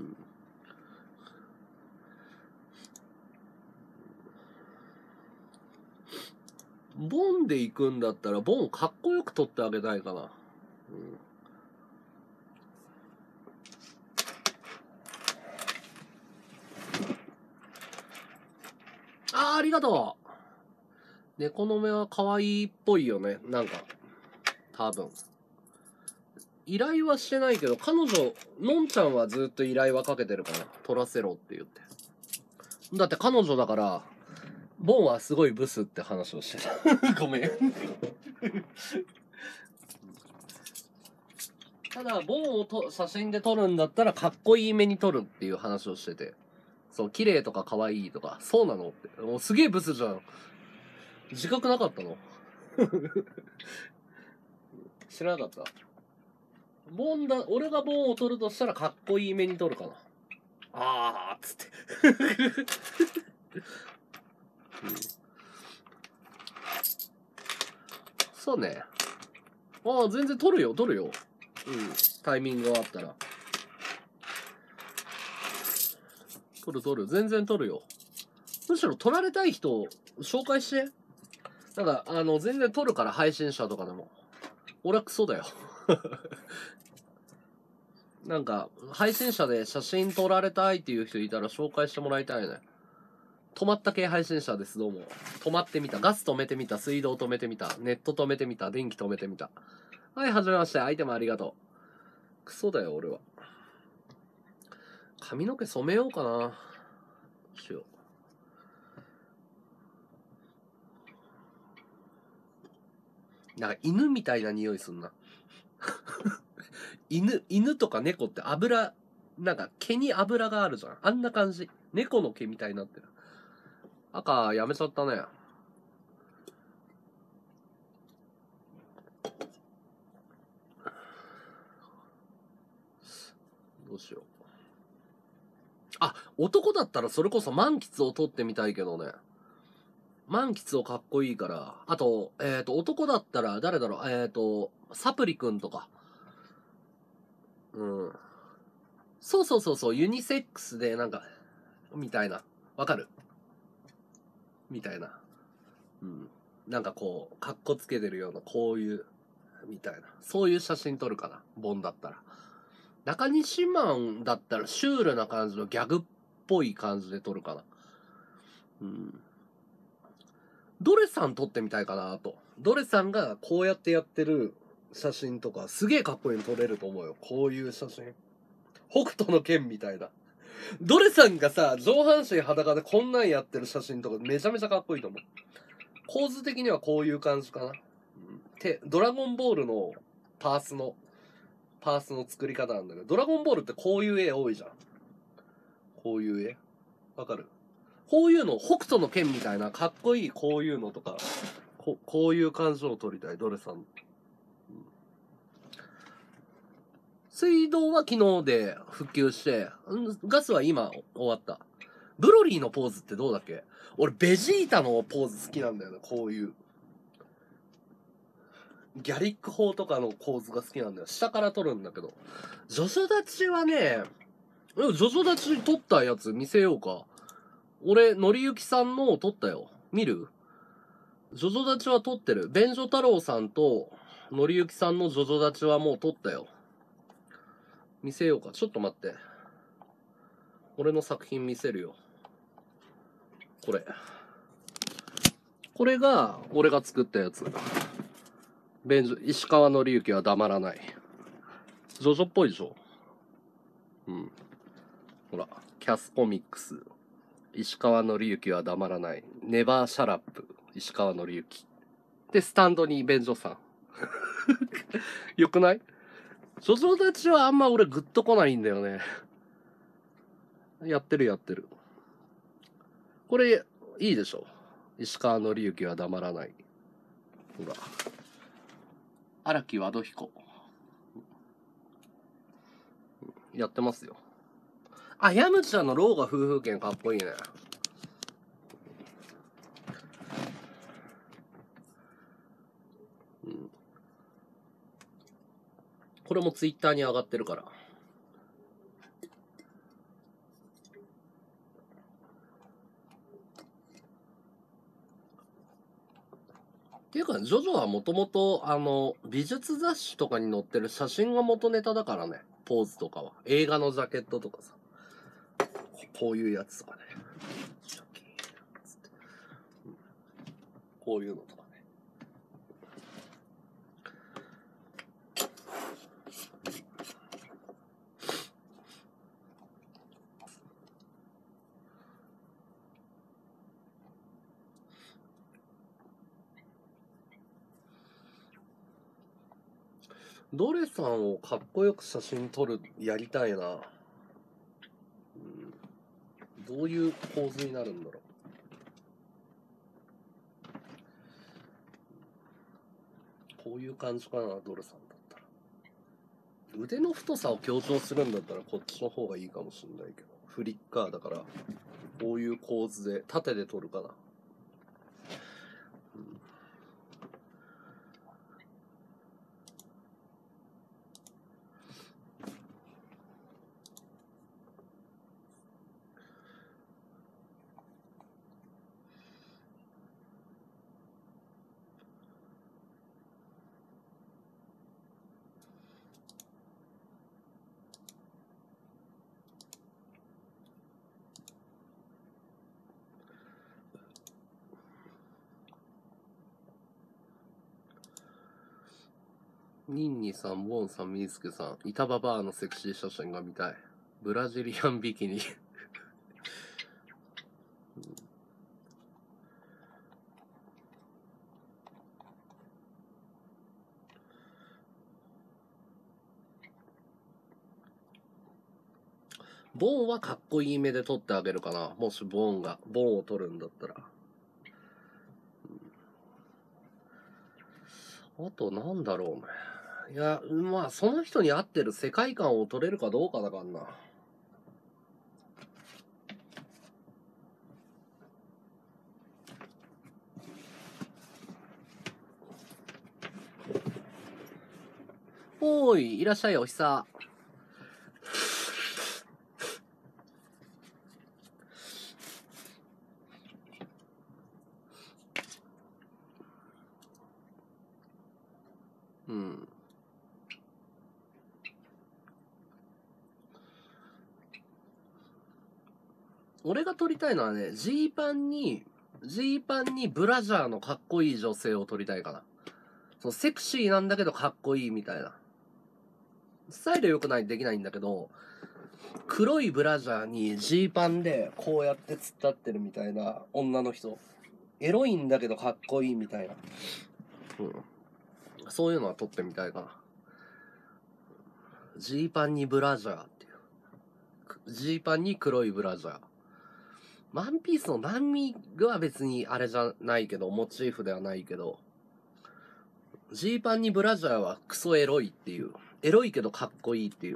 ボンで行くんだったら、ボンかっこよく撮ってあげたいかな。うん。ありがとう。猫の目は可愛いっぽいよね。なんか、多分。依頼はしてないけど、彼女、のんちゃんはずっと依頼はかけてるから、撮らせろって言って。だって彼女だから、ボンはすごいブスって話をしてた。ごめん。ただ、ボンを写真で撮るんだったら、かっこいい目に撮るっていう話をしてて。そう、綺麗とか可愛いとか、そうなのって。もうすげえブスじゃん。自覚なかったの？知らなかった。俺がボンを撮るとしたらかっこいい目に撮るかな。あーっつって。うん、そうね。全然撮るよ。うん。タイミングがあったら。撮る。全然撮るよ。むしろ撮られたい人、紹介して。なんか、全然撮るから配信者とかでも。俺はクソだよ。なんか、配信者で写真撮られたいっていう人いたら紹介してもらいたいね。止まった系配信者です、どうも。止まってみた。ガス止めてみた。水道止めてみた。ネット止めてみた。電気止めてみた。はい、はじめまして。アイテムありがとう。クソだよ、俺は。髪の毛染めようかな。しよう。なんか犬みたいな匂いすんな。犬とか猫って油、なんか毛に油があるじゃん。あんな感じ。猫の毛みたいになってる。赤やめちゃったね。どうしよう。男だったらそれこそ満喫を取ってみたいけどね。満喫をかっこいいから。あと、男だったら誰だろう。サプリくんとか。うん。そう。ユニセックスでなんか、みたいな。わかる？みたいな。うん。なんかこう、かっこつけてるような、こういう、みたいな。そういう写真撮るかな。ボンだったら。中西マンだったらシュールな感じのギャグっぽい感じで撮るかな。うん。ドレさん撮ってみたいかなと。ドレさんがこうやってやってる写真とか、すげえかっこいいの撮れると思うよ。こういう写真。北斗の拳みたいな。ドレさんがさ、上半身裸でこんなんやってる写真とかめちゃめちゃかっこいいと思う。構図的にはこういう感じかな。うん、ドラゴンボールのパースの作り方なんだけど、ドラゴンボールってこういう絵多いじゃん。こういう絵。わかる？こういうの、北斗の拳みたいなかっこいいこういうのとか、こういう感じを撮りたい、ドレさん。うん、水道は昨日で復旧して、ガスは今終わった。ブロリーのポーズってどうだっけ？俺、ベジータのポーズ好きなんだよね、こういう。ギャリック砲とかの構図が好きなんだよ。下から撮るんだけど。ジョジョ立ちはね、ジョジョ立ち撮ったやつ見せようか。俺、のりゆきさんの撮ったよ。見る？ジョジョ立ちは撮ってる。便所太郎さんと、のりゆきさんのジョジョ立ちはもう撮ったよ。見せようか。ちょっと待って。俺の作品見せるよ。これ。これが、俺が作ったやつ。石川のりゆきは黙らない。ジョジョっぽいでしょ？うん。ほら、キャスコミックス。石川のりゆきは黙らない。ネバーシャラップ。石川のりゆき。で、スタンドに便所さん。よくない？ジョジョ立ちはあんま俺グッとこないんだよね。やってる。これ、いいでしょ？石川のりゆきは黙らない。ほら。荒木和彦。 やってますよ。あ、ヤムちゃんのローが夫婦犬かっこいいね。うん。これもツイッターに上がってるから。っていうか、ジョジョはもともと、美術雑誌とかに載ってる写真が元ネタだからね。ポーズとかは。映画のジャケットとかさ。こういうやつとかね。こういうのとかね。ドレさんをかっこよく写真撮る、やりたいな。どういう構図になるんだろう。こういう感じかな、ドレさんだったら。腕の太さを強調するんだったらこっちの方がいいかもしれないけど。フリッカーだから、こういう構図で、縦で撮るかな。ニンニさん、ボンさん、ミースケさん、板ババアのセクシー写真が見たい。ブラジリアンビキニ。ボンはかっこいい目で撮ってあげるかな。もしボンを撮るんだったら。あとなんだろうね。いや、まあ、その人に合ってる世界観を撮れるかどうかだからな。おーい、いらっしゃい、おひさ。うん。俺が撮りたいのはね、ジーパンにブラジャーのかっこいい女性を撮りたいかな。そう、セクシーなんだけどかっこいいみたいな。スタイル良くないとできないんだけど、黒いブラジャーにジーパンでこうやって突っ立ってるみたいな女の人。エロいんだけどかっこいいみたいな。うん。そういうのは撮ってみたいかな。ジーパンにブラジャーっていう。ジーパンに黒いブラジャー。ワンピースのナミは別にあれじゃないけど、モチーフではないけど、ジーパンにブラジャーはクソエロいっていう。エロいけどかっこいいっていう。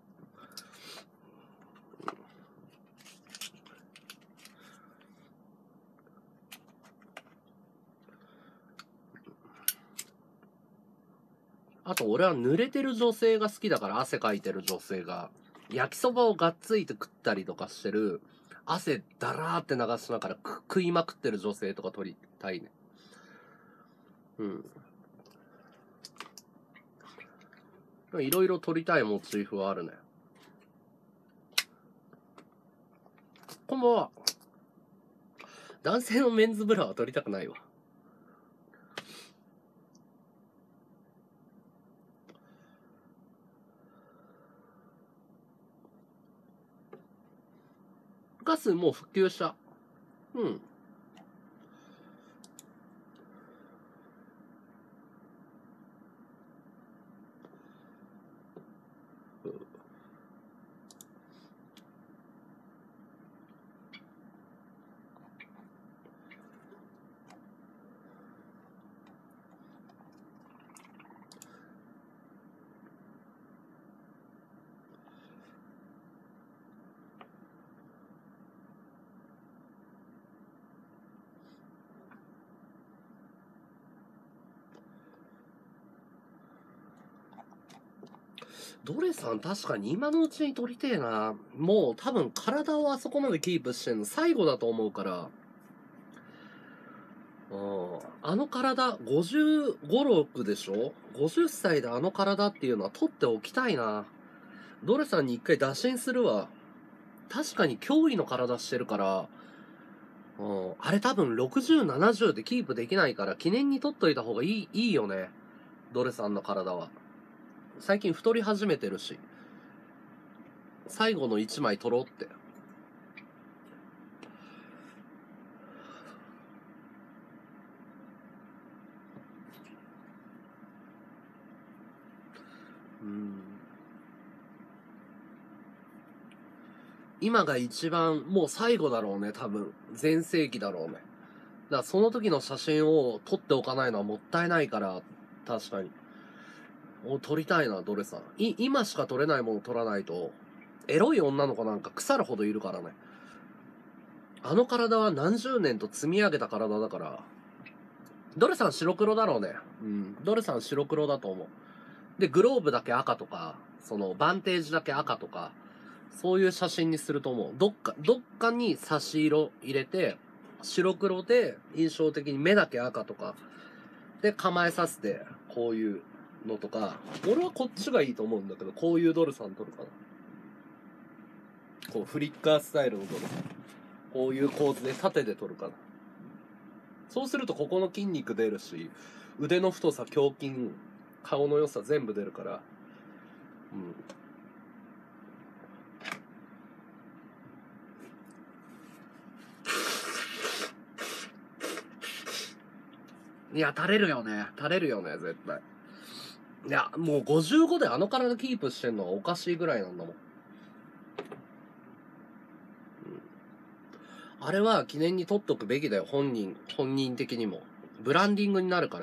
あと俺は濡れてる女性が好きだから、汗かいてる女性が。焼きそばをがっついて食ったりとかしてる、汗だらーって流しながら食いまくってる女性とか撮りたいね。うん。いろいろ撮りたいモチーフはあるね。こんばんは。男性のメンズブラは撮りたくないわ。ガスもう復旧した。うん。 ドレさん確かに今のうちに撮りてえな。もう多分体をあそこまでキープしてんの最後だと思うから。あの体、55、6でしょ？ 50 歳であの体っていうのは取っておきたいな。ドレさんに一回打診するわ。確かに驚異の体してるから、あれ多分60、70でキープできないから記念に取っといた方がいいよね。ドレさんの体は。最近太り始めてるし。最後の1枚取ろうって。今が一番もう最後だろうね、多分。全盛期だろうね。だからその時の写真を撮っておかないのはもったいないから、確かに。撮りたいな、ドレさん。今しか撮れないもの撮らないと、エロい女の子なんか腐るほどいるからね。あの体は何十年と積み上げた体だから。ドレさん白黒だろうね。ドレさん白黒だと思う。で、グローブだけ赤とか、その、バンテージだけ赤とか、そういう写真にすると思う。どっかに差し色入れて、白黒で印象的に目だけ赤とか、で構えさせて、こういうのとか、俺はこっちがいいと思うんだけど、こういうドルさん撮るかな。こう、フリッカースタイルのドルさん。こういう構図で縦で撮るかな。そうするとここの筋肉出るし、腕の太さ、胸筋、顔の良さ全部出るから、いや、垂れるよね、絶対。いや、もう55であの体キープしてんのはおかしいぐらいなんだもん。あれは記念に取っとくべきだよ、本人的にも。ブランディングになるから。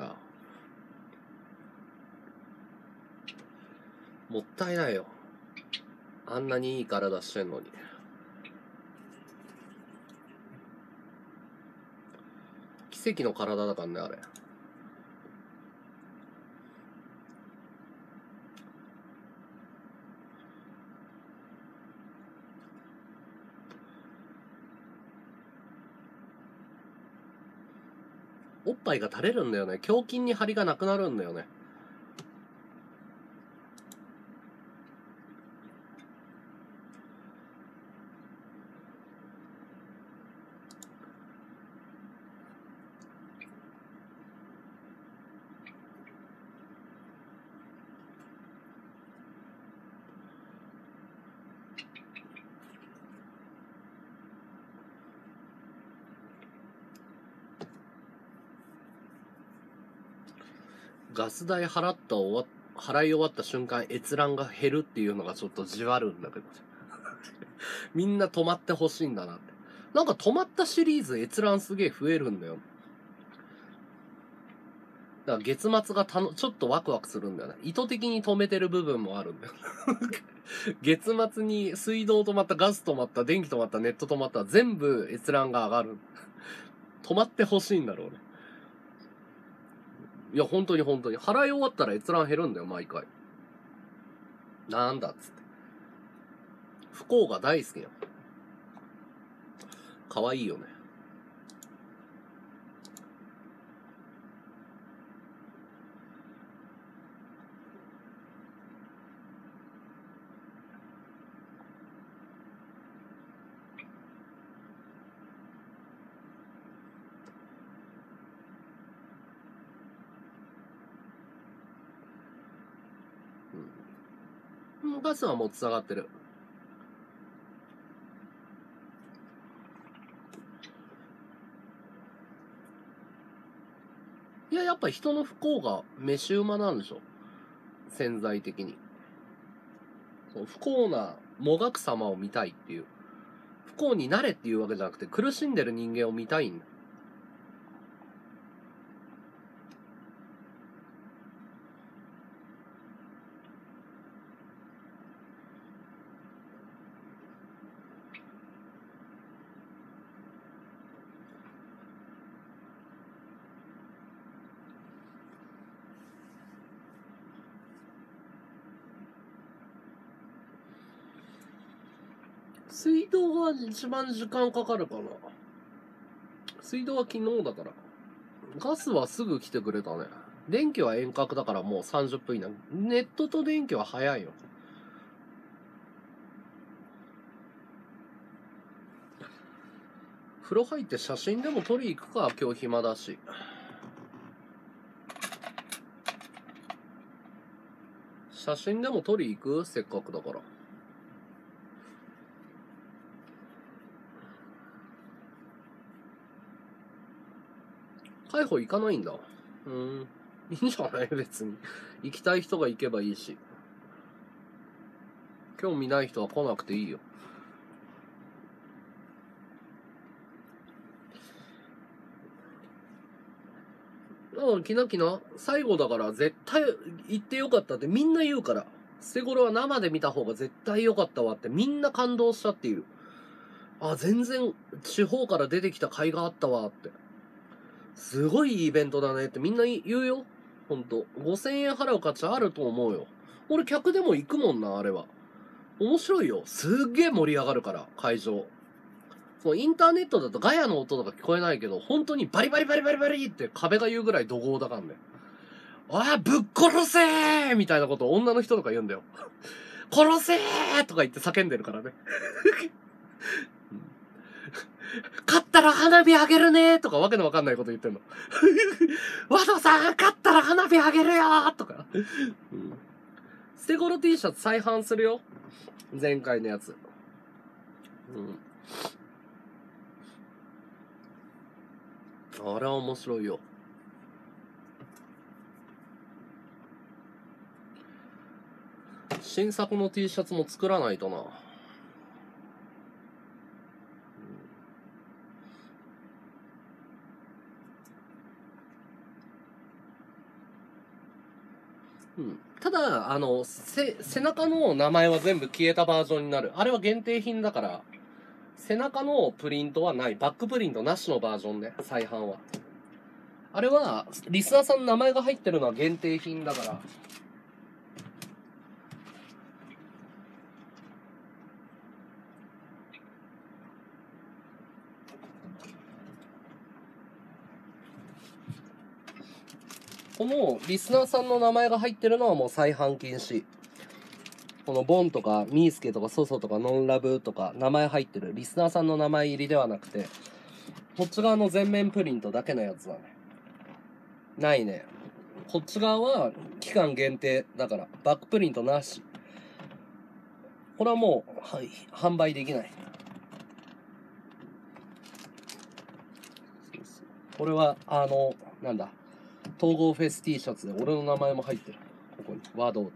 もったいないよ。あんなにいい体してんのに。奇跡の体だからね、あれ。おっぱいが垂れるんだよね。胸筋に張りがなくなるんだよね。ガス代払い終わった瞬間閲覧が減るっていうのがちょっとじわるんだけどみんな止まってほしいんだなって。なんか止まったシリーズ閲覧すげえ増えるんだよ。だから月末がちょっとワクワクするんだよね。意図的に止めてる部分もあるんだよ。月末に水道止まった、ガス止まった、電気止まった、ネット止まった、全部閲覧が上がる。止まってほしいんだろうね。いや、本当に。払い終わったら閲覧減るんだよ、毎回。なんだっつって。不幸が大好きよ。可愛いよね。ガスはもう繋がってる。いや、やっぱ人の不幸が飯馬なんでしょ。潜在的に。そう、不幸なもがく様を見たいっていう。不幸になれっていうわけじゃなくて、苦しんでる人間を見たいんだ。 水道が一番時間かかるかな。水道は昨日だから。ガスはすぐ来てくれたね。電気は遠隔だからもう30分以内。ネットと電気は早いよ。風呂入って写真でも撮り行くか、今日暇だし。写真でも撮り行く？せっかくだから。海保行かないんだ。いいんじゃない別に。行きたい人が行けばいいし。興味ない人は来なくていいよ。きなきな、最後だから絶対行ってよかったってみんな言うから。捨て頃は生で見た方が絶対よかったわってみんな感動したっていう。あ、全然地方から出てきた甲斐があったわって。すごいイベントだねってみんな言うよ。ほんと。5000円払う価値あると思うよ。俺客でも行くもんな、あれは。面白いよ。すっげえ盛り上がるから、会場。そう、インターネットだとガヤの音とか聞こえないけど、本当にバリバリバリバリバリって壁が言うぐらい怒号だからね。ああ、ぶっ殺せーみたいなことを女の人とか言うんだよ。殺せーとか言って叫んでるからね。勝ったら花火あげるねーとかわけのわかんないこと言ってんの。和田さん、勝ったら花火あげるよーとか。捨て頃 T シャツ再販するよ。前回のやつ。あれは面白いよ。新作の T シャツも作らないとな。ただ、背中の名前は全部消えたバージョンになる。あれは限定品だから、背中のプリントはない。バックプリントなしのバージョンで、再販は。あれは、リスナーさんの名前が入ってるのは限定品だから。このリスナーさんの名前が入ってるのはもう再販禁止。このボンとかミースケとかソソとかノンラブとか名前入ってるリスナーさんの名前入りではなくて、こっち側の全面プリントだけのやつだね。ないね。こっち側は期間限定だからバックプリントなし。これはもう、はい、販売できない。これはなんだ、統合フェス T シャツで俺の名前も入ってる。ここにワードって。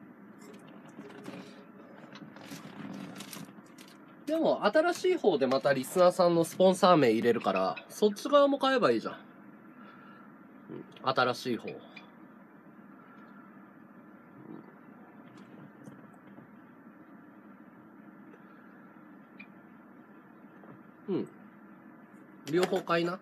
でも新しい方でまたリスナーさんのスポンサー名入れるから、そっち側も買えばいいじゃん。新しい方。両方買いな。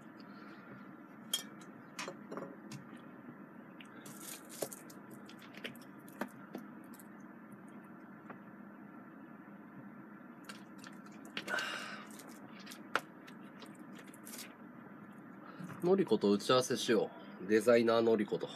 のりこと打ち合わせしよう。デザイナーのりこと。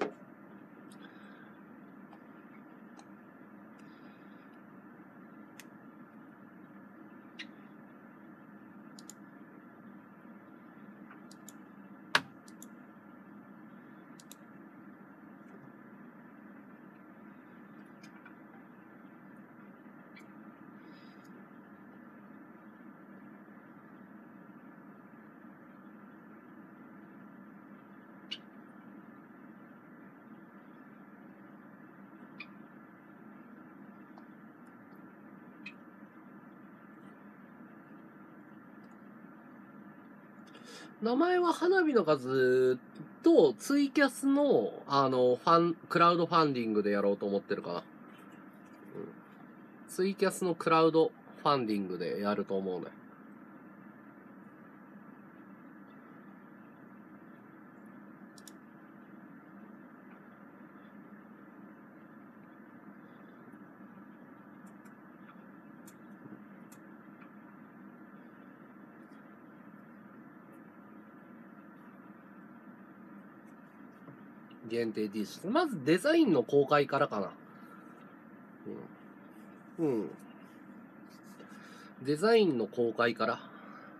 名前は花火の数とツイキャスの、クラウドファンディングでやろうと思ってるかな。ツイキャスのクラウドファンディングでやると思うね。 限定 T シャツ。まずデザインの公開からかな。うん。デザインの公開から。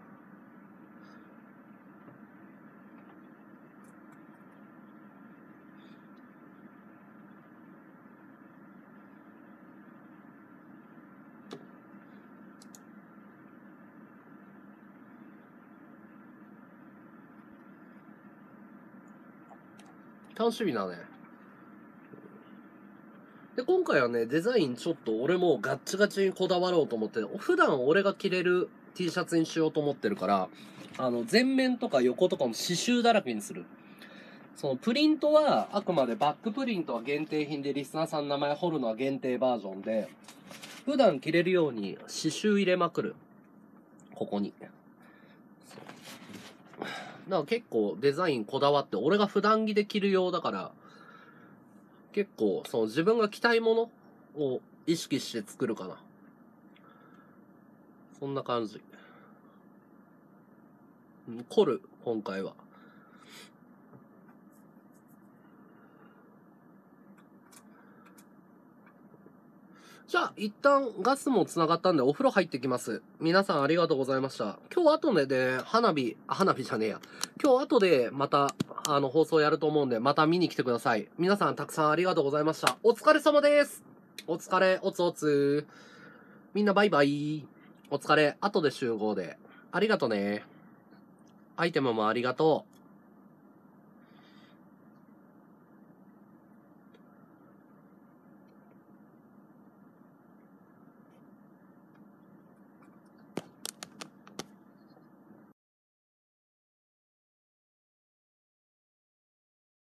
楽しみだね。で、今回はね、デザインちょっと俺もガッチガチにこだわろうと思って、普段俺が着れる T シャツにしようと思ってるから、前面とか横とかも刺繍だらけにする。そのプリントはあくまでバックプリントは限定品でリスナーさんの名前彫るのは限定バージョンで、普段着れるように刺繍入れまくる。ここに。だから結構デザインこだわって、俺が普段着で着るようだから、結構その自分が着たいものを意識して作るかな。そんな感じ。凝る、今回は。じゃあ、一旦ガスも繋がったんでお風呂入ってきます。皆さんありがとうございました。今日後で花火じゃねえや。今日後でまた、放送やると思うんで、また見に来てください。皆さんたくさんありがとうございました。お疲れ様です。お疲れ、おつおつ。みんなバイバイ。お疲れ、後で集合で。ありがとね。アイテムもありがとう。